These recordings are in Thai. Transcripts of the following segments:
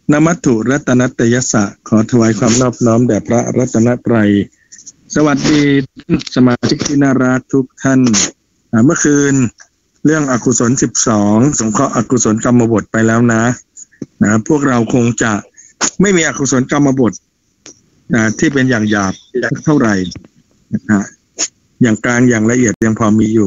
นมัตถุรัตนัตยสสะขอถวายความนอบน้อมแด่พระรัตนตรัยสวัสดีสมาชิกที่น่ารักทุกท่านเมื่อคืนเรื่องอกุศล12สงเคราะห์อกุศลกรรมบทไปแล้วนะพวกเราคงจะไม่มีอกุศลกรรมบทที่เป็นอย่างหยาบเท่าไหร่อย่างกลางอย่างละเอียดยังพอมีอยู่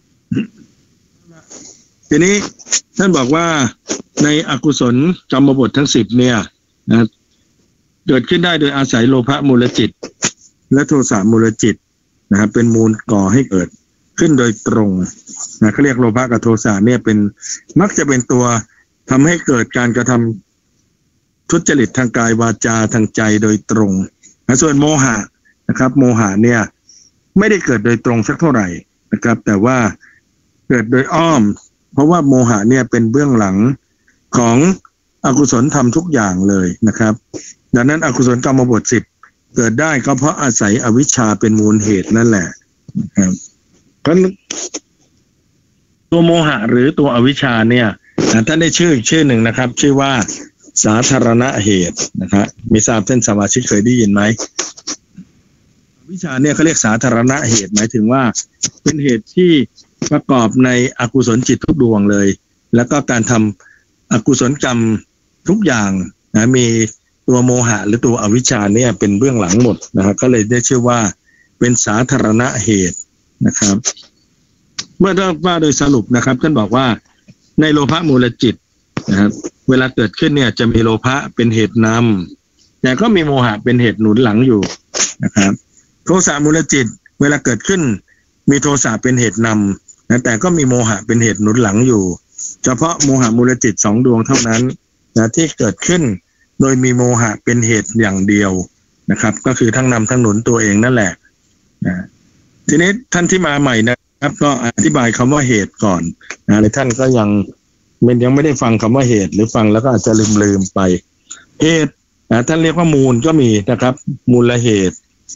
ทีนี้ท่านบอกว่าในอกุศลกรรมบททั้ง10เนี่ยเกิดขึ้นได้โดยอาศัยโลภะมูลจิตและโทสะมูลจิตเป็นมูลก่อให้เกิดขึ้นโดยตรงเขาเรียกโลภะกับโทสะเนี่ยเป็นมักจะเป็นตัวทำให้เกิดการกระทำทุจริตทางกายวาจาทางใจโดยตรงส่วนโมหะนะครับโมหะเนี่ยไม่ได้เกิดโดยตรงสักเท่าไหร่นะครับแต่ว่าเกิดโดยอ้อมเพราะว่าโมหะเนี่ยเป็นเบื้องหลังของอกุศลธรรมทุกอย่างเลยนะครับดังนั้นอกุศลกรรมบท10เกิดได้ก็เพราะอาศัยอวิชชาเป็นมูลเหตุนั่นแหละครับเพราะตัวโมหะหรือตัวอวิชชาเนี่ยท่านได้ชื่อหนึ่งนะครับชื่อว่าสาธารณเหตุนะครับมีทราบท่านสมาชิกเคยได้ยินไหมอวิชชาเนี่ยเขาเรียกสาธารณเหตุหมายถึงว่าเป็นเหตุที่ประกอบในอกุศลจิตทุกดวงเลยแล้วก็การทำอกุศลกรรมทุกอย่างมีตัวโมหะหรือตัวอวิชชาเนี่ยเป็นเบื้องหลังหมดนะครับก็เลยได้ชื่อว่าเป็นสาธารณเหตุนะครับเมื่อว่าโดยสรุปนะครับท่านบอกว่าในโลภะมูลจิตนะครับเวลาเกิดขึ้นเนี่ยจะมีโลภะเป็นเหตุนำแต่ก็มีโมหะเป็นเหตุหนุนหลังอยู่นะครับโทสะมูลจิตเวลาเกิดขึ้นมีโทสะเป็นเหตุนำแต่ก็มีโมหะเป็นเหตุหนุนหลังอยู่เฉพาะโมหะมูลจิต2ดวงเท่านั้นที่เกิดขึ้นโดยมีโมหะเป็นเหตุอย่างเดียวนะครับก็คือทั้งนำทั้งหนุนตัวเองนั่นแหละทีนี้ท่านที่มาใหม่นะครับก็อธิบายคำว่าเหตุก่อนหลายท่านก็ยังไม่ได้ฟังคำว่าเหตุหรือฟังแล้วก็อาจจะลืมไปเหตุท่านเรียกว่ามูลก็มีนะครับมูลเหตุ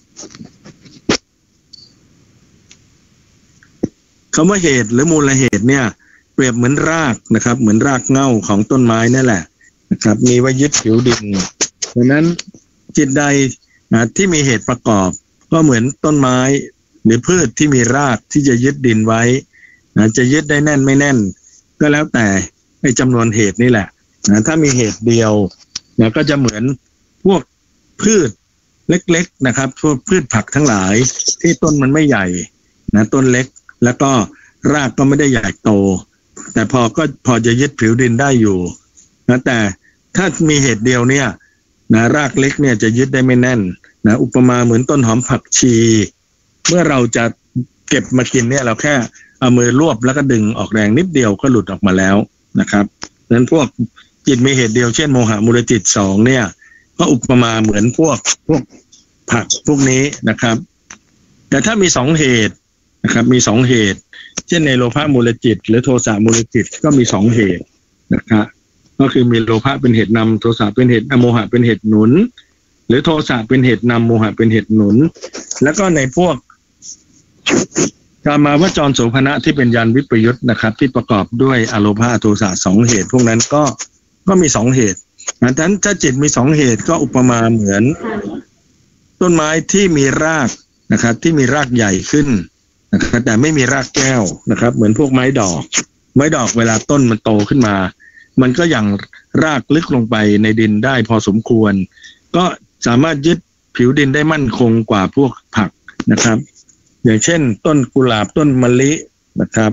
คำว่าเหตุหรือมูลเหตุเนี่ยเปรียบเหมือนรากนะครับเหมือนรากเหง้าของต้นไม้นั่นแหละนะครับมีไว้ยึดผิวดินดังนั้นจิตใดที่มีเหตุประกอบก็เหมือนต้นไม้หรือพืชที่มีรากที่จะยึดดินไว้จะยึดได้แน่นไม่แน่นก็แล้วแต่จำนวนเหตุนี่แหละถ้ามีเหตุเดียวก็จะเหมือนพวกพืชเล็กๆนะครับพวกพืชผักทั้งหลายที่ต้นมันไม่ใหญ่ต้นเล็กแล้วก็รากก็ไม่ได้ใหญ่โตแต่พอจะยึดผิวดินได้อยู่แต่ถ้ามีเหตุเดียวเนี่ยรากเล็กเนี่ยจะยึดได้ไม่แน่นอุปมาเหมือนต้นหอมผักชีเมื่อเราจะเก็บมากินเนี่ยเราแค่เอามือรวบแล้วก็ดึงออกแรงนิดเดียวก็หลุดออกมาแล้วนะครับดังนั้นพวกจิตมีเหตุเดียวเช่นโมหะมูลจิต2เนี่ยก็อุปมาเหมือนพวกผักพวกนี้นะครับแต่ถ้ามี2เหตุนะครับมี2เหตุเช่นในโลภะมูลจิตหรือโทสะมูลจิตก็มี2เหตุนะครับก็คือมีโลภะเป็นเหตุนำโทสะเป็นเหตุโมหะเป็นเหตุหนุนหรือโทสะเป็นเหตุนำโมหะเป็นเหตุหนุนแล้วก็ในพวกกามาวจรโสภณะที่เป็นญาณวิปยุตนะครับที่ประกอบด้วยอโลภะโทสะ2เหตุพวกนั้นก็มี2เหตุดังนั้นถ้าจิตมี2เหตุก็อุปมาเหมือนต้นไม้ที่มีรากนะครับที่มีรากใหญ่ขึ้นนะครับแต่ไม่มีรากแก้วนะครับเหมือนพวกไม้ดอกเวลาต้นมันโตขึ้นมามันก็ยังรากลึกลงไปในดินได้พอสมควรก็สามารถยึดผิวดินได้มั่นคงกว่าพวกผักนะครับอย่างเช่นต้นกุหลาบต้นมะลินะครับ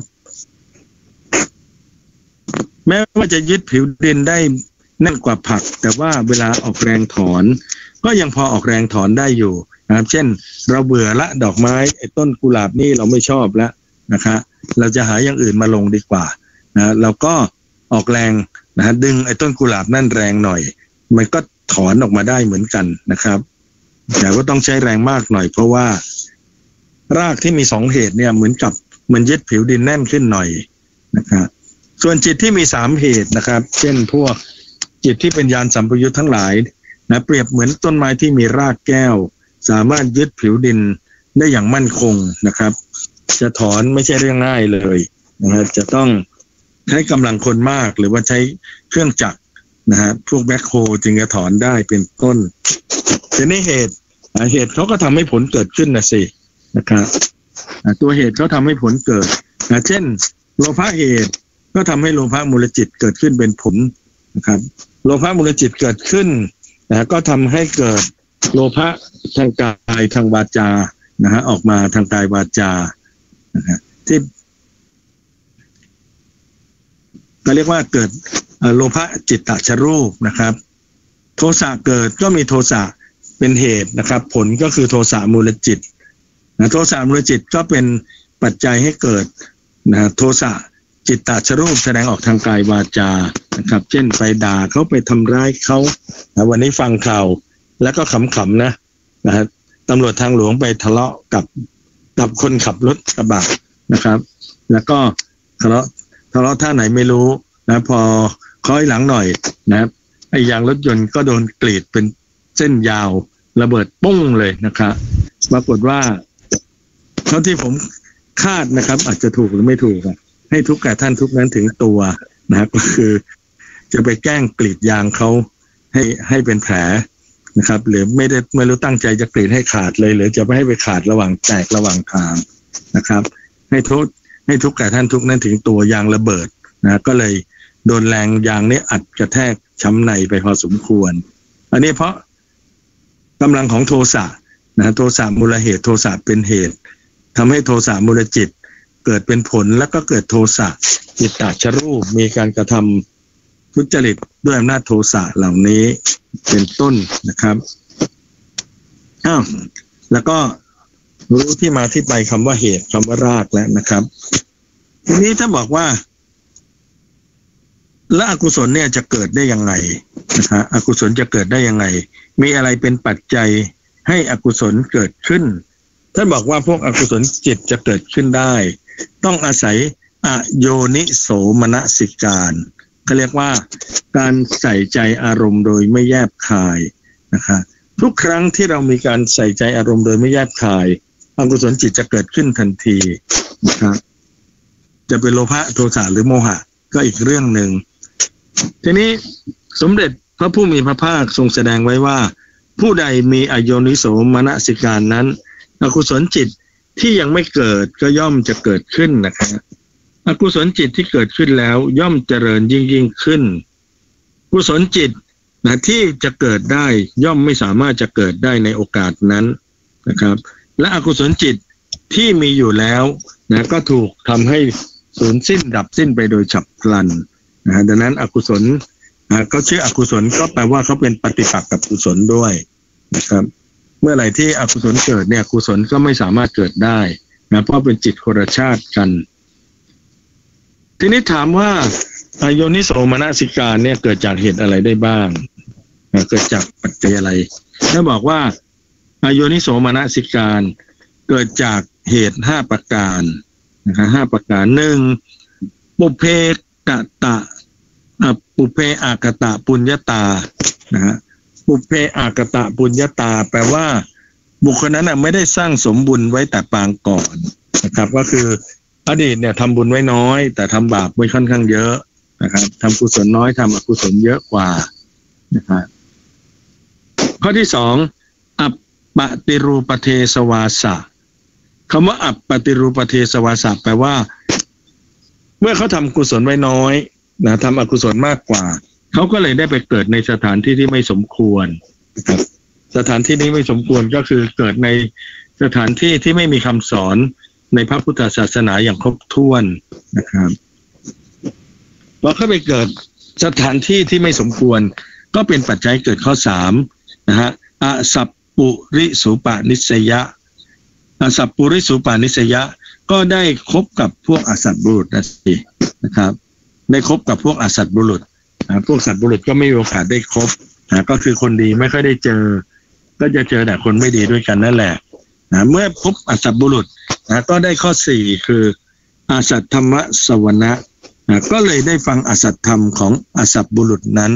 แม้ว่าจะยึดผิวดินได้แน่นกว่าผักแต่ว่าเวลาออกแรงถอนก็ยังพอออกแรงถอนได้อยู่นะครับเช่นเราเบื่อละดอกไม้ต้นกุหลาบนี่เราไม่ชอบแล้วนะคะเราจะหาอย่างอื่นมาลงดีกว่าเราก็ออกแรงดึงต้นกุหลาบนั่นแรงหน่อยมันก็ถอนออกมาได้เหมือนกันนะครับแต่ก็ต้องใช้แรงมากหน่อยเพราะว่ารากที่มี2เหตุเนี่ยเหมือนกับมันยึดผิวดินแน่นขึ้นหน่อยนะครับส่วนจิตที่มี3เหตุนะครับเช่นพวกจิตที่เป็นญาณสัมปยุตทั้งหลายเปรียบเหมือนต้นไม้ที่มีรากแก้วสามารถยึดผิวดินได้อย่างมั่นคงนะครับจะถอนไม่ใช่เรื่องง่ายเลยนะครับจะต้องใช้กำลังคนมากหรือว่าใช้เครื่องจักรนะฮะพวกแบ็คโฮจึงจะถอนได้เป็นต้นทีนี้เหตุเขาก็ทำให้ผลเกิดขึ้นนะสินะครับตัวเหตุเขาทำให้ผลเกิดเช่นโลภะเหตุก็ทำให้โลภะมูลจิตเกิดขึ้นเป็นผลนะครับโลภะมูลจิตเกิดขึ้นก็ทำให้เกิดโลภะทางกายทางวาจานะฮะออกมาทางกายวาจานะฮะที่ก็เรียกว่าเกิดโลภะจิตตชรูปนะครับโทสะเกิดก็มีโทสะเป็นเหตุนะครับผลก็คือโทสะมูลจิตโทสะมูลจิตก็เป็นปัจจัยให้เกิดโทสะจิตตชรูปแสดงออกทางกายวาจานะครับเช่นไปด่าเขาไปทำร้ายเขาวันนี้ฟังข่าวแล้วก็ขำๆนะฮะตำรวจทางหลวงไปทะเลาะกับคนขับรถกระบะนะครับแล้วก็ทะเลาะท่าไหนไม่รู้นะพอคล้อยหลังหน่อยนะไอ้ยางรถยนต์ก็โดนกรีดเป็นเส้นยาวระเบิดปุ้งเลยนะครับปรากฏว่าเท่าที่ผมคาดนะครับอาจจะถูกหรือไม่ถูกให้ทุกแก่ท่านทุกนั้นถึงตัวนะครับก็คือจะไปแกล้งกรีดยางเขาให้เป็นแผลนะครับหรือไม่รู้ตั้งใจจะกรีดให้ขาดเลยหรือจะไม่ให้ไปขาดระหว่างแตกระหว่างทางนะครับให้ทุกแก่ท่านทุกนั้นถึงตัวยางระเบิดนะก็เลยโดนแรงยางนี้อัดกระแทกช้ำในไปพอสมควรอันนี้เพราะกำลังของโทสะโทสะมูลเหตุโทสะเป็นเหตุทำให้โทสะมูลจิตเกิดเป็นผลแล้วก็เกิดโทสะจิตตชรูปมีการกระทำทุจริตด้วยอำนาจโทสะเหล่านี้เป็นต้นนะครับแล้วก็รู้ที่มาที่ไปคำว่าเหตุคำว่ารากแล้วนะครับทีนี้ถ้าบอกว่าและอกุศลเนี่ยจะเกิดได้ยังไงนะครับอกุศลจะเกิดได้ยังไงมีอะไรเป็นปัจจัยให้อกุศลเกิดขึ้นท่านบอกว่าพวกอกุศลจิตจะเกิดขึ้นได้ต้องอาศัยอโยนิโสมนสิการเขาเรียกว่าการใส่ใจอารมณ์โดยไม่แยบคายนะคะทุกครั้งที่เรามีการใส่ใจอารมณ์โดยไม่แยบคายอกุศลจิตจะเกิดขึ้นทันทีนะครับจะเป็นโลภะโทสะหรือโมหะก็อีกเรื่องหนึ่งทีนี้สมเด็จพระผู้มีพระภาคทรงแสดงไว้ว่าผู้ใดมีอโยนิโสมนสิการนั้นอกุศลจิตที่ยังไม่เกิดก็ย่อมจะเกิดขึ้นนะครับอกุศลจิตที่เกิดขึ้นแล้วย่อมเจริญยิ่งขึ้นกุศลจิตที่จะเกิดได้ย่อมไม่สามารถจะเกิดได้ในโอกาสนั้นนะครับและอกุศลจิตที่มีอยู่แล้วก็ถูกทำให้สูญสิ้นดับสิ้นไปโดยฉับพลันดังนั้นอกุศลเขาชื่ออกุศลก็แปลว่าเขาเป็นปฏิปักษ์กับกุศลด้วยนะครับเมื่อไหร่ที่อกุศลเกิดเนี่ยกุศลก็ไม่สามารถเกิดได้นะเพราะเป็นจิตคนละชาติกันทีนี้ถามว่าอโยนิโสมนสิการเนี่ยเกิดจากเหตุอะไรได้บ้างเกิดจากปัจจัยอะไรถ้าบอกว่าอโยนิโสมนสิการเกิดจากเหตุ5ประการนะครับ5ประการ1ปุเพกตะปุเพอากตะปุญญตานะฮะปุเพอากตะปุญญตาแปลว่าบุคคลนั้นไม่ได้สร้างสมบุญไว้แต่ปางก่อนนะครับก็คืออดีตเนี่ยทำบุญไว้น้อยแต่ทำบาปไว้ค่อนข้างเยอะนะครับทำกุศลน้อยทำอกุศลเยอะกว่านะครับข้อที่2อัปปติรูปเทสวาสะคำว่าอัปปติรูปเทสวาสะแปลว่าเมื่อเขาทำกุศลไว้น้อยนะทำอกุศลมากกว่าเขาก็เลยได้ไปเกิดในสถานที่ที่ไม่สมควรนะครับสถานที่นี้ไม่สมควรก็คือเกิดในสถานที่ที่ไม่มีคำสอนในพระพุทธศาสนาอย่างครบถ้วนนะครับพอเขาไปเกิดสถานที่ที่ไม่สมควรก็เป็นปัจจัยเกิดข้อ3นะฮะอสัพปุริสุปนิสยะอสัพปุริสุปนิสยะก็ได้คบกับพวกอสัตบุรุษนะครับได้คบกับพวกอสัตบุรุษพวกสัตว์บุรุษก็ไม่มีโอกาสได้คบก็คือคนดีไม่ค่อยได้เจอก็จะเจอแต่คนไม่ดีด้วยกันนั่นแหละเมื่อพบอสัตบุรุษก็ได้ข้อ4คืออสัตธรรมสวนะก็เลยได้ฟังอสัตธรรมของอสัตบุรุษนั้น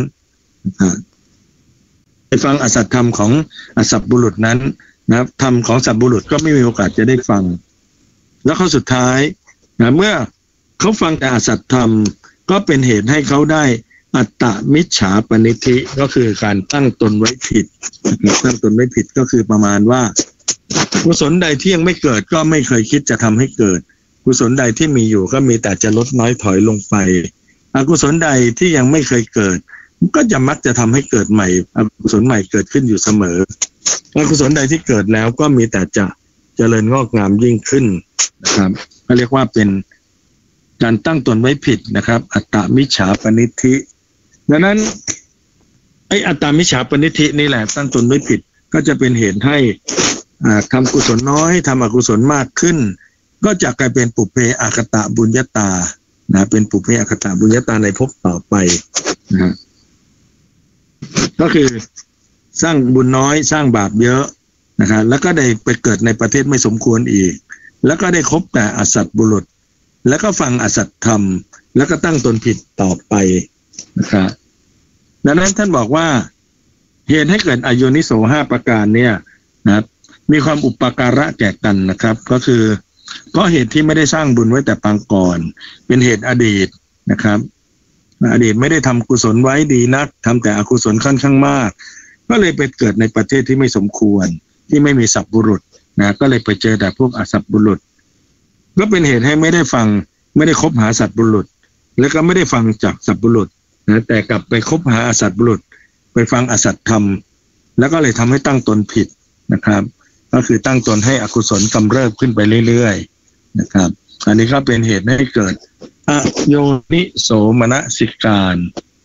ได้ฟังอสัตธรรมของอสัตบุรุษนั้นธรรมของสัตบุรุษก็ไม่มีโอกาสจะได้ฟังแล้วข้อสุดท้ายเมื่อเขาฟังแต่อสัตธรรมก็เป็นเหตุให้เขาได้อัตตมิจฉาปณิธิก็คือการตั้งตนไว้ผิดตั้งตนไว้ผิดก็คือประมาณว่ากุศลใดที่ยังไม่เกิดก็ไม่เคยคิดจะทำให้เกิดกุศลใดที่มีอยู่ก็มีแต่จะลดน้อยถอยลงไปอกุศลใดที่ยังไม่เคยเกิดก็จะมักจะทำให้เกิดใหม่อกุศลใหม่เกิดขึ้นอยู่เสมออกุศลใดที่เกิดแล้วก็มีแต่จะเจริญงอกงามยิ่งขึ้นนะครับก็เรียกว่าเป็นการตั้งตนไว้ผิดนะครับอัตตมิจฉาปณิธิดังนั้นไอ้อัตตมิจฉาปณิธินี่แหละตั้งตนไว้ผิดก็จะเป็นเหตุให้ทำกุศลน้อยทำอกุศลมากขึ้นก็จะกลายเป็นปุเพอคตบุญญาตานะเป็นปุเพอคตบุญญาตาในภพต่อไปนะก็คือสร้างบุญน้อยสร้างบาปเยอะนะครับแล้วก็ได้ไปเกิดในประเทศไม่สมควรอีกแล้วก็ได้คบแต่อสัตบุรุษแล้วก็ฟังอสัตธรรมแล้วก็ตั้งตนผิดต่อไปนะครับดังนั้นท่านบอกว่าเหตุให้เกิดอโยนิโส5ประการเนี่ยนะมีความอุปการะแก่กันนะครับก็คือเพราะเหตุที่ไม่ได้สร้างบุญไว้แต่ปางก่อนเป็นเหตุอดีตนะครับอดีตไม่ได้ทำกุศลไว้ดีนักทำแต่อกุศลค่อนข้างมากก็เลยไปเกิดในประเทศที่ไม่สมควรที่ไม่มีสัพบุรุษนะก็เลยไปเจอแต่พวกอสัพบุรุษก็เป็นเหตุให้ไม่ได้ฟังไม่ได้คบหาสัตบุรุษแล้วก็ไม่ได้ฟังจากสัพบุรุษนะแต่กลับไปคบหาอสัตบุรุษไปฟังอสัตธรรมแล้วก็เลยทำให้ตั้งตนผิดนะครับก็คือตั้งตนให้อกุศลกำเริบขึ้นไปเรื่อยๆนะครับอันนี้ก็เป็นเหตุให้เกิดอโยนิโสมนสิการ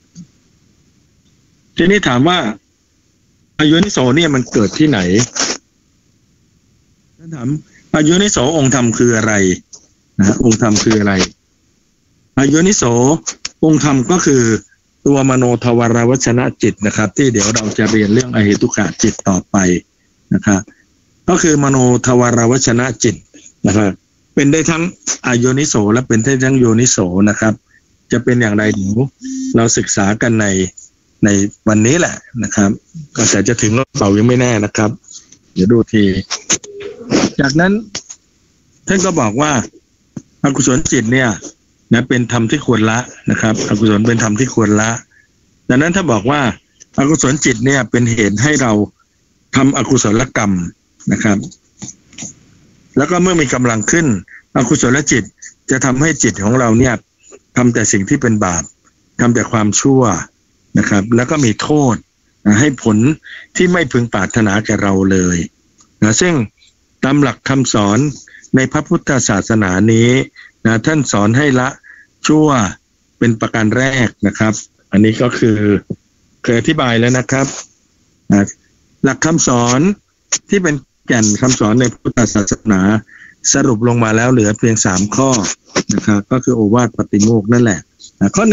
ทีนี้ถามว่าอโยนิโสเนี่ยมันเกิดที่ไหนท่านถามอโยนิโสองค์ธรรมคืออะไรนะองค์ธรรมคืออะไรอโยนิโสองค์ธรรมก็คือตัวมโนทวารวชนะจิตนะครับที่เดี๋ยวเราจะเรียนเรื่องอเหตุกะจิตต่อไปนะครับก็คือมโนทวารวชนะจิตนะครับเป็นได้ทั้งอโยนิโสและเป็นได้ทั้งโยนิโสนะครับจะเป็นอย่างไรเดี๋ยวเราศึกษากันในวันนี้แหละนะครับก็แต่จะถึงเรายังไม่แน่นะครับเดี๋ยวดูทีจากนั้นท่านก็บอกว่าอกุศลจิตเนี่ยนะเป็นธรรมที่ควรละนะครับอกุศลเป็นธรรมที่ควรละดังนั้นถ้าบอกว่าอกุศลจิตเนี่ยเป็นเหตุให้เราทำอกุศลกรรมนะครับแล้วก็เมื่อมีกำลังขึ้นอกุศลจิตจะทำให้จิตของเราเนี่ยทำแต่สิ่งที่เป็นบาปทำแต่ความชั่วนะครับแล้วก็มีโทษให้ผลที่ไม่พึงปรารถนาแก่เราเลยนะซึ่งตามหลักคำสอนในพระพุทธศาสนานี้นะท่านสอนให้ละชั่วเป็นประการแรกนะครับอันนี้ก็คือเคยอธิบายแล้วนะครับหลักคำสอนที่เป็นแก่นคำสอนในพุทธศาสนาสรุปลงมาแล้วเหลือเพียง3ข้อนะครับก็คือโอวาทปฏิโมกข์นั่นแหละข้อ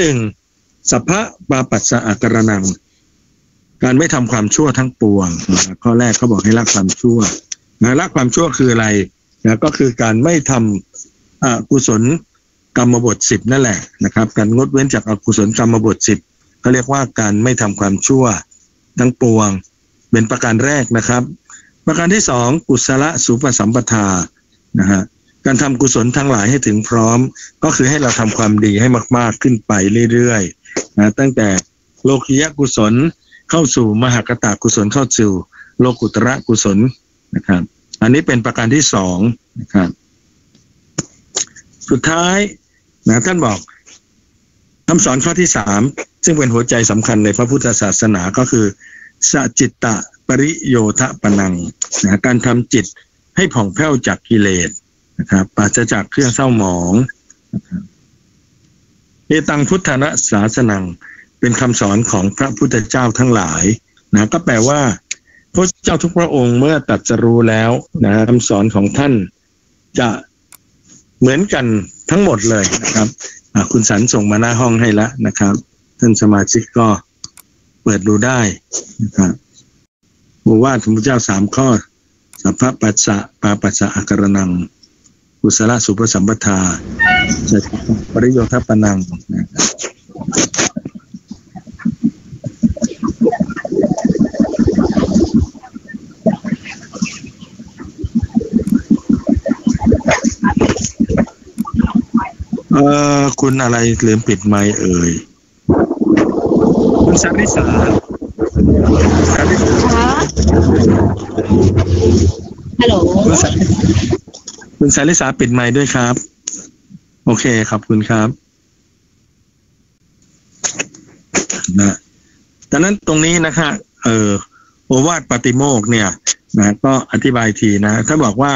1สัพพะปาปัสสะอาการนังการไม่ทำความชั่วทั้งปวงข้อแรกเขาบอกให้ละความชั่วละความชั่วคืออะไรก็คือการไม่ทำกุศลกรรมบท10นั่นแหละนะครับการงดเว้นจากอกุศลกรรมบท10เขาเรียกว่าการไม่ทำความชั่วทั้งปวงเป็นประการแรกนะครับประการที่2กุศลสุปสัมปทานะฮะการทำกุศลทั้งหลายให้ถึงพร้อมก็คือให้เราทำความดีให้มากๆขึ้นไปเรื่อยๆนะตั้งแต่โลกียกุศลเข้าสู่มหากตกุศลเข้าสู่โลกุตระกุศลนะครับอันนี้เป็นประการที่2นะครับสุดท้ายนะท่านบอกคำสอนข้อที่3ซึ่งเป็นหัวใจสำคัญในพระพุทธศาสนาก็คือสจิตตะปริโยทปนังนะการทำจิตให้ผ่องแผ้วจากกิเลสนะครับปราศจากเครื่องเศร้าหมองนะครับเอตังพุทธนะศาสนังเป็นคำสอนของพระพุทธเจ้าทั้งหลายนะก็แปลว่าพระเจ้าทุกพระองค์เมื่อตรัสรู้แล้วนะคำสอนของท่านจะเหมือนกันทั้งหมดเลยนะครับคุณสันส่งมาหน้าห้องให้แล้วนะครับท่านสมาชิกก็เปิดดูได้นะครับโอวาทของพระเจ้า3ข้อสัพพะปัสสะปาปัสสะอาการนังกุศลสุปสัมปทาสติปริโยทปนังนะครับคุณอะไรลืมปิดไมค์เอ่ยสาริสาฮัลโหลคุณสาริสาปิดไมค์ด้วยครับโอเคขอบคุณครับนะดังนั้นตรงนี้นะคะโอวาทปาติโมกข์เนี่ยนะก็อธิบายทีนะถ้าบอกว่า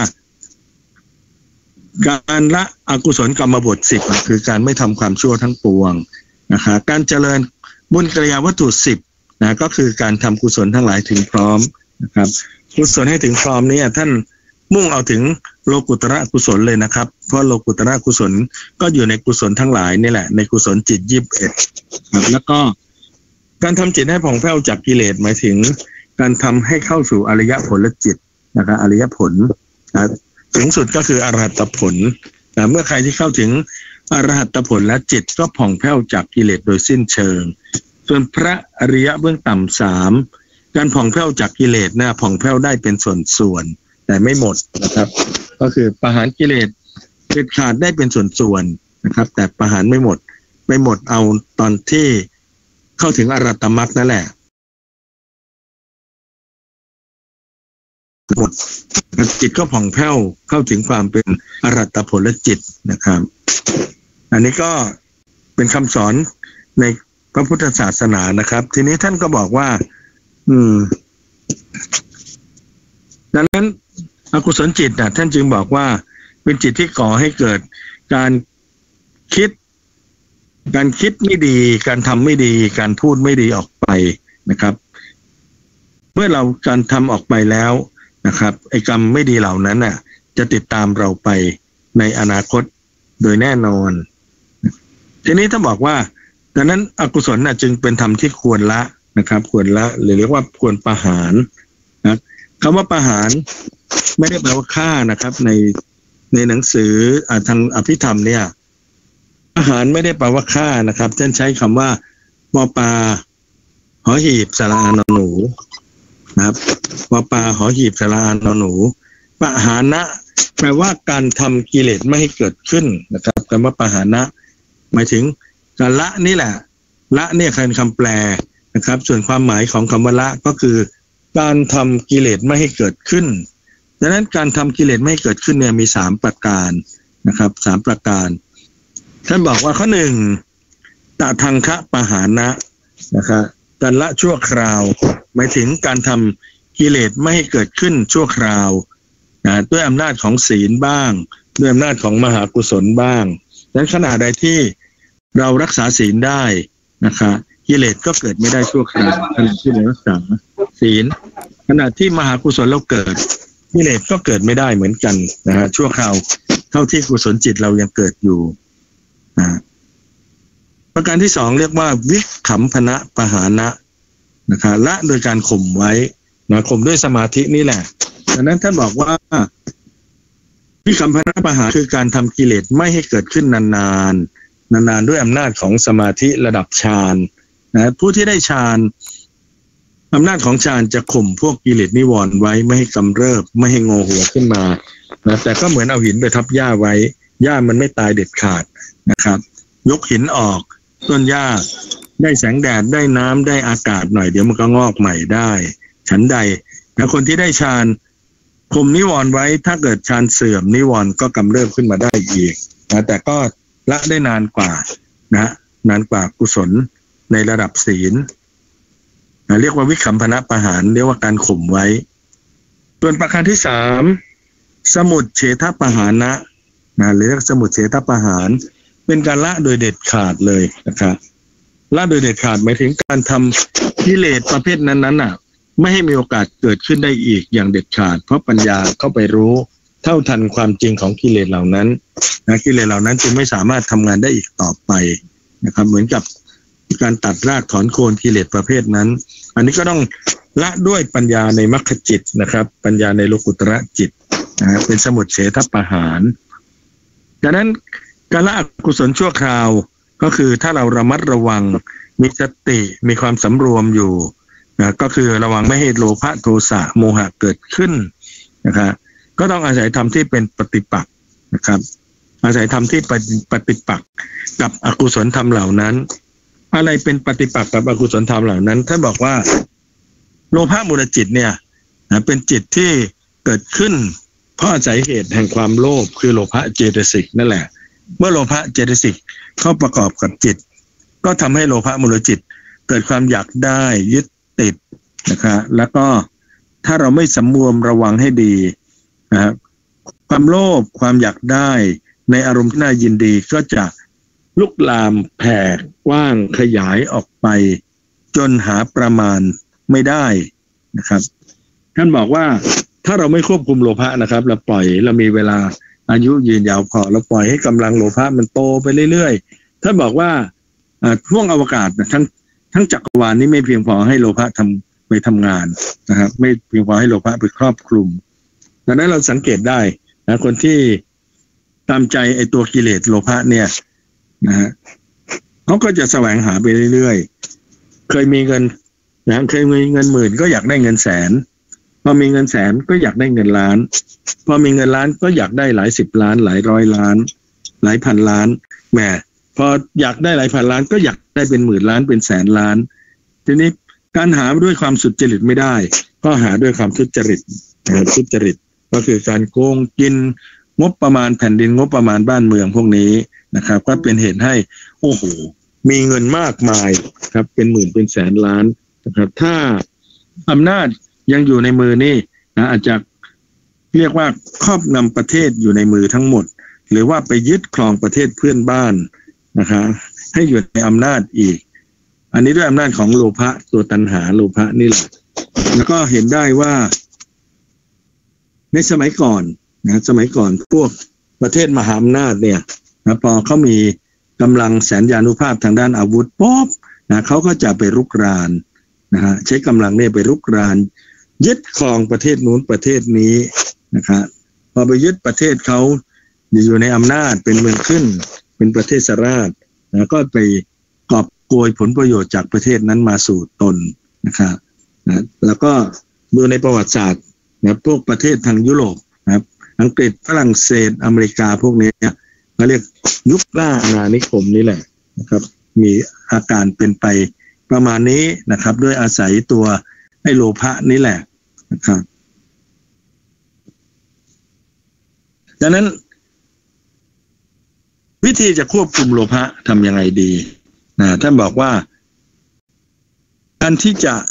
การละอกุศลกรรมบท10คือการไม่ทำความชั่วทั้งปวงนะคะการเจริญบุญกิริยาวัตถุ10นะก็คือการทำกุศลทั้งหลายถึงพร้อมนะครับกุศลให้ถึงพร้อมนี้ท่านมุ่งเอาถึงโลกุตระกุศลเลยนะครับเพราะโลกุตระกุศลก็อยู่ในกุศลทั้งหลายนี่แหละในกุศลจิต21ครับแล้วก็การทำจิตให้ผ่องแผ้วจากกิเลสหมายถึงการทำให้เข้าสู่อริยผลจิตนะครับอริยผลนะสูงสุดก็คืออรหัตผลนะเมื่อใครที่เข้าถึงอรหัตผลและจิตก็ผ่องแผ้วจากกิเลสโดยสิ้นเชิงส่วนพระอริยะเบื้องต่ำ3การผ่องแผ้วจากกิเลสนะผ่องแผ้วได้เป็นส่วนๆแต่ไม่หมดนะครับก็คือประหารกิเลสเด็ดขาดได้เป็นส่วนๆนะครับแต่ประหารไม่หมดเอาตอนที่เข้าถึงอรหัตมรรคนั่นแหละหมดจิตก็ผ่องแผ้วเข้าถึงความเป็นอรหัตผลจิตนะครับอันนี้ก็เป็นคำสอนในพระพุทธศาสนานะครับทีนี้ท่านก็บอกว่าดังนั้นอกุศลจิตท่านจึงบอกว่าเป็นจิตที่ก่อให้เกิดการคิดไม่ดีการทำไม่ดีการพูดไม่ดีออกไปนะครับเมื่อเราการทำออกไปแล้วนะครับไอ้กรรมไม่ดีเหล่านั้นน่ะจะติดตามเราไปในอนาคตโดยแน่นอนทีนี้ถ้าบอกว่าดังนั้นอกุศลจึงเป็นธรรมที่ควรละนะครับควรละหรือเรียกว่าควรประหารนะคำว่าประหารไม่ได้แปลว่าฆ่านะครับในหนังสือทางอภิธรรมเนี่ยประหารไม่ได้แปลว่าฆ่านะครับท่านใช้คำว่าปอปาหอหีบสระอานหนูนะครับปอปาหอหีบสระอานหนูปหานะแปลว่าการทำกิเลสไม่ให้เกิดขึ้นนะครับคำว่าปหานะหมายถึงการละนี่แหละละเนี่ยคือคำแปลนะครับส่วนความหมายของคำว่าละก็คือการทำกิเลสไม่ให้เกิดขึ้นดังนั้นการทำกิเลสไม่ให้เกิดขึ้นเนี่ยมี3ประการนะครับ3ประการท่านบอกว่าข้อ1ตทังคะปหานะนะครับการละชั่วคราวหมายถึงการทำกิเลสไม่ให้เกิดขึ้นชั่วคราวนะด้วยอำนาจของศีลบ้างด้วยอำนาจของมหากุศลบ้างดังนั้นขณะใดที่เรารักษาศีลได้นะคะกิเลสก็เกิดไม่ได้ชั่วคราวขณะที่เรารักษาศีลขณะที่มหากุศลเราเกิดกิเลสก็เกิดไม่ได้เหมือนกันนะฮะชั่วคราวเท่าที่กุศลจิตเรายังเกิดอยู่ประการที่2เรียกว่าวิคัมภนะปหานะนะคะละโดยการข่มไว้นะข่มด้วยสมาธินี่แหละดังนั้นท่านบอกว่าวิคัมภนะปหาคือการทำกิเลสไม่ให้เกิดขึ้นนานด้วยอำนาจของสมาธิระดับฌานนะผู้ที่ได้ฌานอำนาจของฌานจะข่มพวกกิเลสนิวรณ์ไว้ไม่ให้กำเริบไม่ให้งอหัวขึ้นมานะแต่ก็เหมือนเอาหินไปทับหญ้าไว้หญ้ามันไม่ตายเด็ดขาดนะครับยกหินออกต้นหญ้าได้แสงแดดได้น้ำได้อากาศหน่อยเดี๋ยวมันก็งอกใหม่ได้ฉันใดนะคนที่ได้ฌานข่มนิวรณ์ไว้ถ้าเกิดฌานเสื่อมนิวรณ์ก็กำเริบขึ้นมาได้อีกนะแต่ก็ละได้นานกว่านะนานกว่ากุศลในระดับศีลนะเรียกว่าวิคัมภนะปหารเรียกว่าการข่มไว้ส่วนประการที่3สมุจเฉทปหานะหรือสมุจเฉทปหารเป็นการละโดยเด็ดขาดเลยนะครับละโดยเด็ดขาดหมายถึงการทำกิเลสประเภทนั้นไม่ให้มีโอกาสเกิดขึ้นได้อีกอย่างเด็ดขาดเพราะปัญญาเข้าไปรู้เท่าทันความจริงของกิเลสเหล่านั้นนะกิเลสเหล่านั้นจึงไม่สามารถทำงานได้อีกต่อไปนะครับเหมือนกับการตัดรากถอนโคนกิเลสประเภทนั้นอันนี้ก็ต้องละด้วยปัญญาในมรรคจิตนะครับปัญญาในโลกุตระจิตนะเป็นสมุจเฉทปหารดังนั้นการละอกุศลชั่วคราวก็คือถ้าเราระมัดระวังมีสติมีความสำรวมอยู่นะก็คือระวังไม่ให้โลภะโทสะโมหะเกิดขึ้นนะครับก็ต้องอาศัยธรรมที่เป็นปฏิปักษ์นะครับอาศัยธรรมที่ปฏิปักษ์กับอกุศลธรรมเหล่านั้นอะไรเป็นปฏิปักษ์กับอกุศลธรรมเหล่านั้นท่านบอกว่าโลภะมูลจิตเนี่ยเป็นจิตที่เกิดขึ้นเพราะอาศัยเหตุแห่งความโลภคือโลภะเจตสิกนั่นแหละเมื่อโลภะเจตสิกเข้าประกอบกับจิตก็ทำให้โลภะมูลจิตเกิดความอยากได้ยึดติดนะครับแล้วก็ถ้าเราไม่สำรวมระวังให้ดีนะครับความโลภความอยากได้ในอารมณ์ที่น่ายินดีก็จะลุกลามแผ่กว้างขยายออกไปจนหาประมาณไม่ได้นะครับท่านบอกว่าถ้าเราไม่ควบคุมโลภะนะครับเราปล่อยเรามีเวลาอายุยืนยาวพอเราปล่อยให้กำลังโลภะมันโตไปเรื่อยๆท่านบอกว่าช่วงอวกาศทั้งจักรวาลนี้ไม่เพียงพอให้โลภะไปทำงานนะครับไม่เพียงพอให้โลภะไปครอบคลุมดังนั้นเราสังเกตได้นะคนที่ตามใจไอ้ตัวกิเลสโลภะเนี่ยนะฮะเขาก็จะแสวงหาไปเรื่อยๆเคยมีเงินนะเคยมีเงินหมื่นก็อยากได้เงินแสนพอมีเงินแสนก็อยากได้เงินล้านพอมีเงินล้านก็อยากได้หลายสิบล้านหลายร้อยล้านหลายพันล้านแหมพออยากได้หลายพันล้านก็อยากได้เป็นหมื่นล้านเป็นแสนล้านทีนี้การหาด้วยความสุจริตไม่ได้ก็หาด้วยความทุจริตทุจริตก็คือการโกงกินงบประมาณแผ่นดินงบประมาณบ้านเมืองพวกนี้นะครับก็เป็นเหตุให้โอ้โหมีเงินมากมายครับเป็นหมื่นเป็นแสนล้านนะครับถ้าอำนาจยังอยู่ในมือนี่นะอาจจะเรียกว่าครอบงำประเทศอยู่ในมือทั้งหมดหรือว่าไปยึดครองประเทศเพื่อนบ้านนะคะให้อยู่ในอำนาจอีกอันนี้ด้วยอำนาจของโลภะตัวตัณหาโลภะนี่แหละแล้วก็เห็นได้ว่าในสมัยก่อนนะสมัยก่อนพวกประเทศมหาอำนาจเนี่ยนะพอเขามีกำลังแสนยานุภาพทางด้านอาวุธป๊บนะเขาก็จะไปรุกรานนะฮะใช้กำลังเนี่ยไปรุกรานยึดครองประเทศนู้นประเทศนี้นะครับพอไปยึดประเทศเขาอยู่ในอำนาจเป็นเมืองขึ้นเป็นประเทศราชนะก็ไปกอบโกยผลประโยชน์จากประเทศนั้นมาสู่ตนนะครับนะแล้วก็ดูในประวัติศาสตร์นะพวกประเทศทางยุโรปนะครับอังกฤษฝรั่งเศสอเมริกาพวกนี้เขาเรียกยุคล่าอาณานิคมนี่แหละนะครับมีอาการเป็นไปประมาณนี้นะครับด้วยอาศัยตัวไอ้โลภะนี่แหละนะครับดังนั้นวิธีจะควบคุมโลภะทำยังไงดีท่านบอกว่าการที่จะ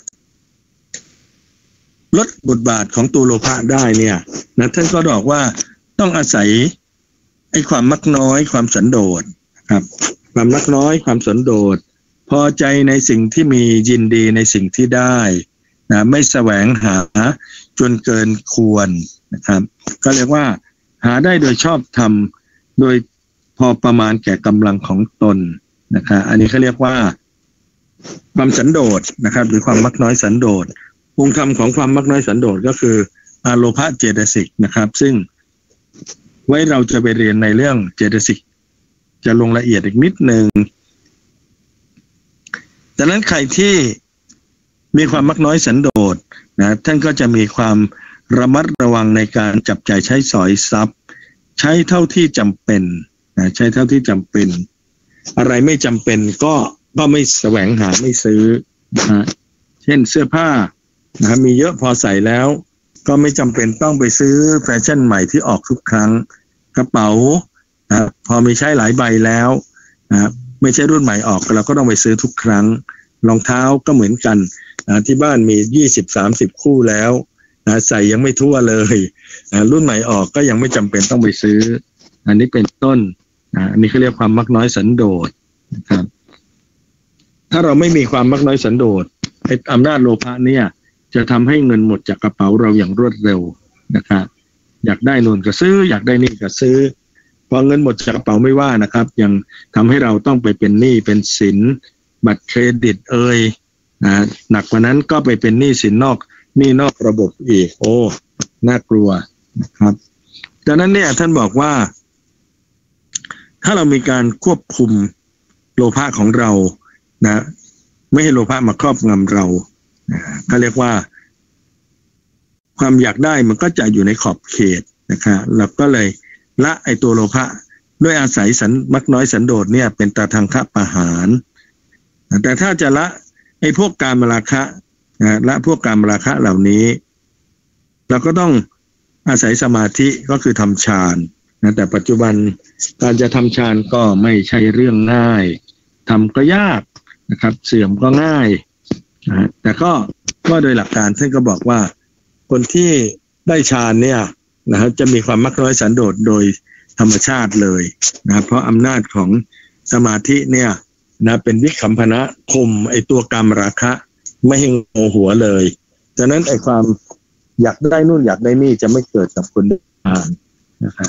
ลดบทบาทของตัวโลภะได้เนี่ยนะท่านก็บอกว่าต้องอาศัยไอ้ความมักน้อยความสันโดษครับความมักน้อยความสันโดษพอใจในสิ่งที่มียินดีในสิ่งที่ได้นะไม่แสวงหาจนเกินควรนะครับก็เรียกว่าหาได้โดยชอบธรรมโดยพอประมาณแก่กำลังของตนนะครับอันนี้เขาเรียกว่าความสันโดษนะครับหรือความมักน้อยสันโดษองค์ธรรมของความมักน้อยสันโดษก็คืออโลภะเจตสิกนะครับซึ่งไว้เราจะไปเรียนในเรื่องเจตสิกจะลงละเอียดอีกนิดนึงดังนั้นใครที่มีความมักน้อยสันโดษนะท่านก็จะมีความระมัดระวังในการจับจ่ายใช้สอยทรัพย์ใช้เท่าที่จำเป็นนะใช้เท่าที่จำเป็นอะไรไม่จำเป็นก็ไม่แสวงหาไม่ซื้อนะเช่นเสื้อผ้านะมีเยอะพอใส่แล้วก็ไม่จำเป็นต้องไปซื้อแฟชั่นใหม่ที่ออกทุกครั้งกระเป๋านะพอมีใช้หลายใบแล้วนะไม่ใช่รุ่นใหม่ออกเราก็ต้องไปซื้อทุกครั้งรองเท้าก็เหมือนกันนะที่บ้านมี 20-30 คู่แล้วนะใส่ยังไม่ทั่วเลยนะรุ่นใหม่ออกก็ยังไม่จำเป็นต้องไปซื้ออันนี้เป็นต้นนะอันนี้เขาเรียกความมักน้อยสันโดษนะครับถ้าเราไม่มีความมักน้อยสันโดษไอ้อำนาจโลภะเนี่ยจะทำให้เงินหมดจากกระเป๋าเราอย่างรวดเร็วนะครับอยากได้นู่นก็ซื้ออยากได้นี่ก็ซื้อพอเงินหมดจากกระเป๋าไม่ว่านะครับยังทำให้เราต้องไปเป็นหนี้เป็นสินบัตรเครดิตหนักกว่านั้นก็ไปเป็นหนี้สินนอกระบบอีกโอ้น่ากลัวนะครับดังนั้นเนี่ยท่านบอกว่าถ้าเรามีการควบคุมโลภะของเรานะไม่ให้โลภะมาครอบงำเราก็เรียกว่าความอยากได้มันก็จะอยู่ในขอบเขตนะครับเราก็เลยละไอตัวโลภะด้วยอาศัยมักน้อยสันโดษเนี่ยเป็นตาทางคะปะหารแต่ถ้าจะละไอ้พวกกามราคะละพวกกามราคะเหล่านี้เราก็ต้องอาศัยสมาธิก็คือทำฌานนะแต่ปัจจุบันการจะทำฌานก็ไม่ใช่เรื่องง่ายทำก็ยากนะครับเสื่อมก็ง่ายนะแต่ก็โดยหลักการท่านก็บอกว่าคนที่ได้ฌานเนี่ยนะครับจะมีความมักน้อยสันโดษโดยธรรมชาติเลยนะเพราะอำนาจของสมาธิเนี่ยนะเป็นวิคัมภนะคุมไอตัวกามราคะไม่ให้โงหัวเลยฉะนั้นไอความอยากได้นู่นอยากได้นี่จะไม่เกิดกับคนได้ฌานนะครับ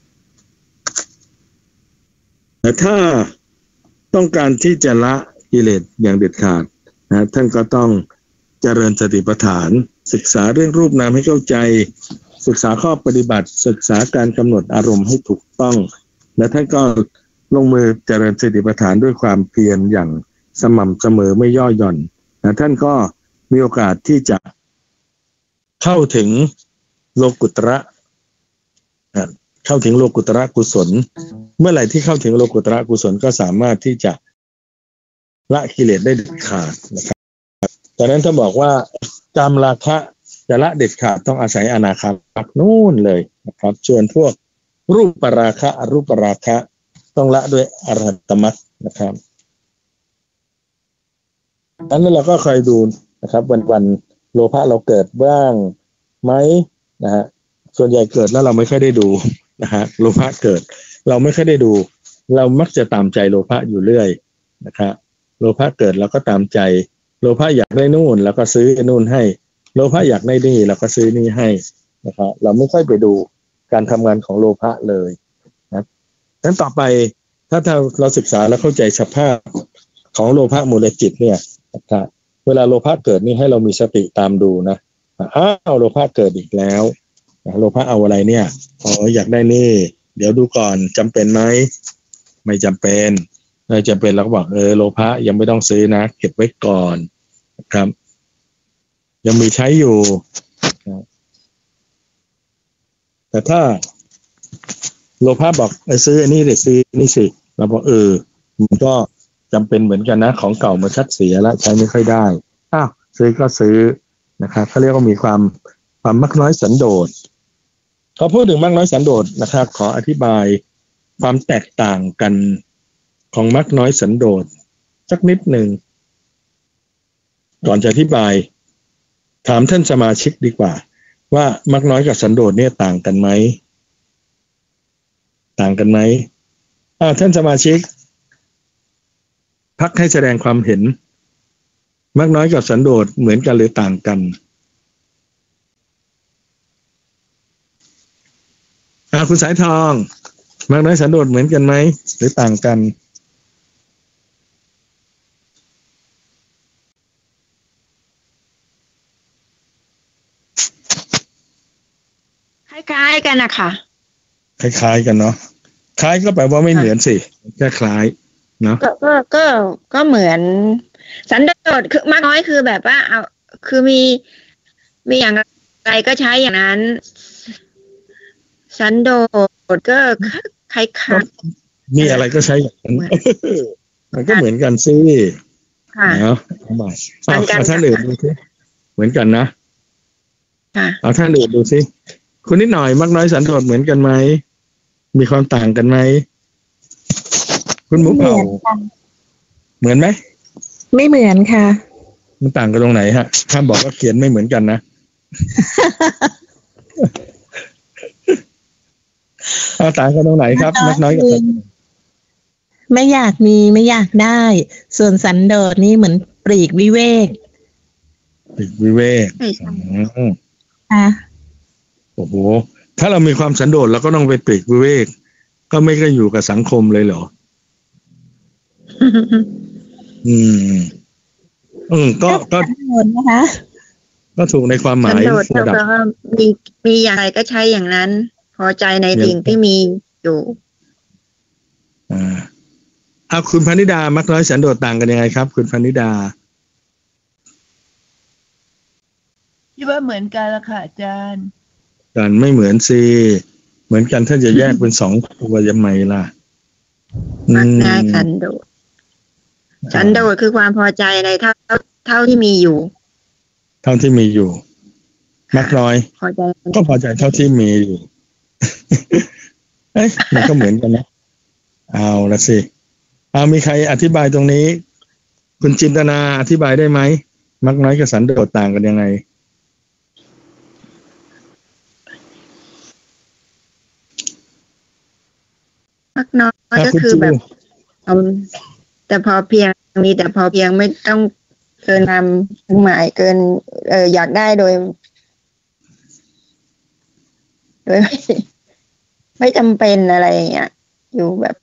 แต่ถ้าต้องการที่จะละกิเลสอย่างเด็ดขาดนะท่านก็ต้องเจริญสติปัฏฐานศึกษาเรื่องรูปนามให้เข้าใจศึกษาข้อปฏิบัติศึกษาการกำหนดอารมณ์ให้ถูกต้องและท่านก็ลงมือเจริญสติปัฏฐานด้วยความเพียรอย่างสม่ำเสมอไม่ย่อหย่อนนะท่านก็มีโอกาสที่จะเข้าถึงโลกุตระเข้าถึงโลกุตระกุศลเมื่อไหร่ที่เข้าถึงโลกุตระกุศลก็สามารถที่จะละกิเลสได้เด็ดขาดนะครับดังนั้นถ้าบอกว่ากามราคะจะละเด็ดขาดต้องอาศัยอนาคามินู่นเลยนะครับส่วนพวกรูปราคะอรูปราคะต้องละด้วยอรหัตตมรรคนะครับดังนั้นเราก็คอยดูนะครับวันโลภะเราเกิดบ้างไหมนะฮะส่วนใหญ่เกิดแล้วเราไม่ค่อยได้ดูนะฮะโลภะเกิดเราไม่ค่อยได้ดูเรามักจะตามใจโลภะอยู่เรื่อยนะครับโลภะเกิดเราก็ตามใจโลภะอยากได้นู่นแล้วก็ซื้อนู่นให้โลภะอยากได้นี่เราก็ซื้อนี่ให้นะครับเราไม่ค่อยไปดูการทำงานของโลภะเลยนะดังนั้นต่อไปถ้าเราศึกษาแล้วเข้าใจสภาพของโลภะมูลจิตเนี่ยนะครับเวลาโลภะเกิดนี่ให้เรามีสติตามดูนะโลภะเกิดอีกแล้วโลภะเอาอะไรเนี่ยอยากได้นี่เดี๋ยวดูก่อนจำเป็นไหมไม่จำเป็นไม่จำเป็นเราก็บอกโลภะยังไม่ต้องซื้อนะเก็บไว้ก่อนครับยังมีใช้อยู่แต่ถ้าโลภะบอกซื้ออันนี้เดี๋ยวซื้อนี่สิเราบอกมันก็จำเป็นเหมือนกันนะของเก่ามาชัดเสียแล้วใช้ไม่ค่อยได้ซื้อก็ซื้อนะครับเขาเรียกว่ามีความมักน้อยสันโดษเขาพูดถึงมักน้อยสันโดษนะครับขออธิบายความแตกต่างกันของมักน้อยสันโดษสักนิดหนึ่งก่อนจะอธิบายถามท่านสมาชิกดีกว่าว่ามักน้อยกับสันโดษเนี่ยต่างกันไหมท่านสมาชิกพักให้แสดงความเห็นมักน้อยกับสันโดษเหมือนกันหรือต่างกันคุณสายทองมักน้อยสันโดษเหมือนกันไหมหรือต่างกันคล้ายๆกันนะคะคล้ายๆกันเนาะคล้ายก็แปลว่าไม่เหมือนสิแค่คล้ายเนาะก็เหมือนสันโดษคือมากน้อยคือแบบว่าคือมีอย่างไรก็ใช้อย่างนั้นสันโดษก็คล้ายๆมีอะไรก็ใช้อย่างนั้นมันก็เหมือนกันสิเนาะท่านอื่นดูสิเหมือนกันนะเอาท่านอื่นดูสิคุณนิดหน่อยมักน้อยสันโดษเหมือนกันไหมมีความต่างกันไหมคุณหมูเผาเหมือนไหมไม่เหมือนค่ะมันต่างกันตรงไหนฮะถ้าบอกว่าเขียนไม่เหมือนกันนะต่างกันตรงไหนครับมักน้อยกับไม่อยากมีไม่อยากได้ส่วนสันโดษนี่เหมือนปลีกวิเวกโอ้โหถ้าเรามีความสันโดษเราก็ต้องไปปลีกวิเวกก็ไม่ก็อยู่กับสังคมเลยเหรอก็นะคะก็ถูกในความหมายระดับมีอย่างไรก็ใช้อย่างนั้นพอใจในสิ่งที่มีอยู่คุณพนิดามักน้อยสันโดษต่างกันยังไงครับคุณพนิดาคิดว่าเหมือนกันละค่ะอาจารย์กันไม่เหมือนสิเหมือนกันท่านจะแยกเป็น2ตัวยังไงล่ะมักน้อยสันโดษสันโดษคือความพอใจในเท่าที่มีอยู่เท่าที่มีอยู่มักน้อยพอใจก็พอใจเท่าที่มีอยู่ เอ้ยมันก็เหมือนกันนะเอาละสิมีใครอธิบายตรงนี้ คุณจินตนาอธิบายได้ไหมมักน้อยกับสันโดษต่างกันยังไงมักน้อยก็คือแบบแต่พอเพียงมีแต่พอเพียงไม่ต้องเกินความมุ่งหมายเกินอยากได้โดยไม่จำเป็นอะไรอย่างเงี้ยอยู่แบบ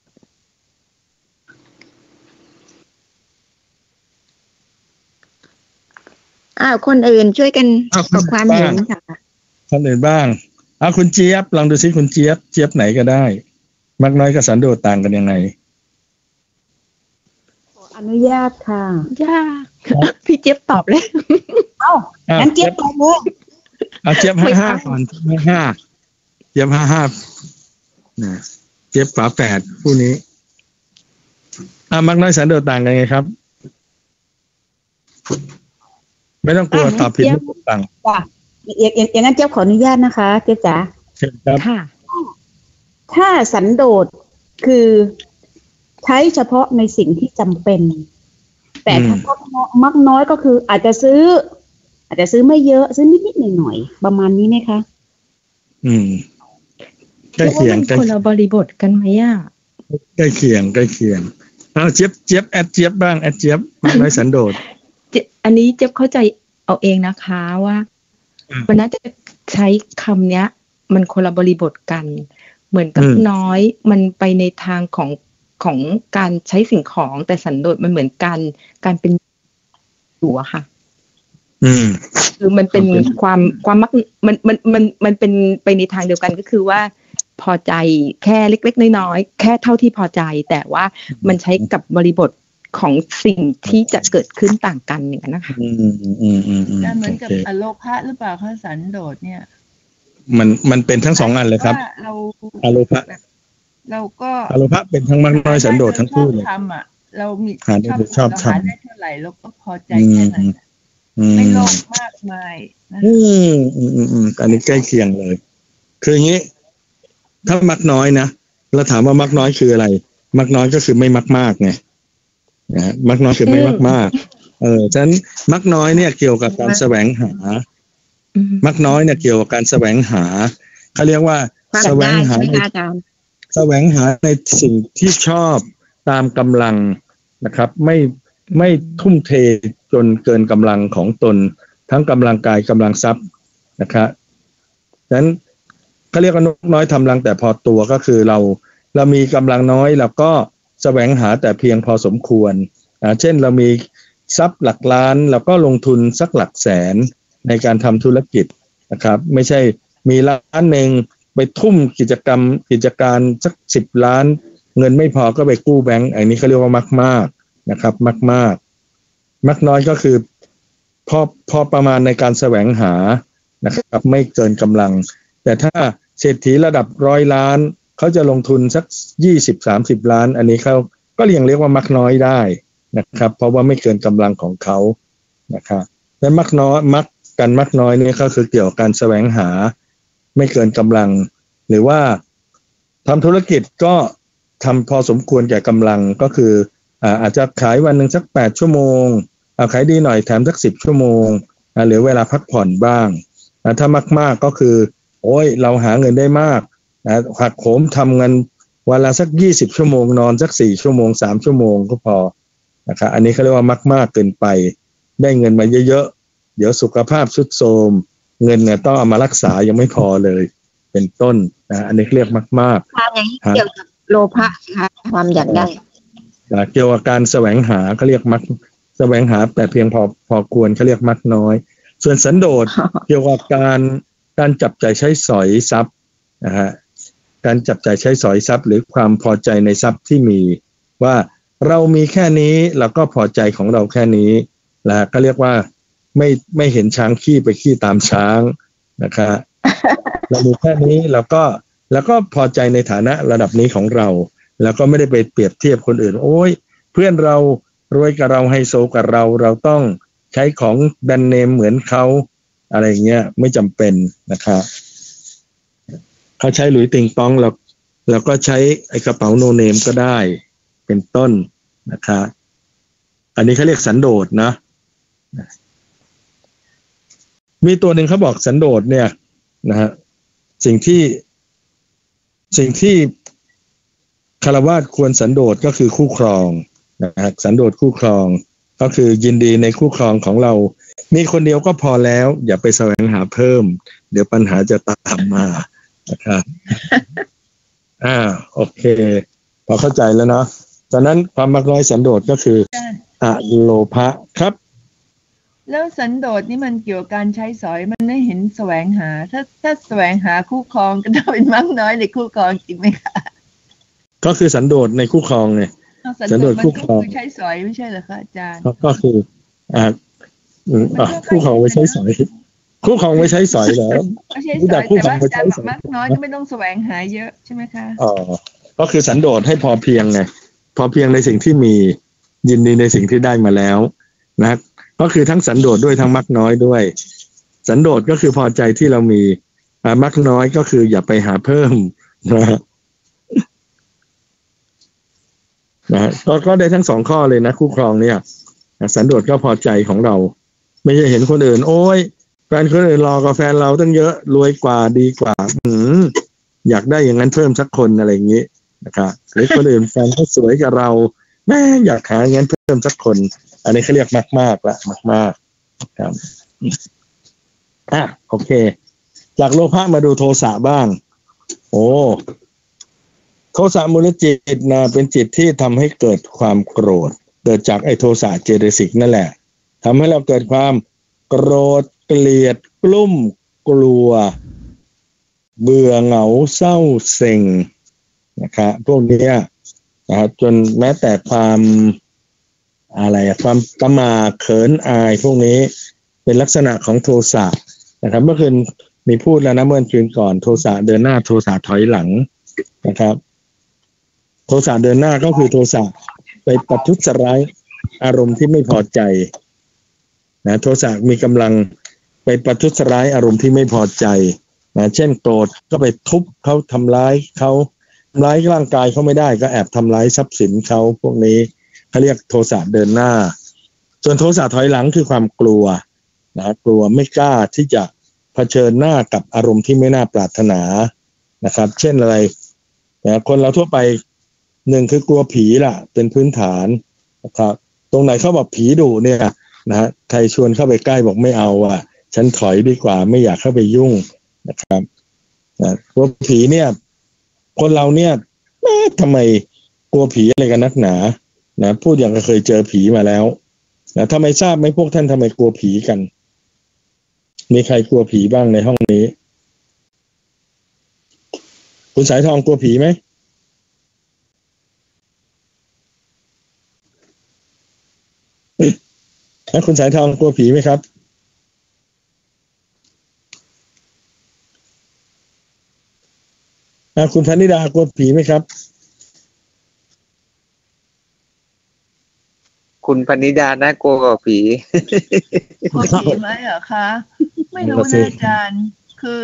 คนอื่นช่วยกันบอกความเห็นค่ะคนอื่นบ้างคุณเจี๊ยบลองดูซิคุณเจี๊ยบไหนก็ได้มักน้อยกับสันโดษต่างกันยังไงอนุญาตค่ะยากพี่เจี๊ยบตอบเลยงั้นเจี๊ยบตอบเลยเจี๊ยบ55ก่อน55เจี๊ยบ55นะเจี๊ยบฝาแฝดคู่นี้มักน้อยสันโดษต่างกันไงครับไม่ต้องกลัวตอบผิดไม่ต้องฟังอย่างนั้นเจี๊ยบขออนุญาตนะคะเจี๊ยบจ๋าเชิญครับค่ะถ้าสันโดษคือใช้เฉพาะในสิ่งที่จำเป็นแต่ถ้ามักน้อยก็คืออาจจะซื้อไม่เยอะซื้อนิดๆหน่อยๆประมาณนี้ไหมคะใกล้เคียงคนละบริบทกันไหมใกล้เคียงเจี๊ยบแอดเจี๊ยบบ้างแอดเจี๊ยบมักน้อยสันโดษอันนี้เจี๊ยบเข้าใจเอาเองนะคะว่ามันน่าจะใช้คำเนี้ยมันคนละบริบทกันเหมือนกับน้อยมันไปในทางของการใช้สิ่งของแต่สันโดษมันเหมือนการเป็นอยู่อะค่ะคือมันเป็นความมักมันเป็นไปในทางเดียวกันก็คือว่าพอใจแค่เล็กๆน้อยๆแค่เท่าที่พอใจแต่ว่ามันใช้กับบริบทของสิ่งที่จะเกิดขึ้นต่างกันอย่างนั้นนะคะจะเหมือนกับอโลภะหรือเปล่าคะสันโดษเนี่ยมันเป็นทั้งสองอันเลยครับอโลภะเราก็อโลภะเป็นทั้งมักน้อยสันโดษทั้งคู่เลยเรามีชอบทำได้เท่าไหร่เราก็พอใจแค่นั้นไม่โลภมากมายนะอันนี้ใกล้เคียงเลยคืออย่างนี้ถ้ามักน้อยนะเราถามว่ามักน้อยคืออะไรมักน้อยก็คือไม่มักมากไงนะมักน้อยคือไม่มักมากฉะนั้นมักน้อยเนี่ยเกี่ยวกับการแสวงหามักน้อยเนี่ยเกี่ยวกับการแสวงหาเขาเรียกว่าแสวงหาในสิ่งที่ชอบตามกำลังนะครับไม่ทุ่มเทจนเกินกำลังของตนทั้งกำลังกายกำลังทรัพย์นะครับฉะนั้นเขาเรียกว่านกน้อยทำรังแต่พอตัวก็คือเรามีกำลังน้อยแล้วก็แสวงหาแต่เพียงพอสมควรเช่นเรามีทรัพย์หลักล้านแล้วก็ลงทุนสักหลักแสนในการทำธุรกิจนะครับไม่ใช่มีล้านหนึ่งไปทุ่มกิจการสัก10 ล้านเงินไม่พอก็ไปกู้แบงก์อันนี้เขาเรียกว่ามักมากนะครับมักน้อยก็คือพอประมาณในการแสวงหานะครับไม่เกินกำลังแต่ถ้าเศรษฐีระดับ100 ล้านเขาจะลงทุนสัก20-30 ล้านอันนี้เขาก็เรียกว่ามักน้อยได้นะครับเพราะว่าไม่เกินกำลังของเขานะครับและมักน้อยนี่ก็คือเกี่ยวกับการแสวงหาไม่เกินกำลังหรือว่าทำธุรกิจก็ทำพอสมควรแก่กำลังก็คืออาจจะขายวันหนึ่งสัก8 ชั่วโมงขายดีหน่อยแถมสัก10 ชั่วโมงหรือเวลาพักผ่อนบ้างถ้ามากก็คือเราหาเงินได้มากหักโหมทำเงินวันละสัก20 ชั่วโมงนอนสัก4 ชั่วโมง3 ชั่วโมงก็พอนะครับอันนี้เขาเรียกว่ามากเกินไปได้เงินมาเยอะๆเดี๋ยวสุขภาพทรุดโทรมเงินเนี่ยต้องเอามารักษายังไม่พอเลยเป็นต้นอันนี้เรียกมากๆเกี่ยวกับโลภะค่ะความอยากได้เกี่ยวกับการแสวงหาเขาเรียกมักแสวงหาแต่เพียงพอควรเขาเรียกมักน้อยส่วนสันโดษเกี่ยวกับการจับจ่ายใช้สอยทรัพย์นะฮะการจับจ่ายใช้สอยทรัพย์หรือความพอใจในทรัพย์ที่มีว่าเรามีแค่นี้เราก็พอใจของเราแค่นี้นะก็เรียกว่าไม่เห็นช้างขี้ไปขี้ตามช้างนะครับเรามีแค่นี้แล้วก็พอใจในฐานะระดับนี้ของเราแล้วก็ไม่ได้ไปเปรียบเทียบคนอื่นเพื่อนเรารวยกับเราไฮโซกับเราต้องใช้ของแบรนด์เนมเหมือนเขาอะไรเงี้ยไม่จำเป็นนะครับเขาใช้หลุยส์ติงตองเราก็ใช้ไอ้กระเป๋าโนเนมก็ได้เป็นต้นนะครับอันนี้เขาเรียกสันโดษนะมีตัวหนึ่งเขาบอกสันโดษเนี่ยนะฮะสิ่งที่คฤหัสถ์ควรสันโดษก็คือคู่ครองนะฮะสันโดษคู่ครองก็คือยินดีในคู่ครองของเรามีคนเดียวก็พอแล้วอย่าไปแสวงหาเพิ่มเดี๋ยวปัญหาจะตามมานะครับโอเคพอเข้าใจแล้วเนาะตอนนั้นความมักน้อยสันโดษก็คืออโลภะครับแล้วสันโดษนี่มันเกี่ยวกับการใช้สอยมันไม่เห็นแสวงหาถ้าแสวงหาคู่ครองก็ต้องเป็นมักน้อยในคู่ครองจริงไหมคะก็คือสันโดษในคู่ครองไงสันโดษคู่ครองใช้สอยไม่ใช่เหรอคะอาจารย์ก็คือคู่ครองไว้ใช้สอยคู่ครองไว้ใช้สอยแล้วแต่ว่าอาจารย์มักน้อยก็ไม่ต้องแสวงหาเยอะใช่ไหมคะก็คือสันโดษให้พอเพียงไงพอเพียงในสิ่งที่มียินดีในสิ่งที่ได้มาแล้วนะก็คือทั้งสันโดษด้วยทั้งมักน้อยด้วยสันโดษก็คือพอใจที่เรามีมักน้อยก็คืออย่าไปหาเพิ่มนะก็ได้ทั้งสองข้อเลยนะคู่ครองเนี่ยสันโดษก็พอใจของเราไม่ใช่เห็นคนอื่นโอ้ยแฟนคนอื่นรอกับแฟนเราตั้งเยอะรวยกว่าดีกว่าอยากได้อย่างนั้นเพิ่มสักคนอะไรอย่างนี้นะครับหรือคนอื่นแฟนเขาสวยกับเราแม่อยากหาอย่างนั้นเพิ่มสักคนอันนี้เขาเรียกมากละมากครับโอเคจากโลภะมาดูโทสะบ้างโอ้โทสะมูลจิตนะเป็นจิตที่ทำให้เกิดความโกรธเกิดจากไอ้โทสะเจตสิกนั่นแหละทำให้เราเกิดความโกรธเกลียดกลุ้มกลัวเบื่อเหงาเศร้าเซ็งนะครับพวกนี้นะครับจนแม้แต่ความความกำมาเขินอายพวกนี้เป็นลักษณะของโทสะนะครับเมื่อคืนมีพูดแล้วนะเมื่อคืนก่อนโทสะเดินหน้าโทสะถอยหลังนะครับโทสะเดินหน้าก็คือโทสะไปประทุษร้ายอารมณ์ที่ไม่พอใจนะโทสะมีกำลังไปประทุษร้ายอารมณ์ที่ไม่พอใจนะเช่นโกรธก็ไปทุบเขาทำร้ายเขาทำร้ายร่างกายเขาไม่ได้ก็แอบทำร้ายทรัพย์สินเขาพวกนี้เขาเรียกโทสะเดินหน้าส่วนโทสะถอยหลังคือความกลัวนะกลัวไม่กล้าที่จะเผชิญหน้ากับอารมณ์ที่ไม่น่าปรารถนานะครับเช่นอะไรนะคนเราทั่วไปหนึ่งคือกลัวผีล่ะเป็นพื้นฐานนะครับตรงไหนเขาบอกผีดุเนี่ยนะใครชวนเข้าไปใกล้บอกไม่เอาฉันถอยดีกว่าไม่อยากเข้าไปยุ่งนะครับกลัวผีเนี่ยคนเราเนี่ยทำไมกลัวผีอะไรกันนักหนานะพูดอย่างเคยเจอผีมาแล้วนะทำไมทราบไหมพวกท่านทำไมกลัวผีกันมีใครกลัวผีบ้างในห้องนี้คุณสายทองกลัวผีไหมคุณสายทองกลัวผีไหมครับคุณพนิดากลัวผีไหมครับคุณพนิดาน่ากลัวกว่าผีกลัวผีไหมเหรอคะไม่รู้นะอาจารย์คือ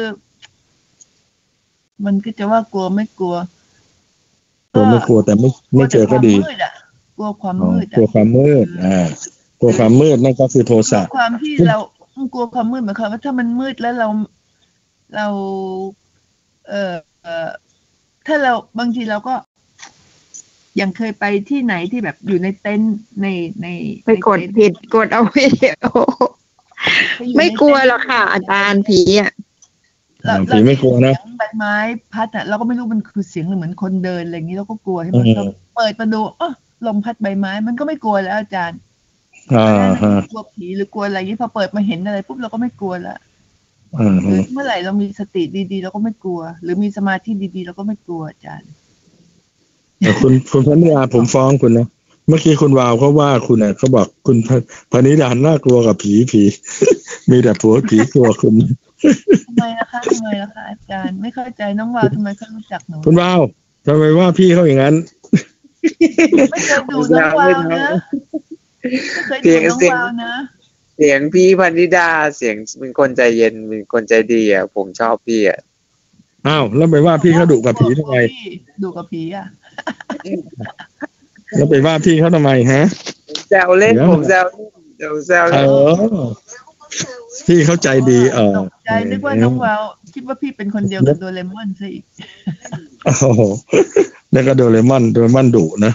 มันก็จะว่ากลัวไม่กลัวไม่กลัวแต่ไม่เจอก็ดีกลัวความมืดกลัวความมืดกลัวความมืดนั่นก็คือโทสะความที่เรากลัวความมืดหมายความว่าถ้ามันมืดแล้วเราถ้าเราบางทีเราก็ยังเคยไปที่ไหนที่แบบอยู่ในเต็นท์ในไปกดผิดกดเอาวิดีโอไม่กลัวหรอกค่ะอาจารย์ผีผีไม่กลัวนะใบไม้พัดเราก็ไม่รู้มันคือเสียงเหมือนคนเดินอะไรอย่างนี้เราก็กลัวใช่ไหมเราเปิดมาดูลมพัดใบไม้มันก็ไม่กลัวแล้วอาจารย์กลัวผีหรือกลัวอะไรนี้พอเปิดมาเห็นอะไรปุ๊บเราก็ไม่กลัวแล้วเมื่อไหร่เรามีสติดีๆเราก็ไม่กลัวหรือมีสมาธิดีๆเราก็ไม่กลัวอาจารย์คุณพนิดาผมฟ้องคุณนะเมื่อกี้คุณวาวเขาว่าคุณเขาบอกคุณพนิดาน่ากลัวกับผีมีแต่ผัวผีกลัวคุณทำไมล่ะคะอาจารย์ไม่เข้าใจน้องวาวทำไมเขารู้จักหนูคุณวาวทำไมว่าพี่เขาอย่างนั้นไม่เคยดูน้องวาวนะเคยดูน้องวาวนะเสียงพี่พนิดาเสียงเป็นคนใจเย็นเป็นคนใจดีอ่ะผมชอบพี่อ่ะอ้าวแล้วไปว่าพี่เขาดุกับผีทำไมดุกับผีอ่ะแล้วไปว่าพี่เขาทำไมฮะแซวเล่นผมแซวเล่นพี่เข้าใจดีตกใจนึกว่าน้องวาวคิดว่าพี่เป็นคนเดียวกับโดเรมอนซะอีกโอ้โหแล้วก็โดเรมอนดุนะ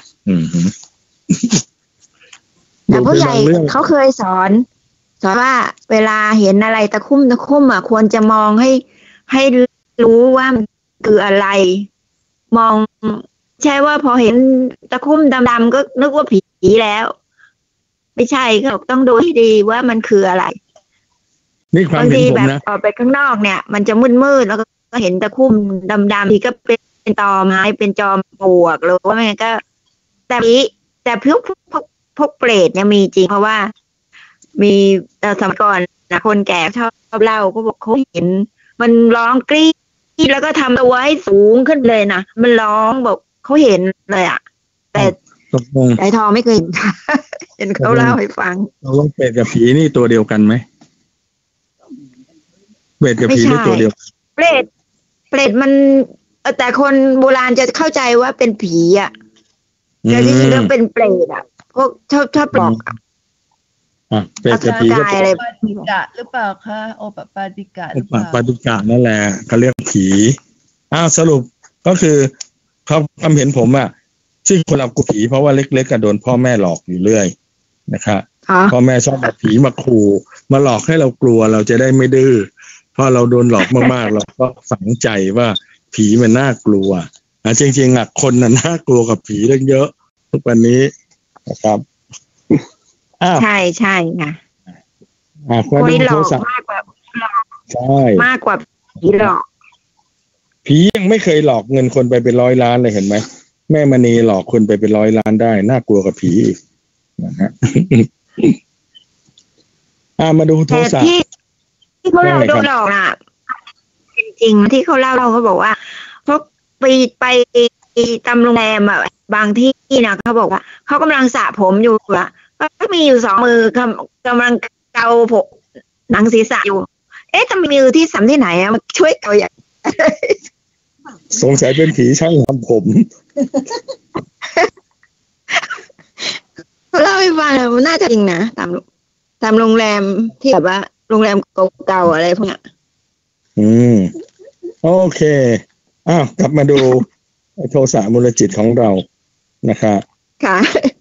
แต่ผู้ใหญ่เขาเคยสอนว่าเวลาเห็นอะไรตะคุ่มอ่ะควรจะมองให้รู้ว่ามันคืออะไรมองใช่ว่าพอเห็นตะคุ่มดำๆก็นึกว่าผีแล้วไม่ใช่ก็ต้องดูให้ดีว่ามันคืออะไรนี่ความเห็นผมนะออกไปข้างนอกเนี่ยมันจะมืดแล้วก็เห็นตะคุ่มดำๆที่ก็เป็นตอไม้เป็นจอมปลวกหรือว่ามันก็แต่พวกเปรตเนี่ยมีจริงเพราะว่ามีสมัยก่อนนะคนแก่ชอบเล่าก็บอกเขาเห็นมันร้องกรี๊ดแล้วก็ทำตัวให้สูงขึ้นเลยนะมันร้องบอกเขาเห็นเลยอ่ะแต่ไอ้ทองไม่เคยเห็นเขาเล่าให้ฟังเราลองเปรตกับผีนี่ตัวเดียวกันไหมเปรตกับผีนี่ตัวเดียวเปรตมันแต่คนโบราณจะเข้าใจว่าเป็นผีอ่ะแต่ที่จริงแล้วเป็นเปรตอ่ะพวกชอบหลอกเปรตกับผีก็อะไรปาติกะหรือเปล่าคะโอปปาติกะหรือเปล่าปาติกะนั่นแหละเขาเรียกผีสรุปก็คือความเห็นผมอ่ะที่คนเรากลัวผีเพราะว่าเล็กๆก็โดนพ่อแม่หลอกอยู่เรื่อยนะครับพ่อแม่ชอบเอาผีมาขู่มาหลอกให้เรากลัวเราจะได้ไม่ดื้อพอเราโดนหลอกมากๆเราก็ฝังใจว่าผีมันน่ากลัวจริงๆคนน่ากลัวกับผีเรื่องเยอะทุกวันนี้นะครับใช่ค่ะคนหลอกมากกว่าใช่มากกว่าผีหลอกผียังไม่เคยหลอกเงินคนไปเป็น100 ล้านเลยเห็นไหมแม่มณีหลอกคนไปเป็น100 ล้านได้น่ากลัวกับผีอีกนะฮะมาดูโทรศัพท์ที่เขาเล่าโดนหลอกน่ะจริงๆที่เขาเล่าเขาบอกว่าพวกไปตามโรงแรมอ่ะบางที่นะเขาบอกว่าเขากำลังสระผมอยู่อ่ะก็มีอยู่2 มือกำลังเกาผมหนังศีรษะอยู่จะมีมือที่3ที่ไหนอ่ะมาช่วยเกาอย่างสงสัยเป็นผีช่างทำผมเล่าให้ฟังมันน่าจะจริงนะตามโรงแรมที่แบบว่าโรงแรมเก่าๆอะไรพวกนี้โอเคกลับมาดูโทสะมูลจิตของเรานะครับค่ะ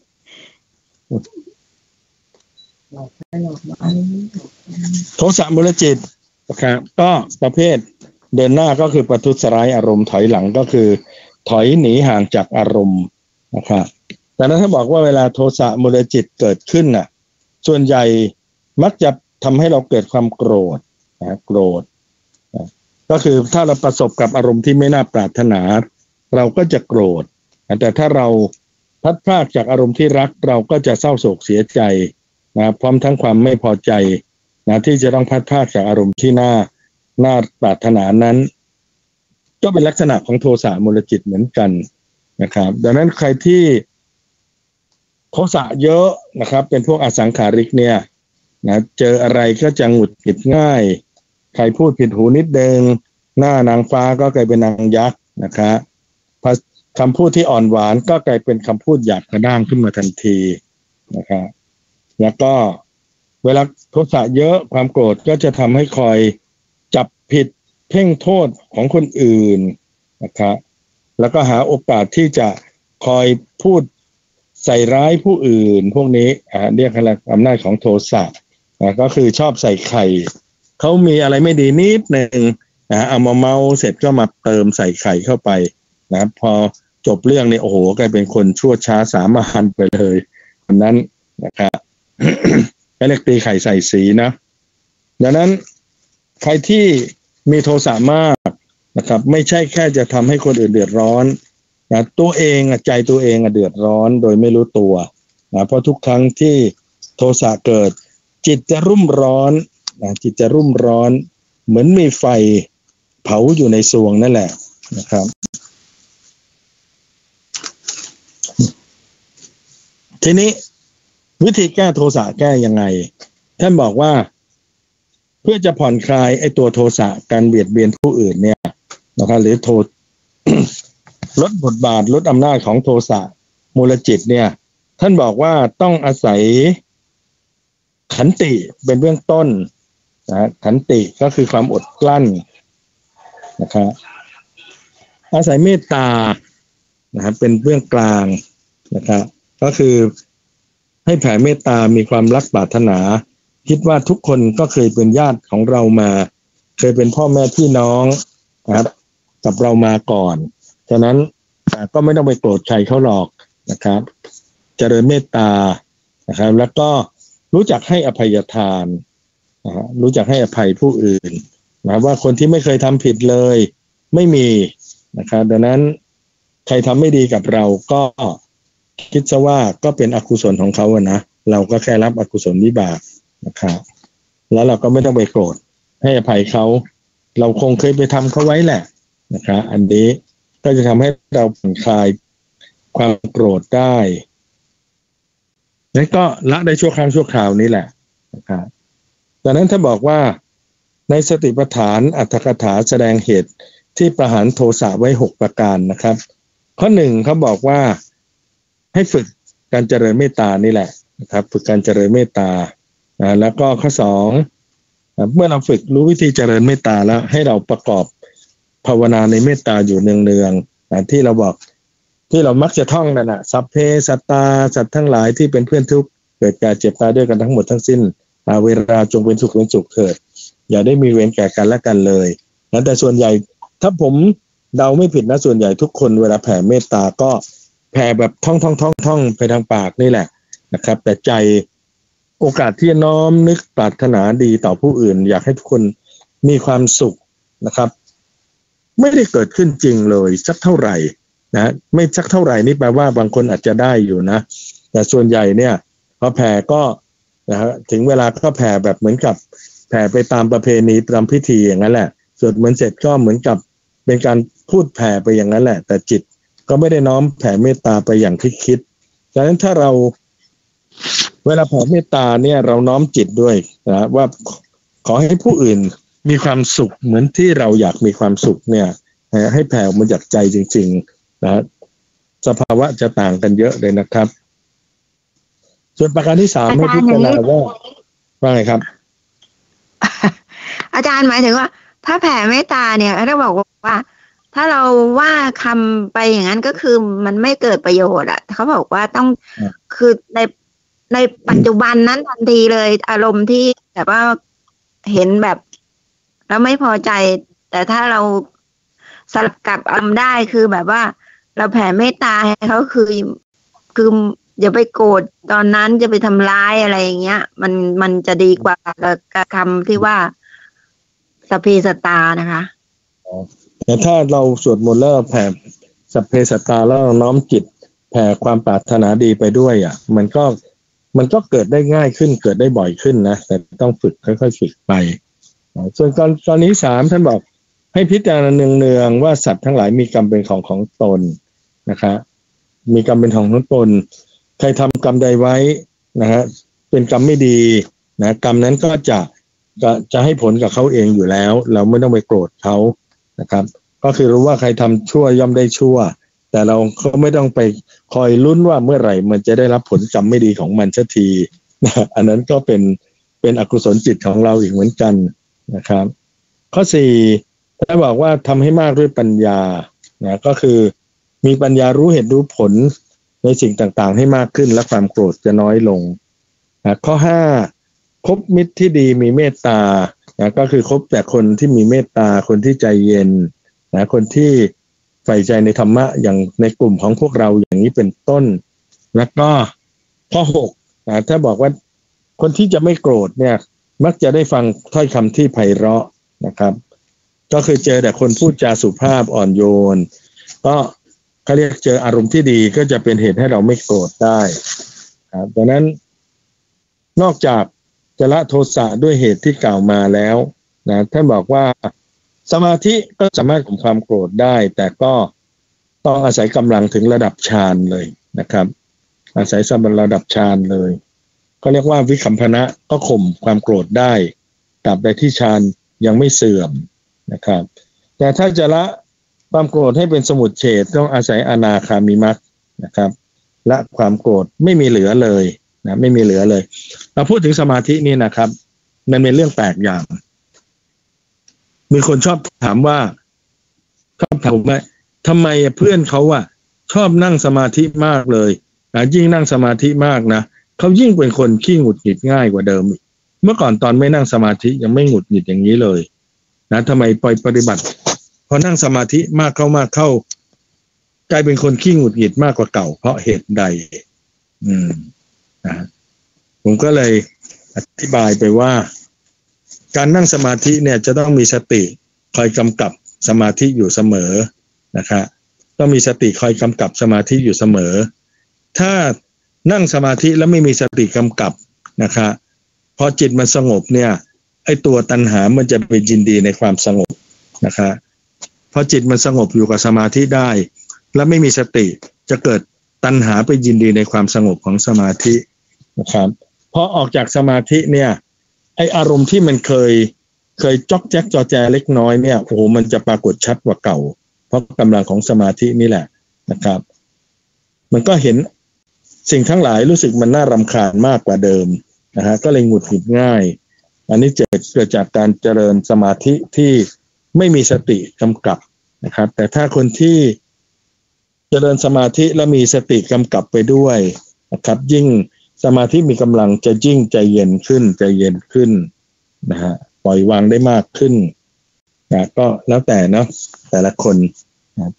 โทสะมูลจิตนะครับก็ประเภทเดินหน้าก็คือประทุษร้ายอารมณ์ถอยหลังก็คือถอยหนีห่างจากอารมณ์นะครับแต่ถ้าบอกว่าเวลาโทสะมูลจิตเกิดขึ้นน่ะส่วนใหญ่มักจะทำให้เราเกิดความโกรธโกรธก็คือถ้าเราประสบกับอารมณ์ที่ไม่น่าปรารถนาเราก็จะโกรธแต่ถ้าเราพลัดพรากจากอารมณ์ที่รักเราก็จะเศร้าโศกเสียใจนะพร้อมทั้งความไม่พอใจนะที่จะต้องพลัดพรากจากอารมณ์ที่น่าปรารถนานั้นก็เป็นลักษณะของโทสะมูลจิตเหมือนกันนะครับดังนั้นใครที่โทสะเยอะนะครับเป็นพวกอสังขาริกเนี่ยนะเจออะไรก็จะหงุดหงิดง่ายใครพูดผิดหูนิดเดิงหน้านางฟ้าก็กลายเป็นนางยักษ์นะครับคำพูดที่อ่อนหวานก็กลายเป็นคำพูดหยาบกระด้างขึ้นมาทันทีนะครับแล้วก็เวลาโทสะเยอะความโกรธก็จะทำให้คอยจับผิดเพ่งโทษของคนอื่นนะครับแล้วก็หาโอกาสที่จะคอยพูดใส่ร้ายผู้อื่นพวกนี้เรียกอะไรอำนาจของโทสะก็คือชอบใส่ไข่เขามีอะไรไม่ดีนิดนึงเอามาเมาเสร็จก็มาเติมใส่ไข่เข้าไปนะพอจบเรื่องนี่โอ้โหกลายเป็นคนชั่วช้าสามัญไปเลยแบบนั้นนะครับ เรียกตีไข่ใส่สีนะดังนั้นใครที่มีโทสะมากนะครับไม่ใช่แค่จะทำให้คนอื่นเดือดร้อนนะตัวเองใจตัวเองเดือดร้อนโดยไม่รู้ตัวนะเพราะทุกครั้งที่โทสะเกิดจิตจะรุ่มร้อนนะจิตจะรุ่มร้อนเหมือนมีไฟเผาอยู่ในทรวงนั่นแหละนะครับทีนี้วิธีแก้โทสะแก้ยังไงท่านบอกว่าเพื่อจะผ่อนคลายไอ้ตัวโทสะการเบียดเบียนผู้อื่นเนี่ยนะครับหรือลดบทบาทลดอำนาจของโทสะมูลจิตเนี่ยท่านบอกว่าต้องอาศัยขันติเป็นเบื้องต้นนะขันติก็คือความอดกลั้นนะครับอาศัยเมตตานะครับเป็นเบื้องกลางนะครับก็คือให้แผ่เมตตามีความรักปรารถนาคิดว่าทุกคนก็เคยเป็นญาติของเรามาเคยเป็นพ่อแม่พี่น้องนะครับกับเรามาก่อนฉะนั้นก็ไม่ต้องไปโกรธใครเขาหรอกนะครับเจริญเมตตานะครับแล้วก็รู้จักให้อภัยทานนะรู้จักให้อภัยผู้อื่นนะว่าคนที่ไม่เคยทำผิดเลยไม่มีนะครับดังนั้นใครทำไม่ดีกับเราก็คิดซะว่าก็เป็นอกุศลของเขาอะนะเราก็แค่รับอกุศลวิบากนะครับแล้วเราก็ไม่ต้องไปโกรธให้อภัยเขาเราคงเคยไปทำเขาไว้แหละนะครับอันนี้ก็จะทำให้เราผ่อนคลายความโกรธได้แล้วก็ละได้ชั่วครั้งชั่วคราวนี้แหละนะครับดังนั้นถ้าบอกว่าในสติปัฏฐานอรรถกถาแสดงเหตุที่ประหารโทสะไว้6ประการนะครับข้อ1เขาบอกว่าให้ฝึกการเจริญเมตตานี่แหละนะครับฝึกการเจริญเมตตาแล้วก็ข้อ2เมื่อเราฝึกรู้วิธีเจริญเมตตาแล้วให้เราประกอบภาวนาในเมตตาอยู่เนืองๆที่เราบอกที่เรามักจะท่องนั่นน่ะสัพเพสัตตาสัตว์ทั้งหลายที่เป็นเพื่อนทุกข์เกิดการเจ็บตายด้วยกันทั้งหมดทั้งสิ้นเวลาจงเป็นสุขเถิดอย่าได้มีเวรแก่กันและกันเลยนะแต่ส่วนใหญ่ถ้าผมเดาไม่ผิดนะส่วนใหญ่ทุกคนเวลาแผ่เมตตาก็แผ่แบบท่องไปทางปากนี่แหละนะครับแต่ใจโอกาสที่น้อมนึกปรารถนาดีต่อผู้อื่นอยากให้ทุกคนมีความสุขนะครับไม่ได้เกิดขึ้นจริงเลยสักเท่าไหร่นะไม่สักเท่าไหร่นี่แปลว่าบางคนอาจจะได้อยู่นะแต่ส่วนใหญ่เนี่ยพอแผ่ก็นะฮะถึงเวลาก็แผ่แบบเหมือนกับแผ่ไปตามประเพณีตามพิธีอย่างนั้นแหละสวดมนต์เสร็จก็เหมือนกับเป็นการพูดแผ่ไปอย่างนั้นแหละแต่จิตก็ไม่ได้น้อมแผ่เมตตาไปอย่างที่คิดดังนั้นถ้าเราเวลาแผ่เมตตาเนี่ยเราน้อมจิตด้วยนะว่าขอให้ผู้อื่นมีความสุขเหมือนที่เราอยากมีความสุขเนี่ยให้แผ่ออกมาจากใจจริงๆนะสภาวะจะต่างกันเยอะเลยนะครับส่วนประการที่3ให้พิจารณาว่าไงครับอาจารย์หมายถึงว่าถ้าแผ่เมตตาเนี่ยถ้าบอกว่าถ้าเราว่าคำไปอย่างนั้นก็คือมันไม่เกิดประโยชน์อ่ะเขาบอกว่าต้องคือในปัจจุบันนั้นทันทีเลยอารมณ์ที่แบบว่าเห็นแบบแล้วไม่พอใจแต่ถ้าเราสลับกับอารมณ์ได้คือแบบว่าเราแผ่เมตตาให้เขาคืออย่าไปโกรธตอนนั้นจะไปทำร้ายอะไรอย่างเงี้ยมันจะดีกว่ากับคำที่ว่าสัพเพสัตตานะคะแต่ถ้าเราสวดมนต์แล้วแผ่สัพเพสัตตาแล้วน้อมจิตแผ่ความปรารถนาดีไปด้วยอ่ะมันก็เกิดได้ง่ายขึ้นเกิดได้บ่อยขึ้นนะแต่ต้องฝึกค่อยๆฝึกไปส่วนตอนนี้3ท่านบอกให้พิจารณาเนืองๆว่าสัตว์ทั้งหลายมีกรรมเป็นของตนนะคะมีกรรมเป็นของตนใครทำกรรมใดไว้นะฮะเป็นกรรมไม่ดีนะกรรมนั้นก็จะให้ผลกับเขาเองอยู่แล้วเราไม่ต้องไปโกรธเขานะครับก็คือรู้ว่าใครทำชั่วย่อมได้ชั่วแต่เราก็ไม่ต้องไปคอยลุ้นว่าเมื่อไหร่มันจะได้รับผลกรรมไม่ดีของมันสักทีนะอันนั้นก็เป็นอกุศลจิตของเราอีกเหมือนกันนะครับข้อ4ถ้าบอกว่าทำให้มากด้วยปัญญานะก็คือมีปัญญารู้เหตุรู้ผลในสิ่งต่างๆให้มากขึ้นและความโกรธจะน้อยลงนะข้อ5คบมิตรที่ดีมีเมตตานะก็คือคบแต่คนที่มีเมตตาคนที่ใจเย็นนะคนที่ใฝ่ใจในธรรมะอย่างในกลุ่มของพวกเราอย่างนี้เป็นต้นแล้วก็ข้อ6นะถ้าบอกว่าคนที่จะไม่โกรธเนี่ยมักจะได้ฟังถ้อยคำที่ไพเราะนะครับก็คือเจอแต่คนพูดจาสุภาพอ่อนโยนก็เขาเรียกเจออารมณ์ที่ดีก็จะเป็นเหตุให้เราไม่โกรธได้ครับดังนั้นนอกจากจะละโทสะด้วยเหตุที่กล่าวมาแล้วนะท่านบอกว่าสมาธิก็สามารถข่มความโกรธได้แต่ก็ต้องอาศัยกำลังถึงระดับฌานเลยนะครับอาศัยสมบัติระดับฌานเลยก็เรียกว่าวิคัมพนะก็ข่มความโกรธได้ตราบใดที่ฌานยังไม่เสื่อมนะครับแต่ถ้าจะละความโกรธให้เป็นสมุจเฉทต้องอาศัยอนาคามิมรรคนะครับละความโกรธไม่มีเหลือเลยนะไม่มีเหลือเลยเราพูดถึงสมาธินี่นะครับมันเป็นเรื่องแปลกอย่างมีคนชอบถามว่าทำไมเพื่อนเขาชอบนั่งสมาธิมากเลยนะยิ่งนั่งสมาธิมากนะเขายิ่งเป็นคนขี้หงุดหงิดง่ายกว่าเดิมอีกเมื่อก่อนตอนไม่นั่งสมาธิยังไม่หงุดหงิดอย่างนี้เลยนะทำไมปฏิบัติพอนั่งสมาธิมากเข้ากลายเป็นคนขี้หงุดหงิดมากกว่าเก่าเพราะเหตุใดนะผมก็เลยอธิบายไปว่าการนั่งสมาธิเนี่ยจะต้องมีสติคอยกำกับสมาธิอยู่เสมอนะครับต้องมีสติคอยกำกับสมาธิอยู่เสมอถ้านั่งสมาธิแล้วไม่มีสติกำกับนะครับพอจิตมันสงบเนี่ยไอ้ตัวตัณหามันจะไปยินดีในความสงบนะครับพอจิตมันสงบอยู่กับสมาธิได้แล้วไม่มีสติจะเกิดตัณหาไปยินดีในความสงบของสมาธินะครับพอออกจากสมาธิเนี่ยไอ้อารมณ์ที่มันเคยจ๊อกแจ๊กจอแจเล็กน้อยเนี่ยโอ้โหมันจะปรากฏชัดกว่าเก่าเพราะกำลังของสมาธินี่แหละนะครับมันก็เห็นสิ่งทั้งหลายรู้สึกมันน่ารำคาญมากกว่าเดิมนะฮะก็เลยหงุดหงิดง่ายอันนี้เกิดจากการเจริญสมาธิที่ไม่มีสติกำกับนะครับแต่ถ้าคนที่เจริญสมาธิและมีสติกำกับไปด้วยนะครับยิ่งสมาธิมีกำลังจะยิ่งใจเย็นขึ้นนะฮะปล่อยวางได้มากขึ้นนะก็แล้วแต่เนาะแต่ละคนนะ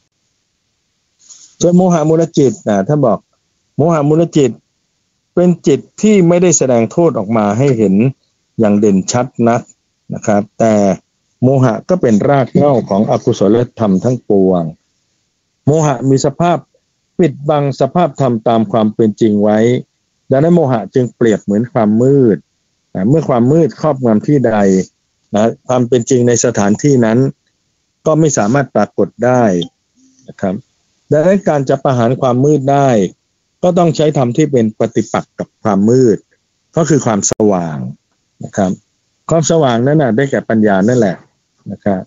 ส่วนโมหะมูลจิตถ้าบอกโมหะมูลจิตเป็นจิตที่ไม่ได้แสดงโทษออกมาให้เห็นอย่างเด่นชัดนักนะครับแต่โมหะก็เป็นรากเหง้าของอกุศลธรรมทั้งปวงโมหะมีสภาพปิดบังสภาพธรรมตามความเป็นจริงไว้ดังนั้นโมหะจึงเปรียบเหมือนความมืดเมื่อความมืดครอบงำที่ใดนะความเป็นจริงในสถานที่นั้นก็ไม่สามารถปรากฏได้นะครับดังนั้นการจะประหารความมืดได้ก็ต้องใช้ธรรมที่เป็นปฏิปักษ์กับความมืดก็คือความสว่างนะครับความสว่างนั้นได้แก่ปัญญานั่นแหละนะครับ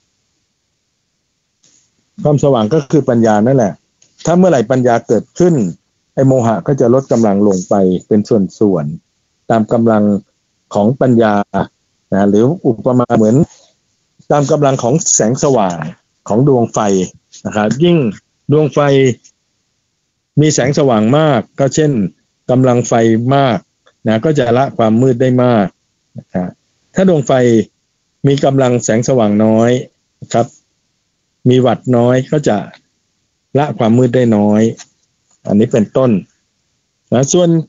ความสว่างก็คือปัญญานั่นแหละถ้าเมื่อไหร่ปัญญาเกิดขึ้นไอ้โมหะก็จะลดกำลังลงไปเป็นส่วนๆตามกำลังของปัญญาหรืออุปมาเหมือนตามกำลังของแสงสว่างของดวงไฟนะครับยิ่งดวงไฟมีแสงสว่างมากก็เช่นกำลังไฟมากก็จะละความมืดได้มากนะครับถ้าดวงไฟมีกำลังแสงสว่างน้อยครับมีวัตต์น้อยก็จะละความมืดได้น้อยอันนี้เป็นต้นส่วน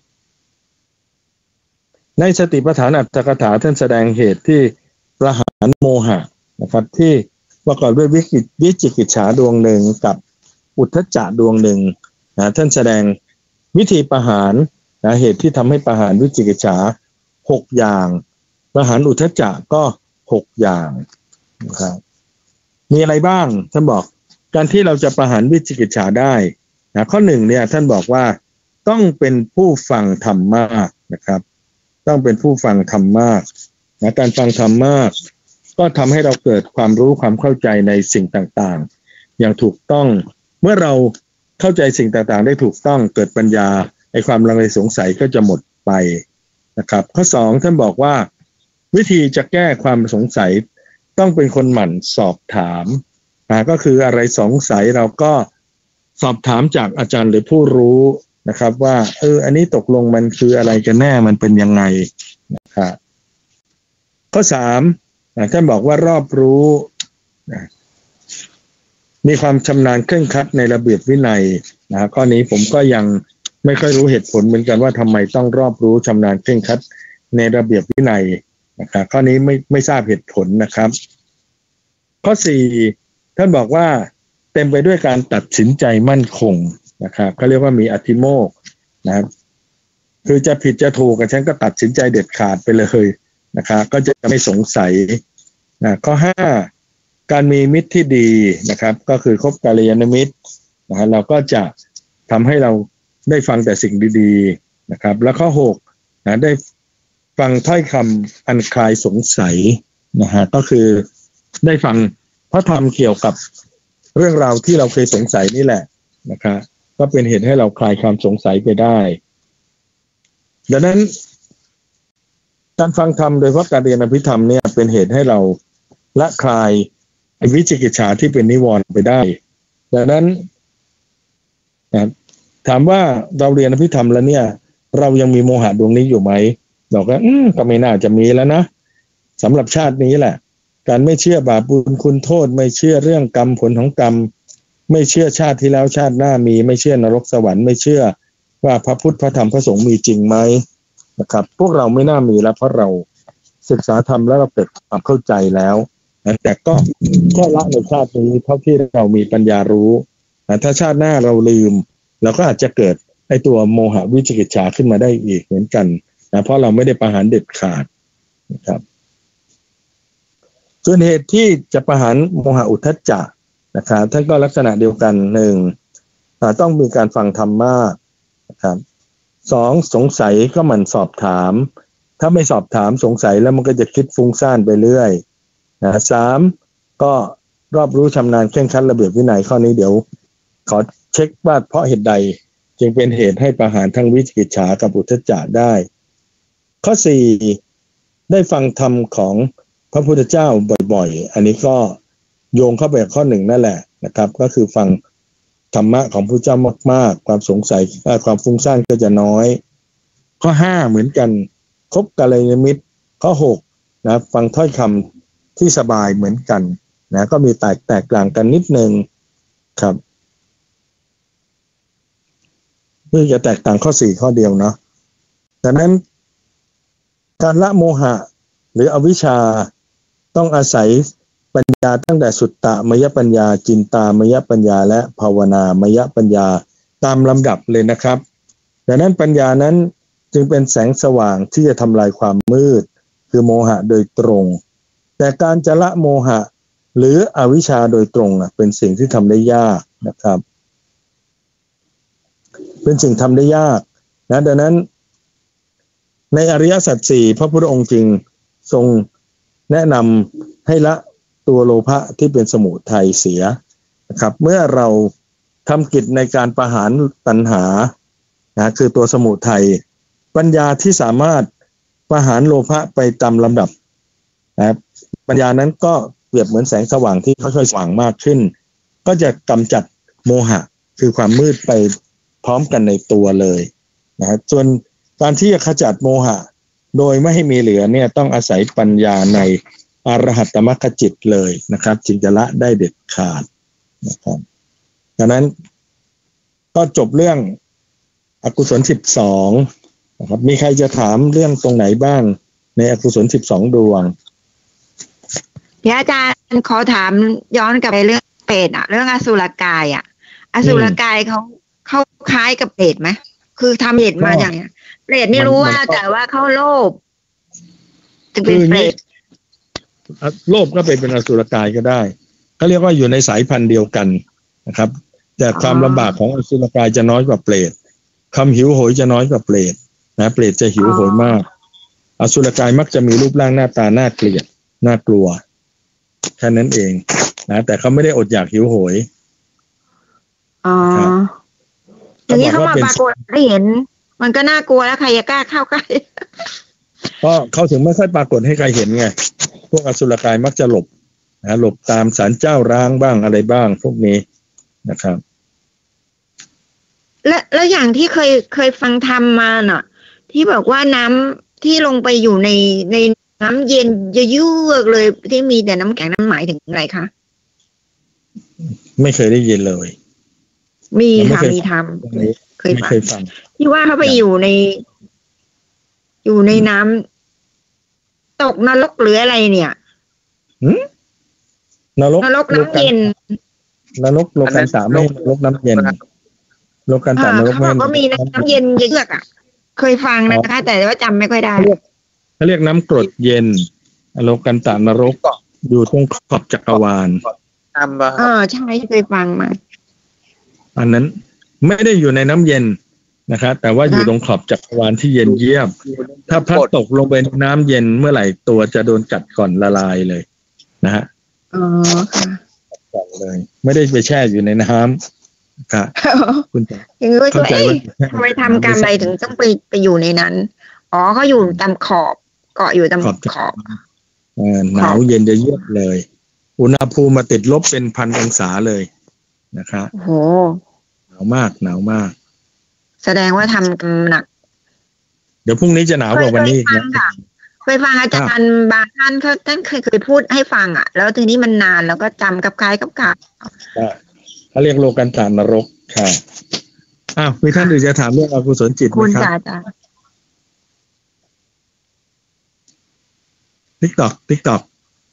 ในสติปัฏฐานอัตถกถาท่านแสดงเหตุที่ประหารโมหะนะครับที่ประกอบด้วยวิจิกิจฉาดวงหนึ่งกับอุทธัจจะดวงหนึ่งท่านแสดงวิธีประหารเหตุที่ทำให้ประหารวิจิกิจฉา6อย่างประหารอุทธัจจะก็6อย่างนะครับมีอะไรบ้างท่านบอกการที่เราจะประหารวิจิกิจฉาได้ข้อ1เนี่ยท่านบอกว่าต้องเป็นผู้ฟังธรรมมากนะครับต้องเป็นผู้ฟังธรรมมากการฟังธรรมมากก็ทำให้เราเกิดความรู้ความเข้าใจในสิ่งต่างๆอย่างถูกต้องเมื่อเราเข้าใจสิ่งต่างๆได้ถูกต้องเกิดปัญญาไอ้ความลังเลสงสัยก็จะหมดไปนะครับข้อ2ท่านบอกว่าวิธีจะแก้ความสงสัยต้องเป็นคนหมั่นสอบถามก็คืออะไรสงสัยเราก็สอบถามจากอาจารย์หรือผู้รู้นะครับว่าอันนี้ตกลงมันคืออะไรกันแน่มันเป็นยังไงนะครับข้อ3ท่านบอกว่ารอบรู้มีความชำนาญเคร่งครัดในระเบียบวินัยข้อนี้ผมก็ยังไม่ค่อยรู้เหตุผลเหมือนกันว่าทำไมต้องรอบรู้ชำนาญเคร่งครัดในระเบียบวินัยนะครับข้อนี้ไม่ทราบเหตุผลนะครับข้อ4ท่านบอกว่าเต็มไปด้วยการตัดสินใจมั่นคงนะครับเขาเรียกว่ามีอธิโมกข์นะครับคือจะผิดจะถูกกับฉันก็ตัดสินใจเด็ดขาดไปเลยนะครับก็จะไม่สงสัยข้อ5การมีมิตรที่ดีนะครับก็คือคบกัลยาณมิตรเราก็จะทำให้เราได้ฟังแต่สิ่งดีๆนะครับแล้วข้อได้ฟังถ้อยคำอันคลายสงสัยนะฮะก็คือได้ฟังพระธรรมเกี่ยวกับเรื่องราวที่เราเคยสงสัยนี่แหละนะคะก็เป็นเหตุให้เราคลายความสงสัยไปได้ดังนั้นการฟังธรรมโดยเฉพาะการเรียนอภิธรรมเนี่ยเป็นเหตุให้เราละคลายวิจิกิจฉาที่เป็นนิวรณ์ไปได้ดังนั้นนะถามว่าเราเรียนอภิธรรมแล้วเนี่ยเรายังมีโมหะดวงนี้อยู่ไหมเราก็ก็ไม่น่าจะมีแล้วนะสำหรับชาตินี้แหละการไม่เชื่อบาปบุญคุณโทษไม่เชื่อเรื่องกรรมผลของกรรมไม่เชื่อชาติที่แล้วชาติหน้ามีไม่เชื่อนรกสวรรค์ไม่เชื่อว่าพระพุทธพระธรรมพระสงฆ์มีจริงไหมนะครับพวกเราไม่น่ามีแล้วเพราะเราศึกษาธรรมแล้วเราเกิดความเข้าใจแล้วแต่ก็แค่ละในชาตินี้เท่าที่เรามีปัญญารู้ถ้าชาติหน้าเราลืมเราก็อาจจะเกิดไอ้ตัวโมหะวิจิกิจฉาขึ้นมาได้อีกเหมือนกันนะเพราะเราไม่ได้ประหารเด็ดขาดนะครับส่วนเหตุที่จะประหารโมหะอุทธัจจะนะครับท่านก็ลักษณะเดียวกันหนึ่งต้องมีการฟังธรรมมากนะครับสองสงสัยก็หมั่นสอบถามถ้าไม่สอบถามสงสัยแล้วมันก็จะคิดฟุ้งซ่านไปเรื่อยนะสามก็รอบรู้ชำนาญเคร่งครัดระเบียบวินัยข้อนี้เดี๋ยวขอเช็คว่าเพราะเหตุใดจึงเป็นเหตุให้ประหารทั้งวิจิกิจฉากับอุทธัจจะได้ข้อสี่ได้ฟังธรรมของพระพุทธเจ้าบ่อยๆอันนี้ก็โยงเข้าไปกับข้อหนึ่งนั่นแหละนะครับก็คือฟังธรรมะของพระพุทธเจ้ามากๆความสงสัยความฟุ้งซ่านก็จะน้อยข้อห้าเหมือนกันคบกัลยาณมิตรข้อหกนะฟังถ้อยคำที่สบายเหมือนกันนะก็มีแตกต่างกันนิดนึงครับเพื่อจะแตกต่างข้อสี่ข้อเดียวเนาะดังนั้นการละโมหะหรืออวิชชาต้องอาศัยปัญญาตั้งแต่สุตตมยปัญญาจินตามยปัญญาและภาวนามยปัญญาตามลำดับเลยนะครับดังนั้นปัญญานั้นจึงเป็นแสงสว่างที่จะทำลายความมืดคือโมหะโดยตรงแต่การจะละโมหะหรืออวิชชาโดยตรงเป็นสิ่งที่ทำได้ยากนะครับเป็นสิ่งทำได้ยากนะดังนั้นในอริยสัจสี่พระพุทธองค์จึงทรงแนะนำให้ละตัวโลภะที่เป็นสมุทัยเสียนะครับเมื่อเราทำกิจในการประหารตัณหานะคือตัวสมุทัยปัญญาที่สามารถประหารโลภะไปตามลำดับนะปัญญานั้นก็เปรียบเหมือนแสงสว่างที่ค่อยๆสว่างมากขึ้นก็จะกำจัดโมหะคือความมืดไปพร้อมกันในตัวเลยนะส่วนการที่จะขจัดโมหะโดยไม่ให้มีเหลือเนี่ยต้องอาศัยปัญญาในอรหัตตมรรคจิตเลยนะครับจึงจะละได้เด็ดขาดนะครับดังนั้นก็จบเรื่องอกุศล12นะครับมีใครจะถามเรื่องตรงไหนบ้างในอกุศล12ดวงเดี๋ยวอาจารย์ขอถามย้อนกลับไปเรื่องเปรตเรื่องอสุรกายอสุรกายเขาคล้ายกับเปรตไหมคือทำเหตุมาอย่างนี้เปรตไม่รู้ว่าแต่ว่าเขาโลภจะเป็นเปรตโลภก็เป็นอสุรกายก็ได้เขาเรียกว่าอยู่ในสายพันธุ์เดียวกันนะครับแต่ความลำบากของอสุรกายจะน้อยกว่าเปรตความหิวโหยจะน้อยกว่าเปรตนะเปรตจะหิวโหยมากอสุรกายมักจะมีรูปร่างหน้าตาน่าเกลียดน่ากลัวแค่นั้นเองนะแต่เขาไม่ได้อดอยากหิวโหยอย่างนี้เขามาปรากฏให้เห็นมันก็น่ากลัวแล้วใครจะกล้าเข้าใกล้ก็เขาถึงไม่ค่อยปรากฏให้ใครเห็นไงพวกอสุรกายมักจะหลบตามศาลเจ้าร้างบ้างอะไรบ้างพวกนี้นะครับแล้วอย่างที่เคยฟังธรรมมาน่ะที่บอกว่าน้ำที่ลงไปอยู่ในน้ำเย็นเยือกเลยที่มีแต่น้ำแข็งนั้นหมายถึงอะไรคะไม่เคยได้ยินเลยมีค่ะมีธรรมเคยฟังที่ว่าเขาไปอยู่ในน้ำตกนรกหรืออะไรเนี่ยนรกน้ำเย็นนรกโลกันตะไม่นรกน้ำเย็นโลกันตะนรกเขาบอกว่ามีน้ำเย็นเยือกเคยฟังนะคะแต่ว่าจำไม่ค่อยได้เขาเรียกน้ำกรดเย็นโลกันตะนรกอยู่ตรงขอบจักรวาลใช่เคยฟังมาอันนั้นไม่ได้อยู่ในน้ำเย็นนะครับแต่ว่าอยู่ตรงขอบจักรวาลที่เย็นเยียบถ้าพลัดตกลงไปในน้ำเย็นเมื่อไหร่ตัวจะโดนกัดก่อนละลายเลยนะฮะอ๋อค่ะก่อนเลยไม่ได้ไปแช่อยู่ในน้ำค่ะคุณอย่างนี้ก็ช่วยทำไมทำกรรมอะไรถึงต้องไปอยู่ในนั้นอ๋อเขาอยู่ตามขอบเกาะอยู่ตามขอบหนาวเย็นจะเยือกเลยอุณหภูมิมาติดลบเป็น1,000 องศาเลยนะครับโอ้โหหนาวมากแสดงว่าทำกรรมหนักเดี๋ยวพรุ่งนี้จะหนาวกว่าวันนี้นะเคยฟังอาจารย์บางท่านเคยพูดให้ฟังอ่ะแล้วทีนี้มันนานแล้วก็จำกับคล้ายกับกาเขาเรียกโลกันตานรกค่ะมีท่านอื่นจะถามเรื่องอกุศลจิตไหมครับTikTok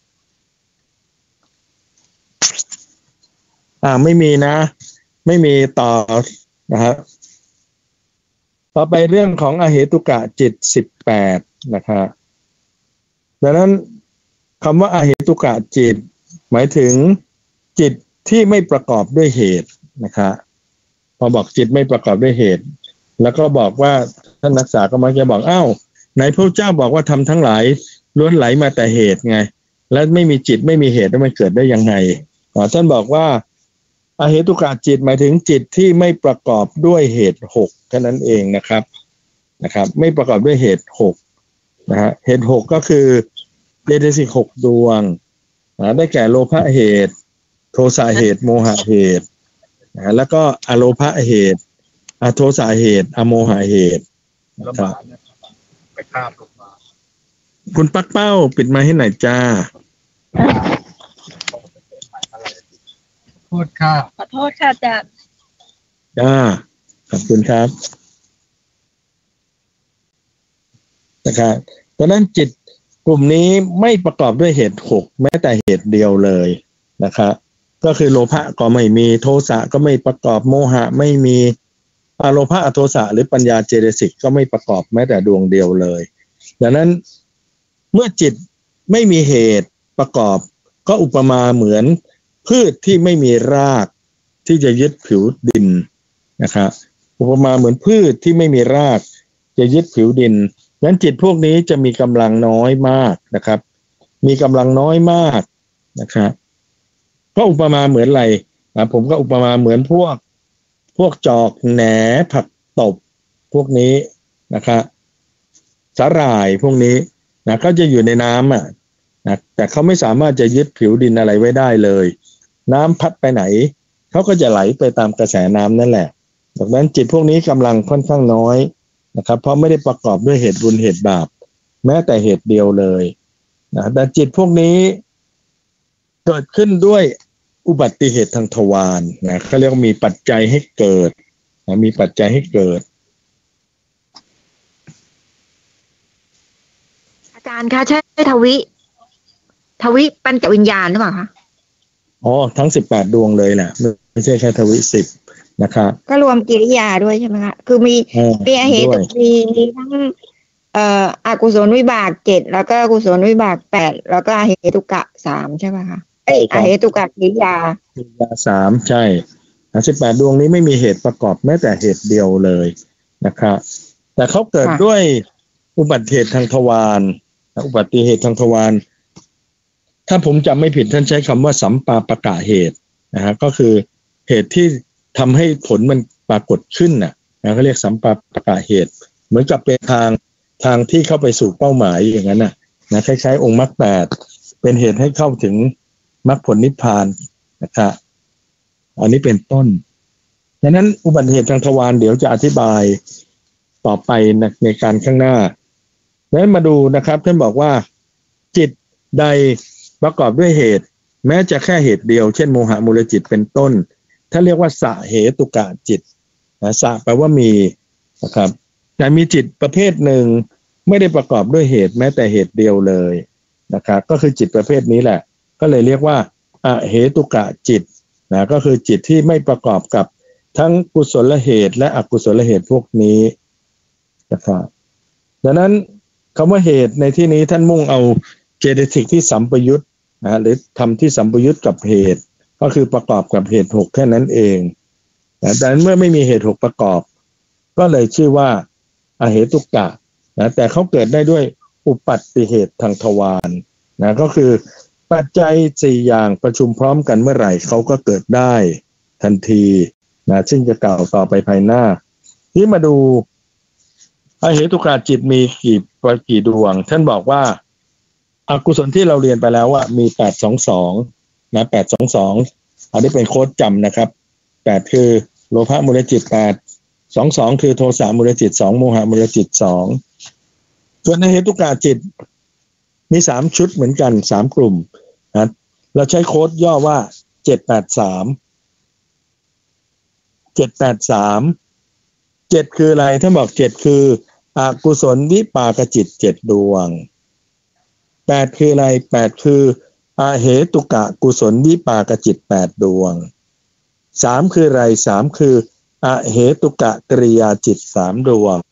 ไม่มีนะไม่มีต่อนะครับต่อไปเรื่องของอเหตุกะจิต18นะครับดังนั้นคำว่าอเหตุกะจิตหมายถึงจิตที่ไม่ประกอบด้วยเหตุนะครับพอบอกจิตไม่ประกอบด้วยเหตุแล้วก็บอกว่าท่านนักศึกษาก็มักจะบอกไหนพระเจ้าบอกว่าทำทั้งหลายล้วนไหลมาแต่เหตุไงและไม่มีจิตไม่มีเหตุแล้วมันเกิดได้ยังไงท่านบอกว่าอเหตุกะจิตหมายถึงจิตที่ไม่ประกอบด้วยเหตุ6แค่นั้นเองนะครับไม่ประกอบด้วยเหตุ6นะฮะเหตุ6ก็คือเจตสิก6ดวงได้แก่โลภะเหตุโทสะเหตุโมหะเหตุแล้วก็อโลภะเหตุอโทสะเหตุอโมหะเหตุนะครับไปคาบลงมาคุณปักเป้าปิดไมค์ให้หน่อยจ้าขอโทษค่ะอาจารย์ขอบคุณครับนะครับดังนั้นจิตกลุ่มนี้ไม่ประกอบด้วยเหตุ6แม้แต่เหตุเดียวเลยนะครับก็คือโลภะก็ไม่มีโทสะก็ไม่ประกอบโมหะไม่มีอโลภะอโทสะหรือปัญญาเจตสิกก็ไม่ประกอบแม้แต่ดวงเดียวเลยดังนั้นเมื่อจิตไม่มีเหตุประกอบก็อุปมาเหมือนพืชที่ไม่มีรากที่จะยึดผิวดินนะครับอุปมาเหมือนพืชที่ไม่มีรากจะยึดผิวดินงั้นจิตพวกนี้จะมีกำลังน้อยมากนะครับมีกำลังน้อยมากนะครับก็อุปมาเหมือนอะไรผมก็อุปมาเหมือนพวกจอกแหนผักตบพวกนี้นะครับสาหร่ายพวกนี้ก็จะอยู่ในน้ำนะแต่เขาไม่สามารถจะยึดผิวดินอะไรไว้ได้เลยน้ำพัดไปไหนเขาก็จะไหลไปตามกระแสน้ำนั่นแหละดังนั้นจิตพวกนี้กำลังค่อนข้างน้อยนะครับเพราะไม่ได้ประกอบด้วยเหตุบุญเหตุบาปแม้แต่เหตุเดียวเลยแต่จิตพวกนี้เกิดขึ้นด้วยอุบัติเหตุทางทวารเขาเรียกว่ามีปัจจัยให้เกิดมีปัจจัยให้เกิดอาจารย์คะใช่ทวิปัญจวิญญาณหรือเปล่าคะทั้ง18ดวงเลยแหละไม่ใช่แค่ทวิ10นะครับก็รวมกิริยาด้วยใช่ไหมคะคือมีอเหตุมีทั้งอกุศลวิบาก7แล้วก็อกุศลวิบาก8แล้วก็อเหตุกะ3ใช่ไหมคะอเหตุกะกิริยา 3ใช่18ดวงนี้ไม่มีเหตุประกอบแม้แต่เหตุเดียวเลยนะครับแต่เขาเกิดด้วยอุบัติเหตุทางทวารอุบัติเหตุทางทวารถ้าผมจำไม่ผิดท่านใช้คำว่าสัมปาปะกะเหตุก็คือเหตุที่ทำให้ผลมันปรากฏขึ้นเขาเรียกสัมปาปะกะเหตุเหมือนกับเป็นทางที่เข้าไปสู่เป้าหมายอย่างนั้นคล้ายๆองค์มรรค8เป็นเหตุให้เข้าถึงมรรคผลนิพพานนะครับอันนี้เป็นต้นฉะนั้นอุบัติเหตุทางทวารเดี๋ยวจะอธิบายต่อไปในการข้างหน้าแล้วมาดูนะครับท่านบอกว่าจิตใดประกอบด้วยเหตุแม้จะแค่เหตุเดียวเช่นโมหะมูลจิตเป็นต้นถ้าเรียกว่าสะเหตุกะจิตสะแปลว่ามีนะครับแต่มีจิตประเภทหนึ่งไม่ได้ประกอบด้วยเหตุแม้แต่เหตุเดียวเลยนะครับก็คือจิตประเภทนี้แหละก็เลยเรียกว่าอเหตุกะจิตก็คือจิตที่ไม่ประกอบกับทั้งกุศลเหตุและอกุศลเหตุพวกนี้นะครับดังนั้นคำว่าเหตุในที่นี้ท่านมุ่งเอาเจตสิกที่สัมปยุตหรือทำที่สัมปยุตกับเหตุก็คือประกอบกับเหตุ6แค่นั้นเองแต่เมื่อไม่มีเหตุ6ประกอบก็เลยชื่อว่าอเหตุกะนะแต่เขาเกิดได้ด้วยอุปัตติเหตุทางทวารนะก็คือปัจจัย4อย่างประชุมพร้อมกันเมื่อไหร่เขาก็เกิดได้ทันทีนะซึ่งจะกล่าวต่อไปภายหน้าที่มาดูอเหตุกะจิตมีกี่ดวงท่านบอกว่าอกุศลที่เราเรียนไปแล้วว่ามี822นะ822อันนี้เป็นโค้ดจำนะครับ8คือโลภะมูลจิต8 22คือโทสะมูลจิต2โมหะมูลจิต2ส่วนอเหตุกะจิตมี3ชุดเหมือนกัน3กลุ่มนะเราใช้โค้ดย่อว่า783 7คืออะไรท่านบอก7คืออกุศลวิปากจิต7ดวง8คืออะไร8คืออเหตุกะกุศลวิปากจิต8ดวง3คืออะไร3คืออเหตุกะกริยาจิต3ดวง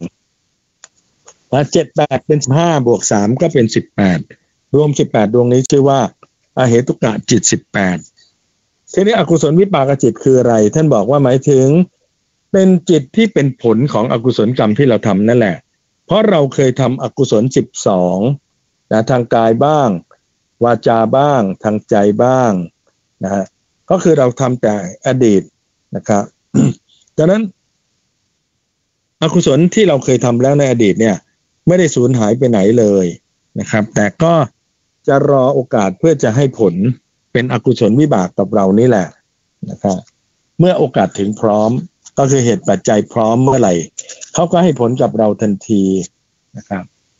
7 8เป็น15บวก3ก็เป็น18รวม18ดวงนี้ชื่อว่าอเหตุกะจิต18ทีนี้อกุศลวิปากจิตคืออะไรท่านบอกว่าหมายถึงเป็นจิตที่เป็นผลของอกุศลกรรมที่เราทำนั่นแหละเพราะเราเคยทำอกุศล12นะทางกายบ้างวาจาบ้างทางใจบ้างนะฮะก็คือเราทำแต่อดีตนะครับ ดังนั้นอกุศลที่เราเคยทำแล้วในอดีตเนี่ยไม่ได้สูญหายไปไหนเลยนะครับแต่ก็จะรอโอกาสเพื่อจะให้ผลเป็นอกุศลวิบากกับเรานี่แหละนะครับเมื่อโอกาสถึงพร้อมก็คือเหตุปัจจัยพร้อมเมื่อไหร่เขาก็ให้ผลกับเราทันทีนะครับ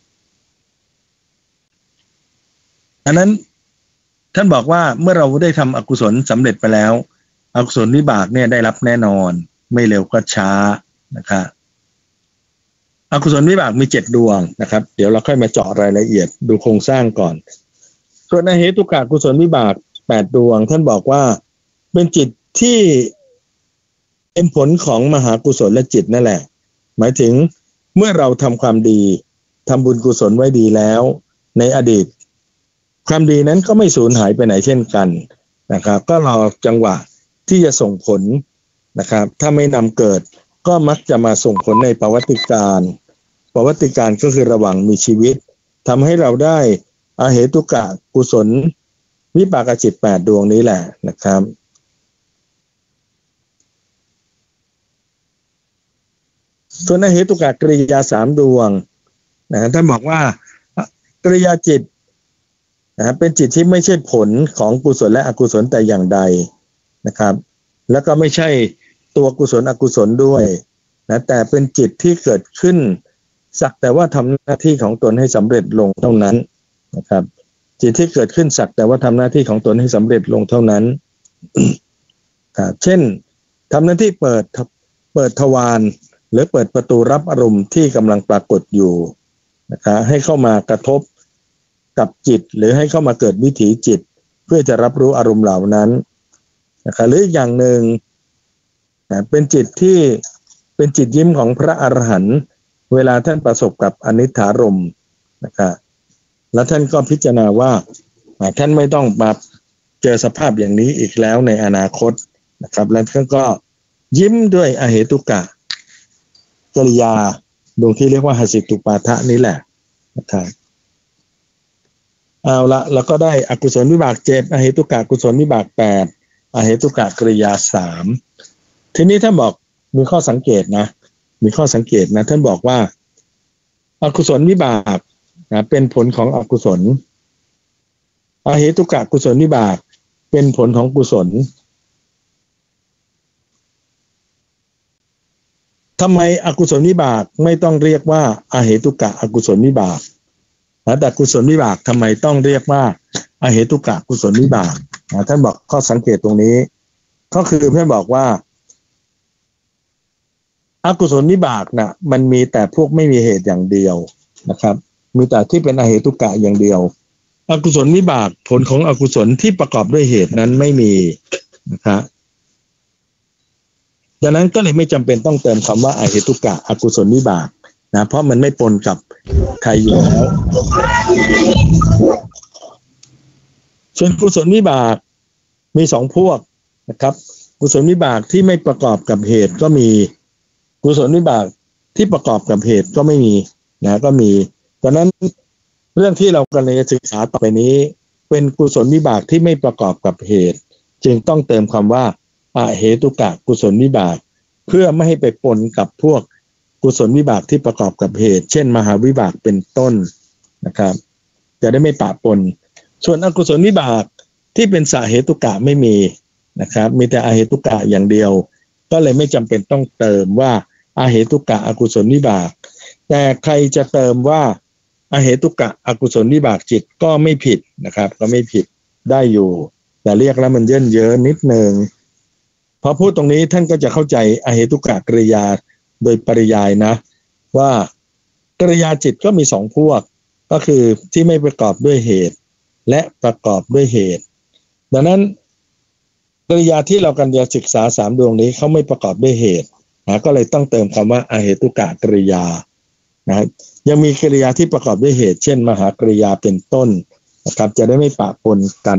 อันนั้นท่านบอกว่าเมื่อเราได้ทำอกุศลสำเร็จไปแล้วอกุศลวิบากเนี่ยได้รับแน่นอนไม่เร็วก็ช้านะครับอกุศลวิบากมี7ดวงนะครับเดี๋ยวเราค่อยมาเจาะรายละเอียดดูโครงสร้างก่อนส่วนอเหตุกะกุศลวิบาก8ดวงท่านบอกว่าเป็นจิตที่เป็นผลของมหากุศลและจิตนั่นแหละหมายถึงเมื่อเราทำความดีทำบุญกุศลไว้ดีแล้วในอดีตความดีนั้นก็ไม่สูญหายไปไหนเช่นกันนะครับก็รอจังหวะที่จะส่งผลนะครับถ้าไม่นำเกิดก็มักจะมาส่งผลในประวัติการก็คือระหว่างมีชีวิตทำให้เราได้อเหตุกะกุศลวิปากจิต8ดวงนี้แหละนะครับส่วนอเหตุกะกริยา3ดวงนะท่านบอกว่ากริยาจิตนะเป็นจิตที่ไม่ใช่ผลของกุศลและอกุศลแต่อย่างใดนะครับแล้วก็ไม่ใช่ตัวกุศลอกุศลด้วยนะแต่เป็นจิตที่เกิดขึ้นสักแต่ว่าทำหน้าที่ของตนให้สำเร็จลงเท่านั้นนะครับจิตที่เกิดขึ้นสักแต่ว่าทำหน้าที่ของตนให้สำเร็จลงเท่านั้น เช่นทำหน้าที่เปิดทวารหรือเปิดประตูรับอารมณ์ที่กำลังปรากฏอยู่นะครับให้เข้ามากระทบกับจิตหรือให้เข้ามาเกิดวิถีจิตเพื่อจะรับรู้อารมณ์เหล่านั้นนะครับหรืออย่างหนึ่งเป็นจิตที่เป็นจิตยิ้มของพระอรหันต์เวลาท่านประสบกับอนิถารมณ์นะครับแล้วท่านก็พิจารณาว่าท่านไม่ต้องมาเจอสภาพอย่างนี้อีกแล้วในอนาคตนะครับแล้วท่านก็ยิ้มด้วยอเหตุกะกริยาดวงที่เรียกว่าหสิตุปาทะนี่แหละนะครับเอาละแล้วก็ได้อกุศลวิบาก7อเหตุกะกุศลวิบาก8อเหตุกะกริยา3ทีนี้ท่านบอกมีข้อสังเกตนะท่านบอกว่าอกุศลวิบากเป็นผลของอกุศลอเหตุกะกุศลวิบากเป็นผลของกุศลทำไมอกุศลวิบากไม่ต้องเรียกว่าอเหตุกะอกุศลวิบากแต่กุศลวิบากทำไมต้องเรียกว่าอเหตุกะกุศลวิบากท่านบอกข้อสังเกตตรงนี้ก็คือท่านบอกว่าอกุศลวิบากนะมันมีแต่พวกไม่มีเหตุอย่างเดียวนะครับมีแต่ที่เป็นอเหตุกะอย่างเดียวอกุศลวิบากผลของอกุศลที่ประกอบด้วยเหตุนั้นไม่มีนะครับดังนั้นก็เลยไม่จำเป็นต้องเติมคำว่าอเหตุกะอกุศลวิบากนะเพราะมันไม่ปนกับใครอยู่แล้วส่วนกุศลวิบากมี2พวกนะครับกุศลวิบากที่ไม่ประกอบกับเหตุก็มีกุศลวิบากที่ประกอบกับเหตุก็ไม่มีนะก็มีดังนั้นเรื่องที่เรากำลังจะศึกษาต่อไปนี้เป็นกุศลวิบากที่ไม่ประกอบกับเหตุจึงต้องเติมคำว่าอเหตุกะกุศลวิบากเพื่อไม่ให้ไปปนกับพวกกุศลวิบากที่ประกอบกับเหตุเช่นมหาวิบากเป็นต้นนะครับจะได้ไม่ปะปนส่วนอกุศลวิบากที่เป็นสาเหตุกะไม่มีนะครับมีแต่อเหตุกะอย่างเดียวก็เลยไม่จำเป็นต้องเติมว่าอเหตุกะอกุศลวิบากแต่ใครจะเติมว่าอเหตุกะอกุศลวิบากจิตก็ไม่ผิดนะครับก็ไม่ผิดได้อยู่แต่เรียกแล้วมันเยินเยอะนิดนึงพอพูดตรงนี้ท่านก็จะเข้าใจอเหตุกะกริยาโดยปริยายนะว่ากริยาจิตก็มีสองพวกก็คือที่ไม่ประกอบด้วยเหตุและประกอบด้วยเหตุดังนั้นกริยาที่เรากำลังจะศึกษาสามดวงนี้เขาไม่ประกอบด้วยเหตุนะก็เลยต้องเติมคำว่าอเหตุกะกริยานะยังมีกริยาที่ประกอบด้วยเหตุเช่นมหากริยาเป็นต้นนะครับจะได้ไม่ปะปนกัน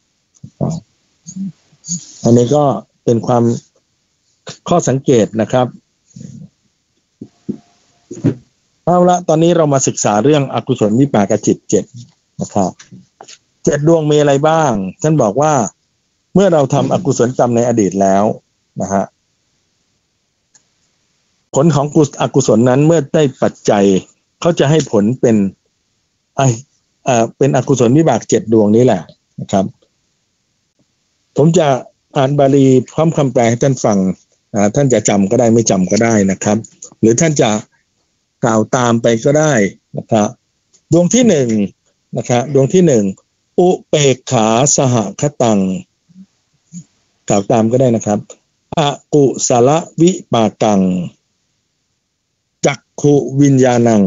อันนี้ก็เป็นความข้อสังเกตนะครับเอาละตอนนี้เรามาศึกษาเรื่องอกุศลวิปากจิต7นะครับ7ดวงมีอะไรบ้างท่านบอกว่าเมื่อเราทำอกุศลกรรมในอดีตแล้วนะฮะผลของอกุศลนั้นเมื่อได้ปัจจัยเขาจะให้ผลเป็นเป็นอกุศลวิบาก7ดวงนี้แหละนะครับผมจะอ่านบาลีพร้อมคำแปลให้ท่านฟังท่านจะจำก็ได้ไม่จำก็ได้นะครับหรือท่านจะกล่าวตามไปก็ได้นะครับดวงที่1นะครับดวงที่1อุเปกขาสหคตังกล่าวตามก็ได้นะครับอกุศลวิปากังจักขุวิญญาณัง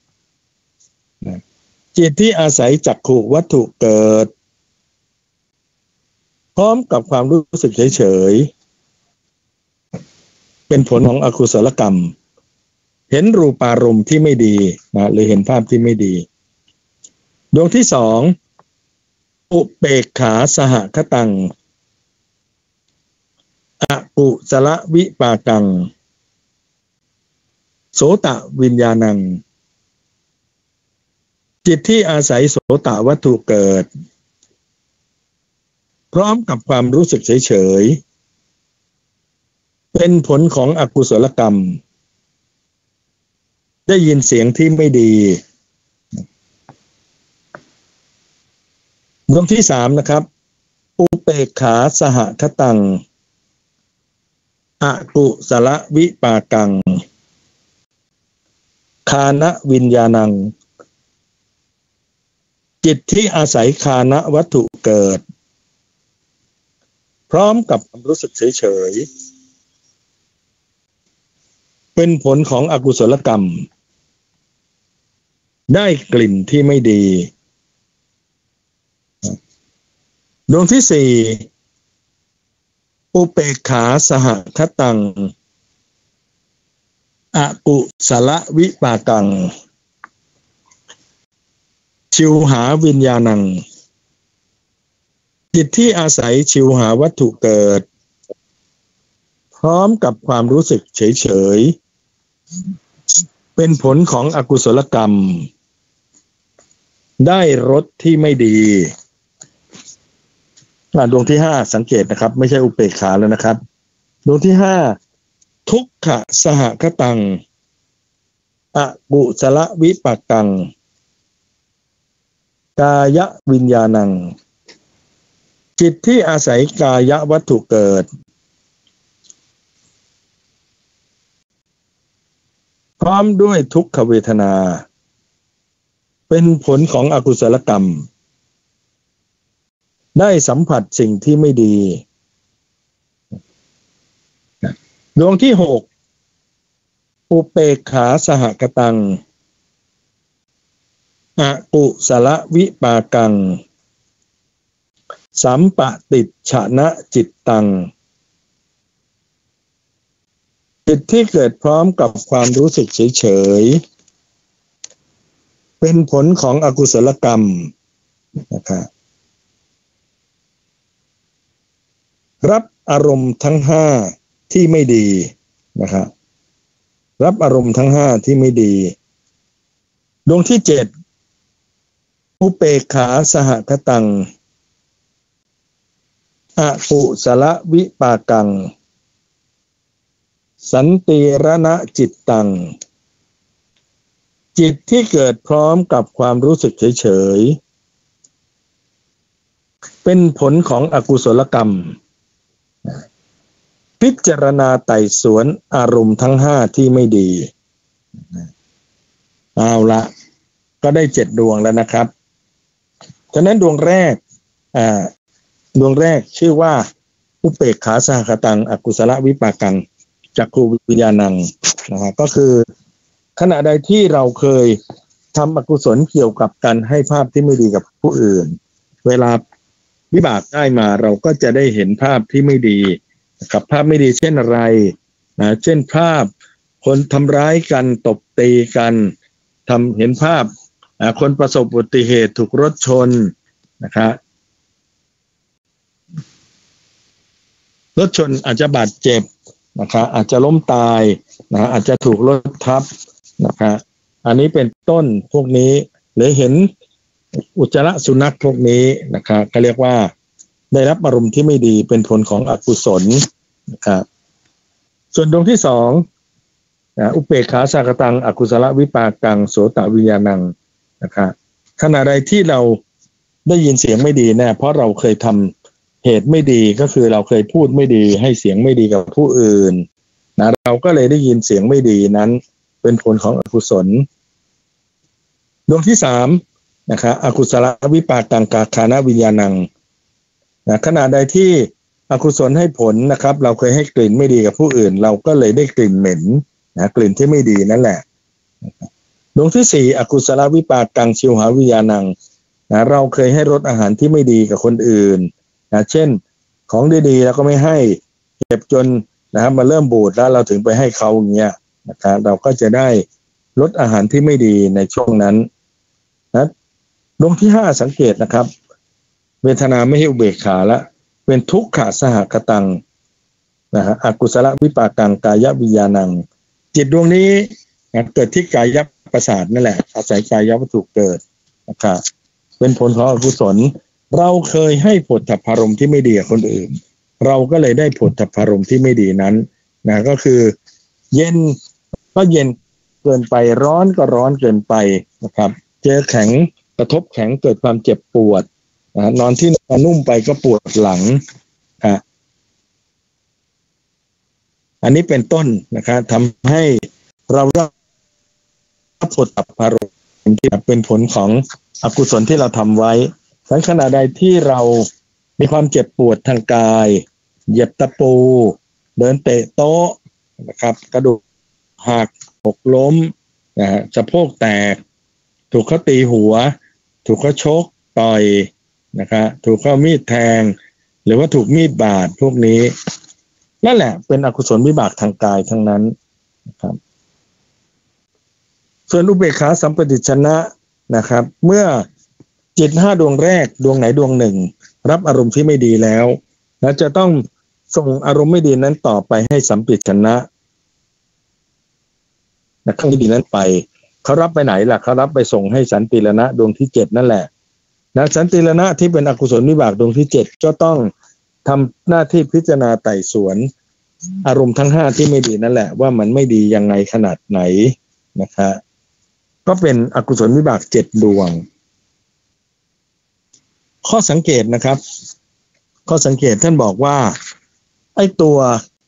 จิตที่อาศัยจักขุวัตถุเกิดพร้อมกับความรู้สึกเฉยๆเป็นผลของอกุศลกรรมเห็นรูปารมณ์ที่ไม่ดีนะหรือเห็นภาพที่ไม่ดีดวงที่2อุเปกขาสหคตังอกุศลวิปากังโสตวิญญาณังจิตที่อาศัยโสตวัตถุเกิดพร้อมกับความรู้สึกเฉยๆเป็นผลของอกุศลกรรมได้ยินเสียงที่ไม่ดีดวงที่3นะครับอุเปกขาสหคตังอกุศลวิปากังคานวิญญาณังจิตที่อาศัยคานวัตถุเกิดพร้อมกับความรู้สึกเฉยๆเป็นผลของอกุศลกรรมได้กลิ่นที่ไม่ดีดวงที่4อุเปกขาสหคตังอกุศลวิปากังชิวหาวิญญาณังจิตที่อาศัยชิวหาวัตถุเกิดพร้อมกับความรู้สึกเฉยๆเป็นผลของอกุศลกรรมได้รสที่ไม่ดีดวงที่5สังเกตนะครับไม่ใช่อุเปกขาแล้วนะครับดวงที่5ทุกขสหคตังอกุศลวิปากังกายวิญญาณังจิตที่อาศัยกายวัตถุเกิดพร้อมด้วยทุกขเวทนาเป็นผลของอกุศลกรรมได้สัมผัสสิ่งที่ไม่ดีดวงที่6อุเปกขาสหคตังอกุศลวิปากังสัมปติฉนะจิตตังจิตที่เกิดพร้อมกับความรู้สึกเฉยๆเป็นผลของอกุศลกรรมนะครับรับอารมณ์ทั้ง5ที่ไม่ดีนะครับรับอารมณ์ทั้งห้าที่ไม่ดีดวงที่7อุเปกขาสหคตังอกุศลวิปากังสันติรณจิตตังจิตที่เกิดพร้อมกับความรู้สึกเฉยๆเป็นผลของอกุศลกรรมพิจารณาไต่สวนอารมณ์ทั้งห้าที่ไม่ดีเอาละก็ได้7ดวงแล้วนะครับฉะนั้นดวงแรกชื่อว่าอุเปกขาสหคตังอกุศลวิปากังจักขุวิญญาณังนะครับก็คือขณะใดที่เราเคยทำอกุศลเกี่ยวกับการให้ภาพที่ไม่ดีกับผู้อื่นเวลาวิบากได้มาเราก็จะได้เห็นภาพที่ไม่ดีกับภาพไม่ดีเช่นอะไรนะเช่นภาพคนทำร้ายกันตบตีกันเห็นภาพคนประสบอุบัติเหตุถูกรถชนนะครับรถชนอาจจะบาดเจ็บนะครับอาจจะล้มตายนะอาจจะถูกรถทับนะครับอันนี้เป็นต้นพวกนี้หรือเห็นอุจจาระสุนัขพวกนี้นะครับก็เรียกว่าได้รับอารมณ์ที่ไม่ดีเป็นผลของอกุศลนะครับส่วนดวงที่2อุเปกขาสหคตังอกุศลวิปากังโสตวิญญาณังนะครับขณะใดที่เราได้ยินเสียงไม่ดีแน่เพราะเราเคยทำเหตุไม่ดีก็คือเราเคยพูดไม่ดีให้เสียงไม่ดีกับผู้อื่นนะเราก็เลยได้ยินเสียงไม่ดีนั้นเป็นผลของอกุศลดวงที่3นะครับอกุศลวิปากังกาคานะวิญญาณังนะขณะใดที่อกุศลให้ผลนะครับเราเคยให้กลิ่นไม่ดีกับผู้อื่นเราก็เลยได้กลิ่นเหม็นนะกลิ่นที่ไม่ดีนั่นแหละดวงที่4อกุศลวิปากังชิวหาวิญญาณังนะเราเคยให้รสอาหารที่ไม่ดีกับคนอื่นนะเช่นของดีๆแล้วก็ไม่ให้เก็บจนนะครับมาเริ่มบูดแล้วเราถึงไปให้เขาอย่างเงี้ยนะครับเราก็จะได้ลดอาหารที่ไม่ดีในช่วงนั้นนะดวงที่5สังเกตนะครับเวทนาไม่ให้อุเบกขาละเป็นทุกขสหคตังนะฮะอกุศลวิปากังกายวิญญาณังจิตดวงนี้นะเกิดที่กายประสาทนั่นแหละอาศัยกายวัตถุเกิดนะครับเป็นผลของอกุศลเราเคยให้โผฏฐัพพารมณ์ที่ไม่ดีกับคนอื่นเราก็เลยได้โผฏฐัพพารมณ์ที่ไม่ดีนั้นนะก็คือเย็นก็เย็นเกินไปร้อนก็ร้อนเกินไปนะครับเจอแข็งกระทบแข็งเกิดความเจ็บปวดนอนที่นอนนุ่มไปก็ปวดหลังอันนี้เป็นต้นนะครับทำให้เรารับโผฏฐัพพารมณ์ที่เป็นผลของอกุศลที่เราทำไว้ในขณะใดที่เรามีความเจ็บปวดทางกายเหยียบตะปูเดินเตะโต๊ะนะครับกระดูกหักหกล้มสะโพกแตกถูกเขาตีหัวถูกเขาชกต่อยนะครับถูกเขามีดแทงหรือว่าถูกมีดบาดพวกนี้นั่นแหละเป็นอกุศลวิบากทางกายทั้งนั้นนะครับส่วนอุเบกขาสัมปติชนะนะครับเมื่อจิต5ดวงแรกดวงไหนดวงหนึ่งรับอารมณ์ที่ไม่ดีแล้วและจะต้องส่งอารมณ์ไม่ดีนั้นต่อไปให้สัมปติชนะนะข้างที่ดีนั้นไปเขารับไปไหนล่ะเขารับไปส่งให้สันติรณะดวงที่7นั่นแหละนะสันติรณะที่เป็นอกุศลวิบากดวงที่7ก็ต้องทำหน้าที่พิจารณาไต่สวนอารมณ์ทั้ง5ที่ไม่ดีนั่นแหละว่ามันไม่ดียังไงขนาดไหนนะคะก็เป็นอกุศลวิบาก7ดวงข้อสังเกตนะครับข้อสังเกตท่านบอกว่าไอ้ตัว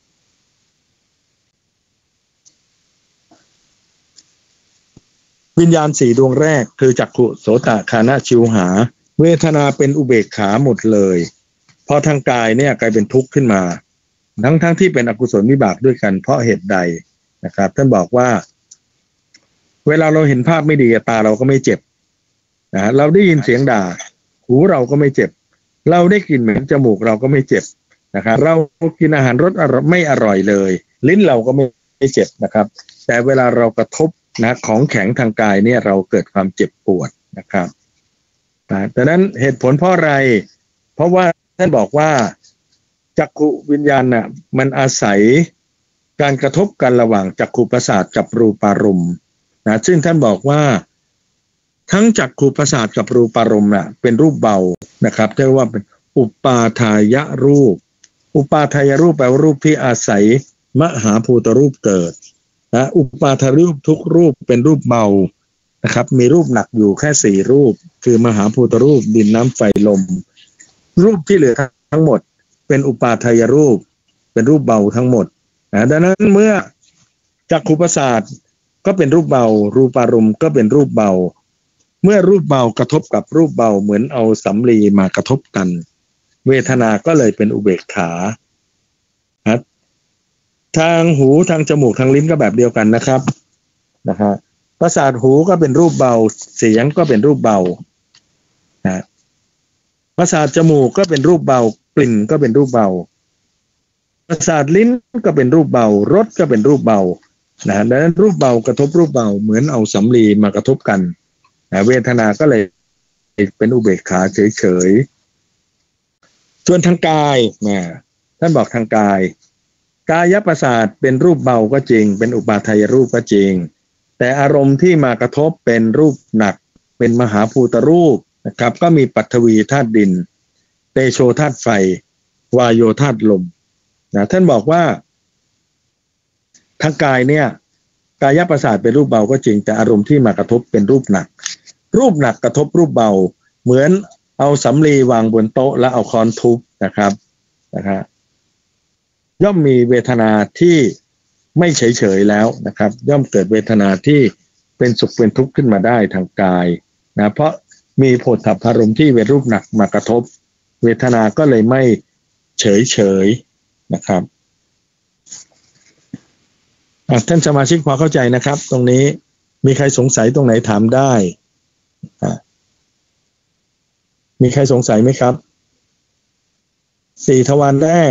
วิญญาณ4ดวงแรกคือจักขุโสตคานะชิวหาเวทนาเป็นอุเบกขาหมดเลยพอทางกายเนี่ยกลายเป็นทุกข์ขึ้นมาทั้งที่เป็นอกุศลวิบากด้วยกันเพราะเหตุใดนะครับท่านบอกว่าเวลาเราเห็นภาพไม่ดีตาเราก็ไม่เจ็บนะเราได้ยินเสียงด่าหูเราก็ไม่เจ็บเราได้กลิ่นเหม็นจมูกเราก็ไม่เจ็บนะครับเรากินอาหารรสไม่อร่อยเลยลิ้นเราก็ไม่เจ็บนะครับแต่เวลาเรากระทบนะของแข็งทางกายเนี่ยเราเกิดความเจ็บปวดนะครับดังนั้นเหตุผลเพราะอะไรเพราะว่าท่านบอกว่าจักขุวิญญาณน่ะมันอาศัยการกระทบกันระหว่างจักขุประสาทกับรูปารมณ์นะซึ่งท่านบอกว่าทั้งจักขุประสาทกับรูปารมณ์เป็นรูปเบานะครับเรียกว่าเป็นอุปาทายรูปอุปาทายรูปแปลว่ารูปที่อาศัยมหาภูตรูปเกิดนะอุปาทายรูปทุกรูปเป็นรูปเบานะครับมีรูปหนักอยู่แค่4รูปคือมหาภูตรูปดินน้ำไฟลมรูปที่เหลือทั้งหมดเป็นอุปาทายรูปเป็นรูปเบาทั้งหมดนะดังนั้นเมื่อจักขุประสาทก็เป็นรูปเบารูปารมณ์ก็เป็นรูปเบาเมื่อรูปเบากระทบกับรูปเบาเหมือนเอาสำลีมากระทบกันเวทนาก็เลยเป็นอุเบกขาทางหูทางจมูกทางลิ้นก็แบบเดียวกันนะครับนะฮะประสาทหูก็เป็นรูปเบาเสียงก็เป็นรูปเบานะประสาทจมูกก็เป็นรูปเบากลิ่นก็เป็นรูปเบาประสาทลิ้นก็เป็นรูปเบารสก็เป็นรูปเบานะดังนั้นรูปเบากระทบรูปเบาเหมือนเอาสำลีมากระทบกันนะเวทนาก็เลยเป็นอุเบกขาเฉยๆส่วนทางกายนะท่านบอกทางกายกายประสาทเป็นรูปเบาก็จริงเป็นอุปาทายรูปก็จริงแต่อารมณ์ที่มากระทบเป็นรูปหนักเป็นมหาภูตรูปนะครับก็มีปัทวีธาตุดินเตโชธาตุไฟวายโยธาตุลมนะท่านบอกว่าทางกายเนี่ยกายประสาทเป็นรูปเบาก็จริงแต่อารมณ์ที่มากระทบเป็นรูปหนักรูปหนักกระทบรูปเบาเหมือนเอาสำลีวางบนโต๊ะแล้วเอาค้อนทุบนะครับย่อมมีเวทนาที่ไม่เฉยๆแล้วนะครับย่อมเกิดเวทนาที่เป็นสุขเป็นทุกข์ขึ้นมาได้ทางกายนะเพราะมีโผฏฐัพพารมณ์ที่เป็นรูปหนักมากระทบเวทนาก็เลยไม่เฉยๆนะครับท่านสมาชิกพอเข้าใจนะครับตรงนี้มีใครสงสัยตรงไหนถามได้มีใครสงสัยไหมครับ4ทวารแรก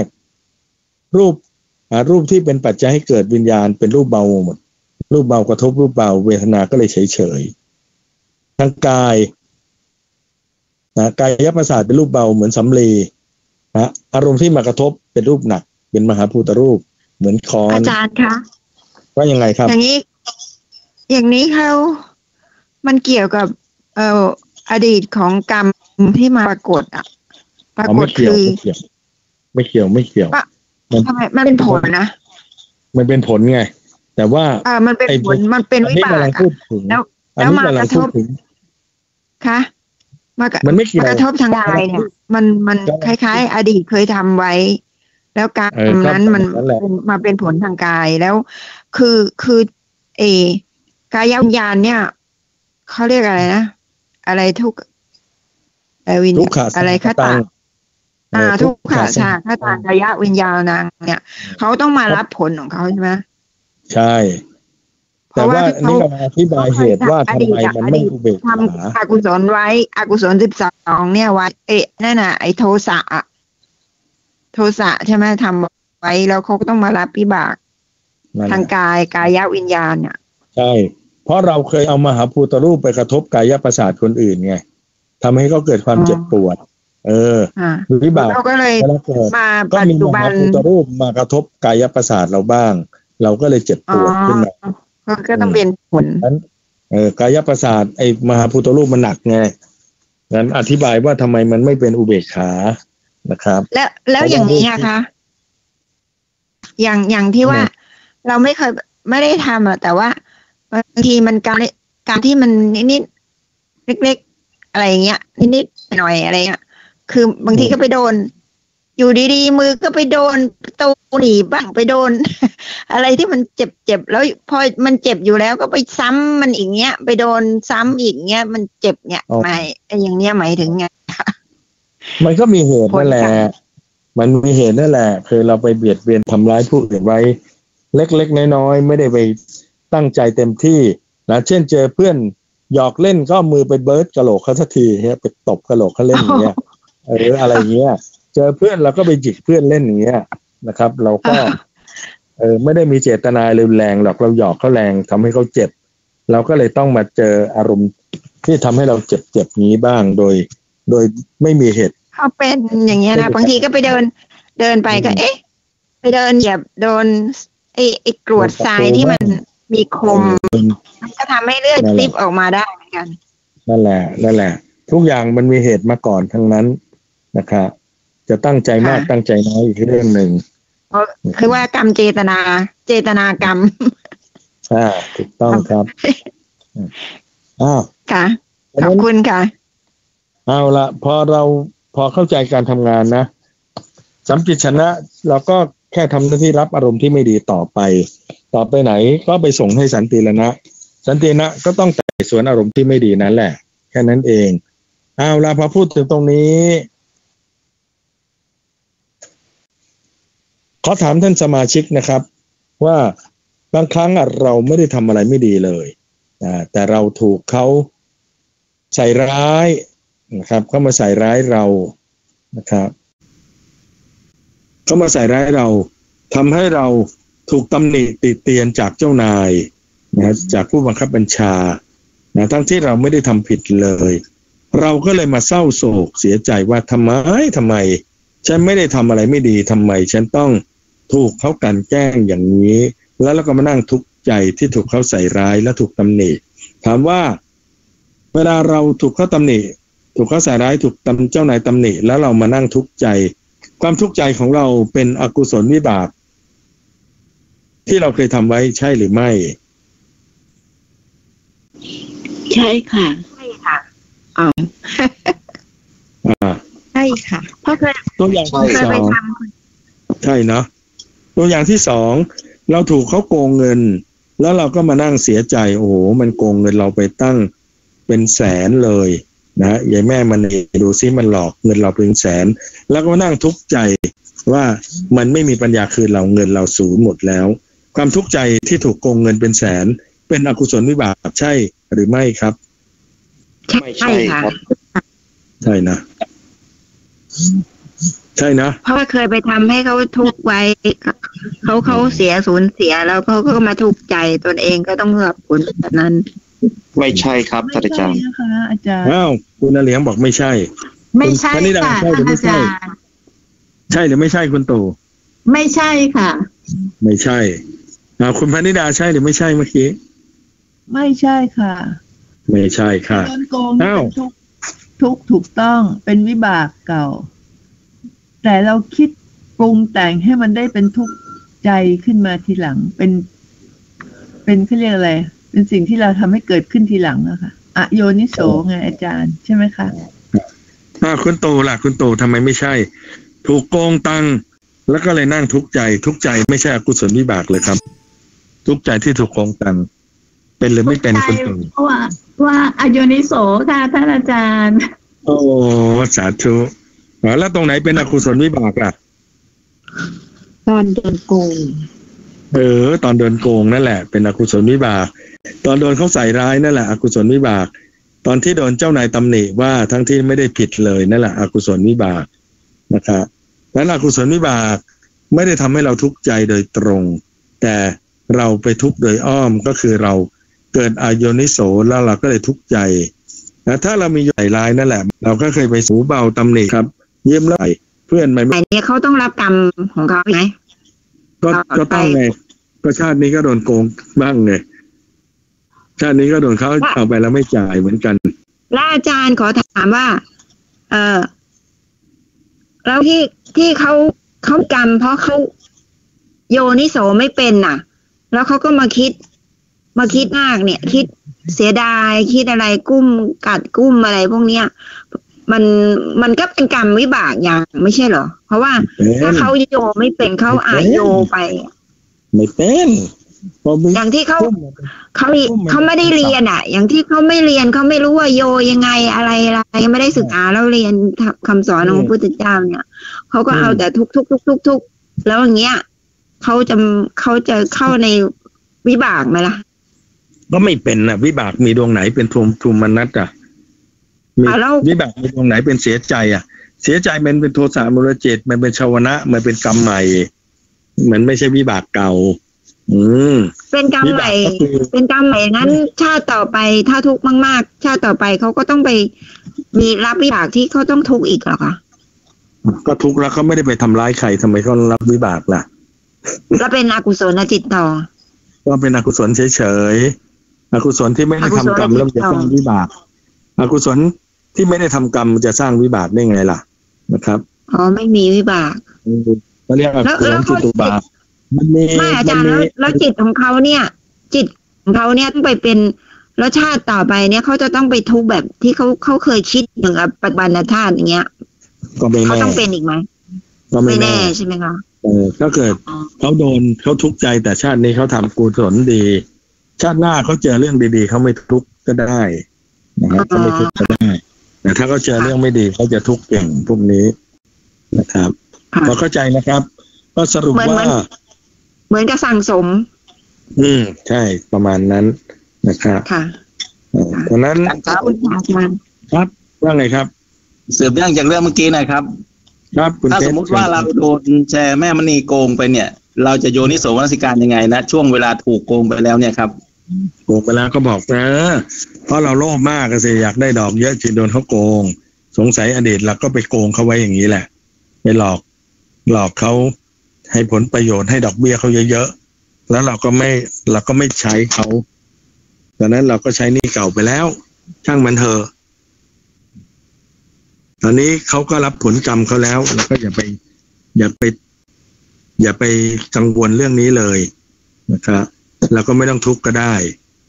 รูปที่เป็นปัจจัยให้เกิดวิญญาณเป็นรูปเบาหมดรูปเบากระทบรูปเบาเวทนาก็เลยเฉยๆทางกายกายประสาทเป็นรูปเบาเหมือนสำลีอารมณ์ที่มากระทบเป็นรูปหนักเป็นมหาภูตรูปเหมือนค้อนอาจารย์คะว่ายังไงครับอย่างนี้มันเกี่ยวกับอดีตของกรรมที่มาปรากฏปรากฏคือไม่เกี่ยวทำไมมันเป็นผลนะมันเป็นผลไงแต่ว่ามันเป็นผลมันเป็นวิบากแล้วมากระทบคะมันไม่กระทบทางกายเนี่ยมันคล้ายๆอดีตเคยทำไว้แล้วกรรมนั้นมันมาเป็นผลทางกายแล้วคือกายวิญญาณเนี่ยเขาเรียกอะไรนะอะไรทุกวิญญาณอะไรคตาทุกขาชาคตากายวิญญาณนางเนี่ยเขาต้องมารับผลของเขาใช่ไหมใช่แต่ว่านี่ก็อธิบายเหตุว่าทำไมมันไม่อุเบกขาทำอกุศลไว้อกุศล12เนี่ยไว้นั่นน่ะไอ้โทสะใช่ไหมทำไว้แล้วเขาก็ต้องมารับวิบากทางกายวิญญาณเนี่ยใช่เพราะเราเคยเอามหาภูตรูปไปกระทบกายประสาทคนอื่นไงทำให้เขาเกิดความเจ็บปวดวิบากเราก็เลยมาปัจจุบันมหาภูตรูปมากระทบกายประสาทเราบ้างเราก็เลยเจ็บปวดขึ้นมาก็ต้องเป็นผลกายประสาทไอ้มหาภูตรูปมันหนักไงงั้นอธิบายว่าทำไมมันไม่เป็นอุเบกขานะครับแล้วอย่างนี้นะคะอย่างที่ว่าเราไม่ได้ทำแต่ว่าบางทีมันการที่มันนิดๆเล็กๆอะไรอย่างเงี้ยนิดๆหน่อยอะไรเงี้ยคือบางทีก็ไปโดนอยู่ดีๆมือก็ไปโดนประตูหนีบ้างไปโดนอะไรที่มันเจ็บแล้วพอมันเจ็บอยู่แล้วก็ไปซ้ำมันอีกเงี้ยไปโดนซ้ำอีกเงี้ยมันเจ็บเนี่ยหมายอย่างเนี้ยหมายถึงไงมันก็มีเหตุนั่นแหละมันมีเหตุนั่นแหละคือเราไปเบียดเบียนทำร้ายผู้อื่นไว้เล็กๆน้อยๆไม่ได้ไปตั้งใจเต็มที่นะเช่นเจอเพื่อนหยอกเล่นก็มือไปเบิร์ดกะโหลกเขาสักทีไปตบกะโหลกเขาเล่นอย่างเงี้ยอะไรเงี้ยเจอเพื่อนเราก็ไปจิกเพื่อนเล่นอย่างเงี้ยนะครับเราก็ไม่ได้มีเจตนารุนแรงหรอกเราหยอกเขาแรงทำให้เขาเจ็บเราก็เลยต้องมาเจออารมณ์ที่ทำให้เราเจ็บนี้บ้างโดยไม่มีเหตุเขาเป็นอย่างเงี้ยนะบางทีก็ไปเดินไปก็ไปเดินเหยียบโดนไอ้กรวดทรายที่มันมีคมมันก็ทำให้เลือดซิบออกมาได้เหมือนกันนั่นแหละทุกอย่างมันมีเหตุมาก่อนทั้งนั้นนะครับจะตั้งใจมากตั้งใจน้อยอีกเรื่องหนึ่งคือว่ากรรมเจตนากรรมถูกต้องครับค่ะขอบคุณค่ะเอาละพอเข้าใจการทำงานนะสัมปชัญญะเราก็แค่ทำหน้าที่รับอารมณ์ที่ไม่ดีต่อไปไหนก็ไปส่งให้สันติรณะก็ต้องไต่สวนอารมณ์ที่ไม่ดีนั่นแหละแค่นั้นเองเอาละพอพูดถึงตรงนี้ขอถามท่านสมาชิกนะครับว่าบางครั้งเราไม่ได้ทำอะไรไม่ดีเลยแต่เราถูกเขาใส่ร้ายนะครับเข้ามาใส่ร้ายเรานะครับเข้ามาใส่ร้ายเราทำให้เราถูกตำหนิติเตียนจากเจ้านายนะจากผู้บังคับบัญชาทั้งที่เราไม่ได้ทำผิดเลยเราก็เลยมาเศร้าโศกเสียใจว่าทำไมฉันไม่ได้ทำอะไรไม่ดีทำไมฉันต้องถูกเขากลั่นแกล้งอย่างนี้แล้วเราก็มานั่งทุกข์ใจที่ถูกเขาใส่ร้ายและถูกตำหนิถามว่าเวลาเราถูกเขาตำหนิถูกเขาใส่ร้ายถูกเจ้านายตำหนิแล้วเรามานั่งทุกข์ใจความทุกข์ใจของเราเป็นอกุศลวิบากที่เราเคยทำไว้ใช่หรือไม่ใช่ค่ะใช่ค่ะเพราะเคยตัวอย่างที่สองใช่เนาะตัวอย่างที่สองเราถูกเขาโกงเงินแล้วเราก็มานั่งเสียใจโอ้โหมันโกงเงินเราไปตั้งเป็นแสนเลยนะยายแม่มันดูซิมันหลอกเงินเราเป็นแสนแล้วก็มานั่งทุกข์ใจว่ามันไม่มีปัญญาคืนเราเงินเราสูญหมดแล้วความทุกข์ใจที่ถูกโกงเงินเป็นแสนเป็นอกุศลวิบากใช่หรือไม่ครับไม่ใช่ครับใช่นะใช่นะเพราะว่าเคยไปทำให้เขาทุกข์ไว้เขาเสียสูญเสียแล้วเขาก็มาทุกข์ใจตนเองก็ต้องรับผลแบบนั้นไม่ใช่ครับท่านอาจารย์นะคะอาจารย์คุณอาเหลียงบอกไม่ใช่ค่ะท่านอาจารย์ใช่หรือไม่ใช่คุณตู่ไม่ใช่ค่ะไม่ใช่คุณพนิดาใช่หรือไม่ใช่เมื่อกี้ไม่ใช่ค่ะไม่ใช่ค่ะโดนโกงทุกถูกต้องเป็นวิบากเก่าแต่เราคิดปรุงแต่งให้มันได้เป็นทุกข์ใจขึ้นมาทีหลังเป็นเขาเรียกอะไรเป็นสิ่งที่เราทำให้เกิดขึ้นทีหลังนะคะอโยนิโสไงอาจารย์ใช่ไหมคะคุณตู่ล่ะคุณตู่ทำไมไม่ใช่ถูกโกงตังค์แล้วก็เลยนั่งทุกข์ใจไม่ใช่อกุศลวิบากเลยครับทุกข์ใจที่ถูกโกงตังค์เป็นหรือไม่เป็นคุณตู่ว่าอโยนิโสค่ะท่านอาจารย์โอ้สาธุแล้วตรงไหนเป็นอกุศลวิบากล่ะตอนโดนโกงตอนโดนโกงนั่นแหละเป็นอกุศลวิบากตอนโดนเขาใส่ร้ายนั่นแหละอกุศลวิบากตอนที่โดนเจ้านายตำหนิว่าทั้งที่ไม่ได้ผิดเลยนั่นแหละอกุศลวิบากนะครับแล้วอกุศลวิบากไม่ได้ทำให้เราทุกข์ใจโดยตรงแต่เราไปทุกข์โดยอ้อมก็คือเราเกิดอโยนิโสแล้วเราก็เลยทุกข์ใจนะถ้าเรามีใส่ร้ายนั่นแหละเราก็เคยไปหูเบาตำหนิครับเยี่ยมเลยเพื่อนไม่เนี่ยเขาต้องรับกรรมของเขาไหมก็ต้องไงก็ชาตินี้ก็โดนโกงบ้างไงชาตินี้ก็โดนเขาเอาไปแล้วไม่จ่ายเหมือนกันแล้วอาจารย์ขอถามว่าแล้วที่เขากรรมเพราะเขาโยนิโสไม่เป็นน่ะแล้วเขาก็มาคิดมากเนี่ยคิดเสียดายคิดอะไรกุ้มกัดกุ้มอะไรพวกเนี้ยมันก็เป็นกรรมวิบากอย่างไม่ใช่เหรอเพราะว่าถ้าเขาโยไม่เป็นเขาอาโยไปไม่เป็นอย่างที่เขาไม่ได้เรียนอ่ะอย่างที่เขาไม่เรียนเขาไม่รู้ว่าโยยังไงอะไรไม่ได้ศึกษาแล้วเรียนคำสอนของพระพุทธเจ้าเนี่ยเขาก็เอาแต่ทุกแล้วอย่างเงี้ยเขาจะเข้าในวิบากไหมล่ะก็ไม่เป็นนะวิบากมีดวงไหนเป็นทุมนัสอ่ะมีวิบากมีดวงไหนเป็นเสียใจอ่ะเสียใจมันเป็นโทสะมูลจิตมันเป็นชาวนะมันเป็นกรรมใหม่มันไม่ใช่วิบากเก่าเป็นกรรมใหม่นั้นชาติต่อไปถ้าทุกข์มากๆชาติต่อไปเขาก็ต้องไปมีรับวิบากที่เขาต้องทุกข์อีกหรอคะก็ทุกข์แล้วเขาไม่ได้ไปทำร้ายใครทำไมเขารับวิบากล่ะแล้วเป็นอกุศลจิตต่อก็เป็นอกุศลเฉยๆอกุศลที่ไม่ได้ทำกรรมแล้วจะสร้างวิบากอกุศลที่ไม่ได้ทำกรรมจะสร้างวิบากได้ไงล่ะนะครับอ๋อไม่มีวิบากเขาเรียกอกุศลจิตุบาทมันมีไม่อาจารย์แล้วจิตของเขาเนี่ยจิตของเขาเนี่ยต้องไปเป็นแล้วชาติต่อไปเนี่ยเขาจะต้องไปทุกข์แบบที่เขาเคยคิดอย่างปัจจุบันชาติอย่างเงี้ยก็ไม่แน่เขาต้องเป็นอีกไหมก็ไม่แน่ใช่ไหมคะถ้าเกิดเขาโดนเขาทุกข์ใจแต่ชาตินี้เขาทำกุศลดีชาติหน้าเขาเจอเรื่องดีๆเขาไม่ทุกข์ก็ได้นะครับเขาไม่ทุกข์ก็ได้แต่ถ้าเขาเจอเรื่องไม่ดีเขาจะทุกข์เก่งพวกนี้นะครับพอเข้าใจนะครับก็สรุปว่าเหมือนกับสั่งสมใช่ประมาณนั้นนะครับค่ะเพราะนั้นครับว่าไงครับสืบเนื่องจากเรื่องเมื่อกี้นะครับถ้าสมมติว่าเราโดนแชร์แม่มณีโกงไปเนี่ยเราจะโยนิโสมนสิการยังไงนะช่วงเวลาถูกโกงไปแล้วเนี่ยครับโกงไปแล้วก็บอกเพราะเราโลภมากก็สิอยากได้ดอกเยอะจึงโดนเขาโกงสงสัยอดีตเราก็ไปโกงเขาไว้อย่างนี้แหละไปหลอกเขาให้ผลประโยชน์ให้ดอกเบี้ยเขาเยอะๆแล้วเราก็ไม่ใช้เขาดังนั้นเราก็ใช้หนี้เก่าไปแล้วช่างมันเถอะตอนนี้เขาก็รับผลกรรมเขาแล้วเราก็อย่าไปกังวลเรื่องนี้เลยนะครับเราก็ไม่ต้องทุกข์ก็ได้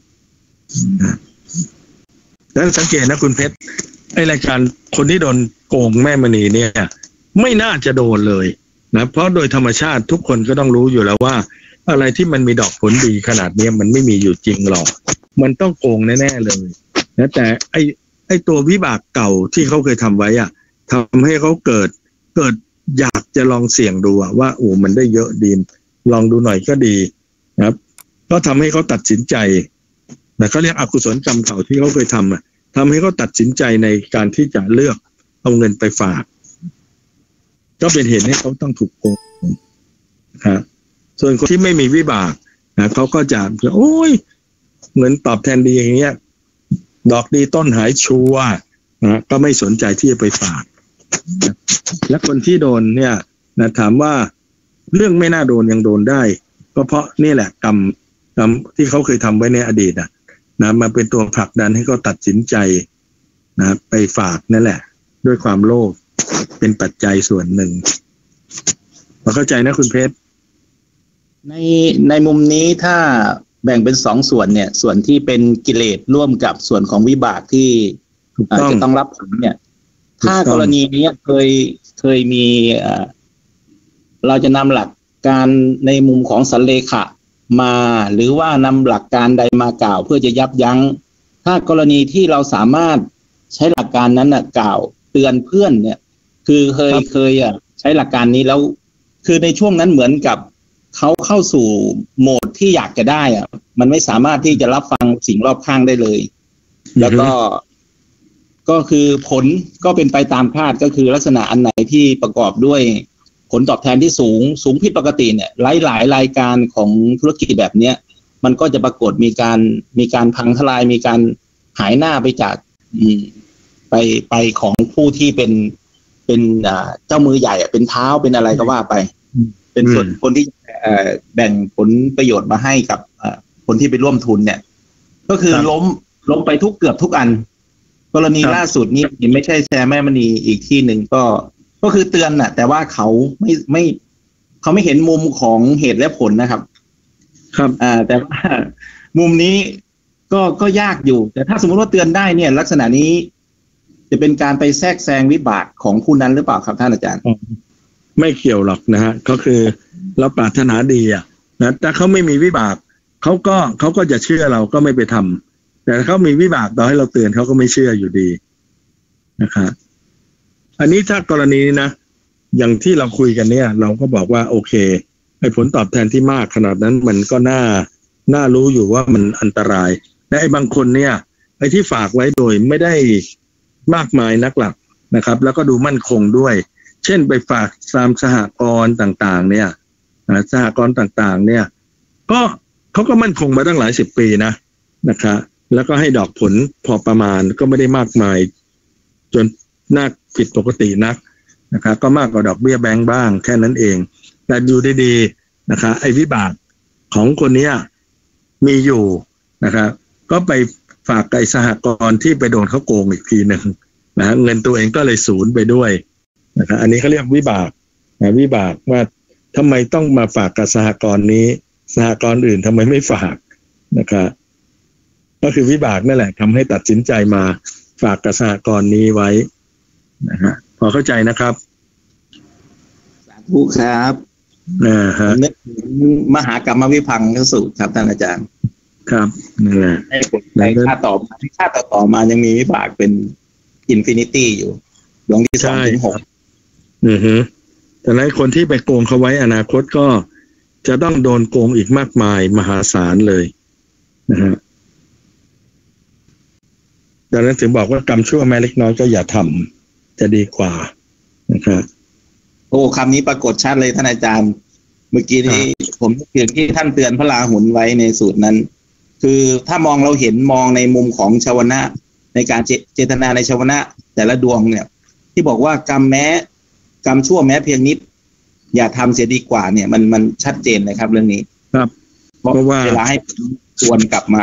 แล้วสังเกตนะคุณเพชรไอ้รายการคนที่โดนโกงแม่มณีเนี่ยไม่น่าจะโดนเลยนะเพราะโดยธรรมชาติทุกคนก็ต้องรู้อยู่แล้วว่าอะไรที่มันมีดอกผลดีขนาดนี้มันไม่มีอยู่จริงหรอกมันต้องโกงแน่ๆเลยนะแต่ไอ้ตัววิบากเก่าที่เขาเคยทำไว้ทำให้เขาเกิดอยากจะลองเสี่ยงดูว่ามันได้เยอะดีลองดูหน่อยก็ดีนะครับก็ทำให้เขาตัดสินใจนะเขาเรียกอกุศลกรรมเก่าที่เขาเคยทำให้เขาตัดสินใจในการที่จะเลือกเอาเงินไปฝากก็เป็นเหตุให้เขาต้องถูกโกงครับส่วนคนที่ไม่มีวิบากนะเขาก็จะเงินตอบแทนดีอย่างเงี้ยดอกดีต้นหายชัวนะก็ไม่สนใจที่จะไปฝากนะและคนที่โดนเนี่ยนะถามว่าเรื่องไม่น่าโดนยังโดนได้ก็เพราะนี่แหละกรรมที่เขาเคยทำไว้ในอดีตนะมาเป็นตัวผลักดันให้เขาตัดสินใจนะไปฝากนั่นแหละด้วยความโลภเป็นปัจจัยส่วนหนึ่งพอเข้าใจนะคุณเพชรในมุมนี้ถ้าแบ่งเป็นสองส่วนเนี่ยส่วนที่เป็นกิเลสร่วมกับส่วนของวิบากที่จะต้องรับผลเนี่ยถ้ากรณีนี้เคยมีเราจะนำหลักการในมุมของสัลเลขะมาหรือว่านำหลักการใดมากล่าวเพื่อจะยับยั้งถ้ากรณีที่เราสามารถใช้หลักการนั้นกล่าวเตือนเพื่อนเนี่ยคือเคยใช้หลักการนี้แล้วคือในช่วงนั้นเหมือนกับเขาเข้าสู่โหมดที่อยากจะได้มันไม่สามารถที่จะรับฟังสิ่งรอบข้างได้เลยแล้วก็คือผลก็เป็นไปตามคาดก็คือลักษณะอันไหนที่ประกอบด้วยผลตอบแทนที่สูงผิดปกติเนี่ยหลายรายการของธุรกิจแบบเนี้ยมันก็จะปรากฏมีการพังทลายมีการหายหน้าไปจากไปของผู้ที่เป็นเจ้ามือใหญ่เป็นเท้าเป็นอะไรก็ว่าไปเป็นส่วนคนที่แบ่งผลประโยชน์มาให้กับคนที่ไปร่วมทุนเนี่ยก็คือล้มไปเกือบทุกอันกรณีล่าสุดนี้ไม่ใช่แชร์แม่มณีอีกที่หนึ่งก็คือเตือนน่ะแต่ว่าเขาไม่เห็นมุมของเหตุและผลนะครับครับแต่ว่ามุมนี้ก็ยากอยู่แต่ถ้าสมมติว่าเตือนได้เนี่ยลักษณะนี้จะเป็นการไปแทรกแซงวิบากของผู้นั้นหรือเปล่าครับท่านอาจารย์ไม่เกี่ยวหรอกนะฮะก็คือเราปรารถนาดีนะแต่เขาไม่มีวิบากเขาก็จะเชื่อเราก็ไม่ไปทำแต่เขามีวิบากต่อให้เราเตือนเขาก็ไม่เชื่ออยู่ดีนะครับอันนี้ถ้ากรณีนะอย่างที่เราคุยกันเนี่ยเราก็บอกว่าโอเคไอ้ผลตอบแทนที่มากขนาดนั้นมันก็น่ารู้อยู่ว่ามันอันตรายและไอ้บางคนเนี่ยไอ้ที่ฝากไว้โดยไม่ได้มากมายนักหลักนะครับแล้วก็ดูมั่นคงด้วยเช่นไปฝากตามสหกรณ์ต่างๆเนี่ยสหกรณ์ต่างๆเนี่ยก็เขาก็มั่นคงมาตั้งหลาย10 ปีนะครับแล้วก็ให้ดอกผลพอประมาณก็ไม่ได้มากมายจนน่าผิดปกตินักนะครับก็มากกว่าดอกเบี้ยแบงก์บ้างแค่นั้นเองแต่อยู่ดีๆนะคะไอ้วิบากของคนเนี้ยมีอยู่นะครับก็ไปฝากไอ้สหกรณ์ที่ไปโดนเขาโกงอีกทีหนึ่งนะเงินตัวเองก็เลยสูญไปด้วยนะครับอันนี้เขาเรียกวิบากนะวิบากว่าทำไมต้องมาฝากกับสหกรณ์นี้สหกรณ์อื่นทำไมไม่ฝากนะครับก็คือวิบากนั่นแหละทำให้ตัดสินใจมาฝากกับสหกรณ์นี้ไว้นะฮะพอเข้าใจนะครับสาธุครับนึกถึงมหากรรมวิพังคสูตรครับท่านอาจารย์ครับนั่นแหละในชาติต่อมายังมีวิบากเป็นอินฟินิตี้อยู่ดวงที่2 ถึง 6 แต่ในคนที่ไปโกงเขาไว้อนาคตก็จะต้องโดนโกงอีกมากมายมหาศาลเลยนะฮะดังนั้นถึงบอกว่ากรรมชั่วแม้เล็กน้อยก็อย่าทำจะดีกว่านะครับโอ้คำนี้ปรากฏชัดเลยท่านอาจารย์เมื่อกี้นี้ผมถึงที่ท่านเตือนพระราหุลไว้ในสูตรนั้นคือถ้ามองเราเห็นมองในมุมของชาวนะในการเจตนาในชาวนะแต่ละดวงเนี่ยที่บอกว่ากรรมชั่วแม้เพียงนิดอย่าทำเสียดีกว่าเนี่ยมันชัดเจนเลยครับเรื่องนี้ครับเพราะว่าเวลาให้ชวนกลับมา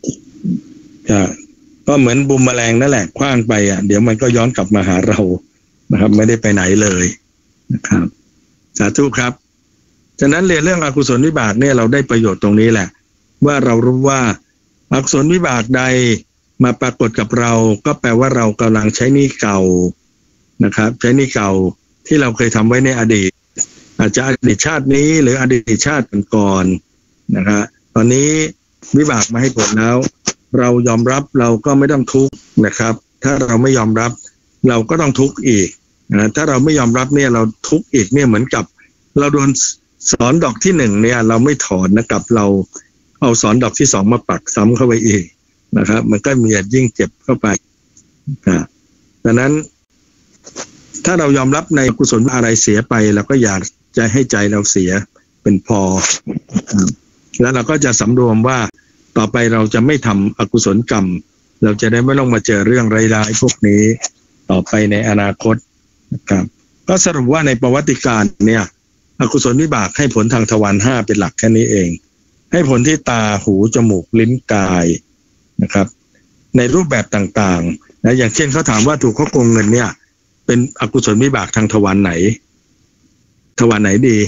ก็เหมือนบุมแมลงนั่นแหละคว้างไปเดี๋ยวมันก็ย้อนกลับมาหาเรานะครับไม่ได้ไปไหนเลยนะครับสาธุครับฉะนั้นเรื่องอกุศลวิบากเนี่ยเราได้ประโยชน์ตรงนี้แหละว่าเรารู้ว่าอกุศลวิบากใดมาปรากฏกับเราก็แปลว่าเรากำลังใช้หนี้เก่านะครับใช้หนี้เก่าที่เราเคยทำไว้ในอดีตอาจจะอดีตชาตินี้หรืออดีตชาติก่อนนะครับตอนนี้วิบากมาให้ผลแล้วเรายอมรับเราก็ไม่ต้องทุกข์นะครับถ้าเราไม่ยอมรับเราก็ต้องทุกข์อีกนะถ้าเราไม่ยอมรับเนี่ยเราทุกข์อีกเนี่ยเหมือนกับเราโดนสอนดอกที่1เนี่ยเราไม่ถอนนะกับเราเอาสอนดอกที่2มาปักซ้ำเข้าไปอีกนะครับมันก็มียิ่งเจ็บเข้าไปดังนั้นถ้าเรายอมรับในกุศลอะไรเสียไปเราก็อยากจะให้ใจเราเสียเป็นพอแล้วเราก็จะสำรวมว่าต่อไปเราจะไม่ทำอกุศลกรรมเราจะได้ไม่ต้องมาเจอเรื่องร้ายๆพวกนี้ต่อไปในอนาคตนะครับก็สรุปว่าในประวัติการเนี่ยอกุศลวิบากให้ผลทางทวาร5เป็นหลักแค่นี้เองให้ผลที่ตาหูจมูกลิ้นกายนะครับในรูปแบบต่างๆนะอย่างเช่นเขาถามว่าถูกเขาโกงเงินเนี่ยเป็นอกุศลวิบากทางทวารไหนทวารไหนดี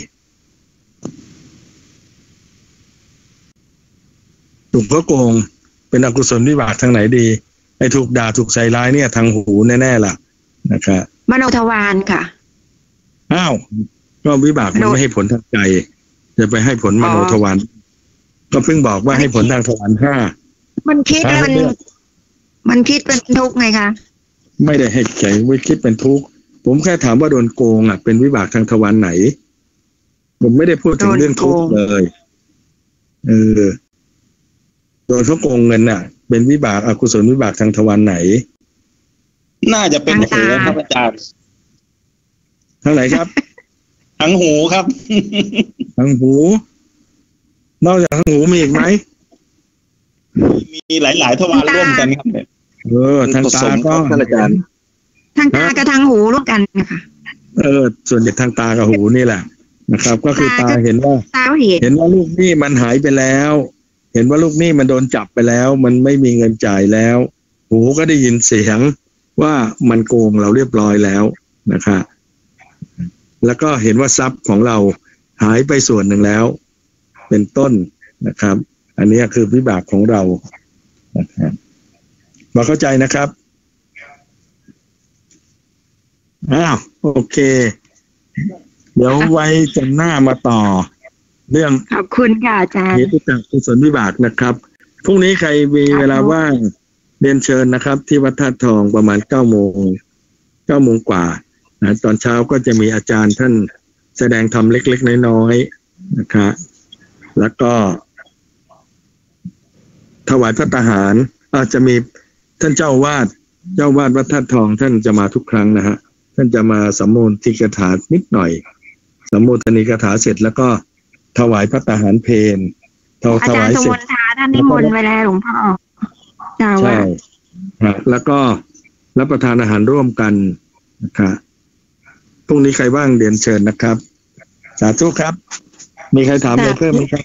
ถูกเขาโกงเป็นอกุศลวิบากทางไหนดีไอ้ถูกด่าถูกใส่ร้ายเนี่ยทางหูแน่ๆล่ะนะครับมโนทวารค่ะอ้าวก็วิบากมันไม่ให้ผลทางใจจะไปให้ผลมโนทวารก็เพิ่งบอกว่าให้ผลทางทวาร5 มันคิดมันคิดเป็นทุกข์ไงคะไม่ได้ให้ใจไว้คิดเป็นทุกข์ผมแค่ถามว่าโดนโกงเป็นวิบากทางทวารไหนผมไม่ได้พูดถึงเรื่องทุกข์เลยโดนเขาโกงเงินเป็นวิบากอกุศลวิบากทางทวารไหนน่าจะเป็นหูครับอาจารย์ทางไหนครับทางหูครับทางหูนอกจากทางหูมีอีกไหมมีหลายๆทวารร่วมกันครับทางตาก็อาจารย์ทางตากับทางหูร่วมกันนะคะส่วนใหญ่ทางตากับหูนี่แหละนะครับก็คือตาเห็นว่าลูกหนี้มันหายไปแล้วเห็นว่าลูกหนี้มันโดนจับไปแล้วมันไม่มีเงินจ่ายแล้วหูก็ได้ยินเสียงว่ามันโกงเราเรียบร้อยแล้วนะครับแล้วก็เห็นว่าทรัพย์ของเราหายไปส่วนหนึ่งแล้วเป็นต้นนะครับอันนี้คือวิบากของเรานะครับมาเข้าใจนะครับโอเคเดี๋ยวไว้จันหน้ามาต่อเรื่องขอบคุณค่ะอาจารย์เหตุจากกุศลวิบากนะครับพรุ่งนี้ใครมีเวลาว่างเรียนเชิญนะครับที่วัดธาตุทองประมาณ9 โมงกว่านะตอนเช้าก็จะมีอาจารย์ท่านแสดงธรรมเล็กๆน้อยๆนะครับแล้วก็ถวายพระตาหารอาจจะมีท่านเจ้าวาดวัดธาตุทองท่านจะมาทุกครั้งนะฮะท่านจะมาสัมโมทนิกถานิดหน่อยสัมโมทนิกถาเสร็จแล้วก็ถวายพระตาหารเพลถวายเสร็จท่านนิมนต์ไว้แล้วหลวงพ่อใช่แล้วก็รับประทานอาหารร่วมกันนะครับพรุ่งนี้ใครว่างเรียนเชิญนะครับสาธุครับมีใครถามอะไรเพิ่มไหมครับ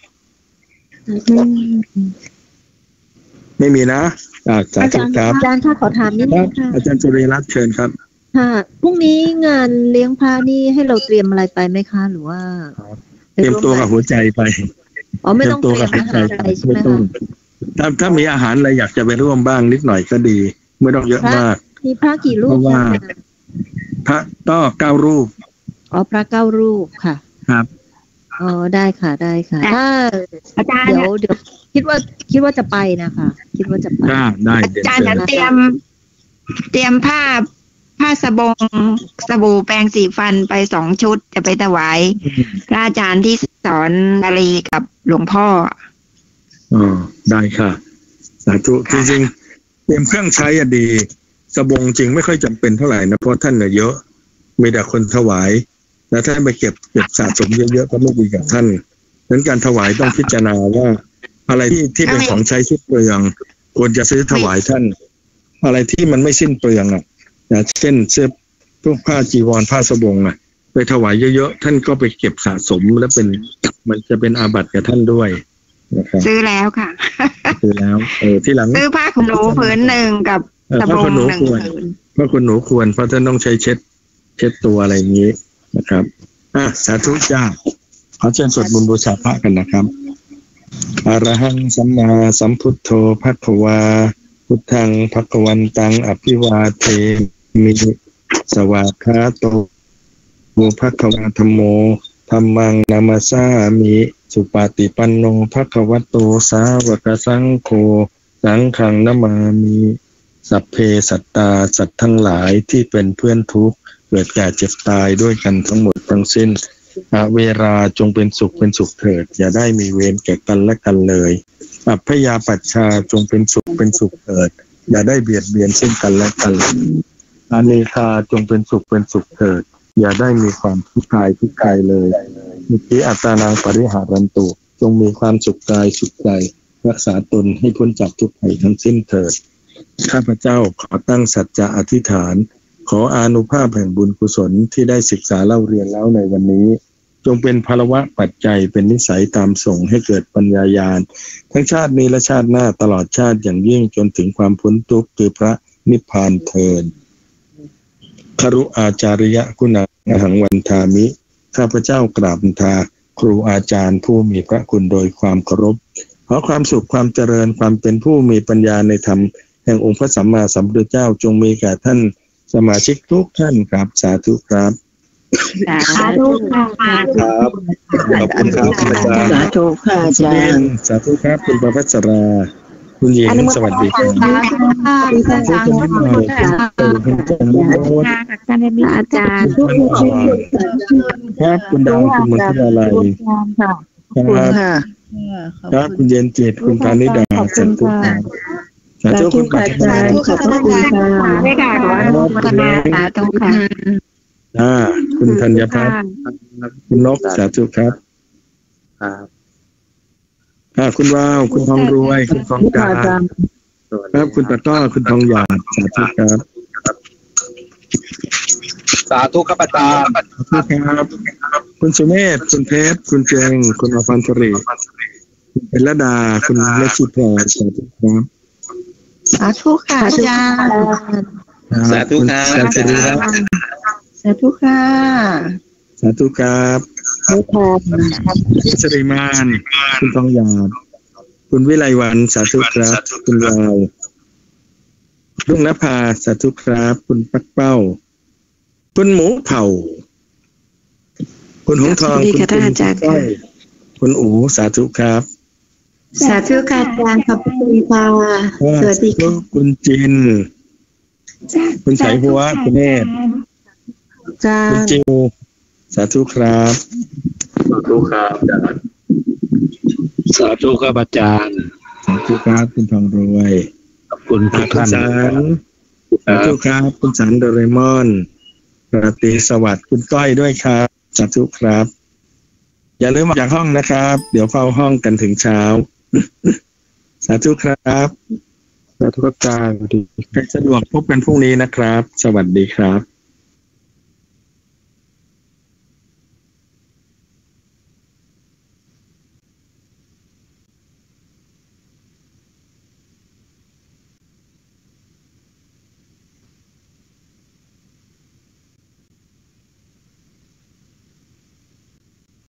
ไม่มีนะอาจารย์ครับอาจารย์ค่ะขอถามนิดนึงค่ะอาจารย์จุริรัตน์เชิญครับค่ะพรุ่งนี้งานเลี้ยงพระนี่ให้เราเตรียมอะไรไปไหมคะหรือว่าเตรียมตัวกับหัวใจไปไม่ต้องเตรียมอาหารอะไรใช่ไหมคะถ้ามีอาหารอะไรอยากจะไปร่วมบ้างนิดหน่อยก็ดีไม่ต้องเยอะมากมีพระกี่รูปเพราะว่าพระก็9 รูปพระ9 รูปค่ะครับได้ค่ะถ้าอาจารย์เดี๋ยวคิดว่าจะไปนะคะคิดว่าจะไปได้อาจารย์เตรียมผ้าสบู่แปรงสีฟันไป2 ชุดจะไปถวายพระอาจารย์ที่สอนบาลีกับหลวงพ่อได้ค่ะสาธุจริงๆเตรียมเครื่องใช้ดีสบงจริงไม่ค่อยจำเป็นเท่าไหร่นะเพราะท่านเยอะมีแต่คนถวายแล้วท่านไปเก็บสะสมเยอะๆก็ไม่ดีกับท่านดังนั้นการถวายต้องพิจารณาว่าอะไรที่เป็นของใช้สิ้นเปลืองควรจะซื้อถวายท่านอะไรที่มันไม่สิ้นเปลืองเช่นเสื้อพวกผ้าจีวรผ้าสบงไปถวายเยอะๆท่านก็ไปเก็บสะสมแล้วมันจะเป็นอาบัติกับท่านด้วยนะครับซื้อแล้วค่ะซื้อแล้วที่หลังซื้อผ้าขนหนูผืนหนึ่งกับสบง1 ผืนผ้าขนหนูควรเพราะท่านต้องใช้เช็ดตัวอะไรอย่างนี้นะครับสาธุจ้าขอเชิญสวดมนต์บูชาพระกันนะครับอะระหังสัมมาสัมพุทโธภควาพุทธังภควันตังอภิวาเทมิสวากขาโตภควาธัมโมธัมมังนามัสสามิสุปฏิปันโนภควโตสาวกสังโฆสังฆังนะมามิสัพเพสัตตาสัตว์ทั้งหลายที่เป็นเพื่อนทุกข์เกิดแก่เจ็บตายด้วยกันทั้งหมดทั้งสิ้นเวลาจงเป็นสุขเถิดอย่าได้มีเวรแก่กันและกันเลยอัพยาปัชชาจงเป็นสุขเถิดอย่าได้เบียดเบียนซึ่งกันและกันอาเนคาจงเป็นสุขเถิดอย่าได้มีความทุกข์กายเลยมิถิอัตตานังปริหารันตุจงมีความสุขกายสุขใจรักษาตนให้พ้นจากทุกข์ภัยทั้งสิ้นเถิดข้าพเจ้าขอตั้งสัจจะอธิษฐานขออานุภาพแห่งบุญกุศลที่ได้ศึกษาเล่าเรียนแล้วในวันนี้จงเป็นภลวะปัจจัยเป็นนิสัยตามส่งให้เกิดปัญญาญาณทั้งชาตินี้และชาติหน้าตลอดชาติอย่างยิ่งจนถึงความพ้นทุกข์คือพระนิพพานเทินครุอาจาริยคุณังหังวันทามิข้าพเจ้ากราบทูลครูอาจารย์ผู้มีพระคุณโดยความเคารพขอความสุขความเจริญความเป็นผู้มีปัญญาในธรรมแห่งองค์พระสัมมาสัมพุทธเจ้าจงมีแก่ท่านสมาชิกทุกท่านครับสาธุครับสาธุค่ะครับขอบคุณครับอาจารย์สาธุค่ะอาจารย์สาธุครับคุณประภัสราคุณหญิงสวัสดีครับอาจารย์ครับคุณดาวคุณมนทิราลัยครับคุณเย็นจิตคุณพานิดาสาธุสาธุคุณปัจจัยขอบคุณค่ะไม่ได้ขออนุโมทนาสาธุค่ะคุณธัญพัฒน์คุณนกสาธุครับคุณวาวคุณทองรวยคุณทองกาครับคุณตะก้อคุณทองหยาดสาธุครับสาธุครับอาจารย์สาธุครับคุณสุเมธคุณเพชรคุณเจงคุณอภันธรีคุณเป็นระดาคุณเลชิพรสาธุครับสาธุค่ะอาจารย์สาธุครับสาธุค่ะสาธุครับคุณสริมานคุณทองหยาดคุณวิไลวรรณสาธุครับคุณวาวรุ่งนภาสาธุครับคุณปักเป้าคุณหมูเผาคุณหงทองคุณอาจารย์คุณอู๋สาธุครับสาธุค่ะอาจารย์ขอบคุณค่ะสวัสดีค่ะคุณจินคุณสายหัวคุณเนตรคุณจิวสาธุครับสาธุครับอาจารย์สาธุครับอาจารย์สาธุครับคุณทองรวยขอบคุณทุกท่านสาธุครับคุณสันโดเรมอนราตรีสวัสดิ์คุณก้อยด้วยครับสาธุครับอย่าลืมออกจากห้องนะครับเดี๋ยวเฝ้าห้องกันถึงเช้าสาธุครับสาธุอาจารย์ใครสะดวกพบกันพรุ่งนี้นะครับสวัสดีครับ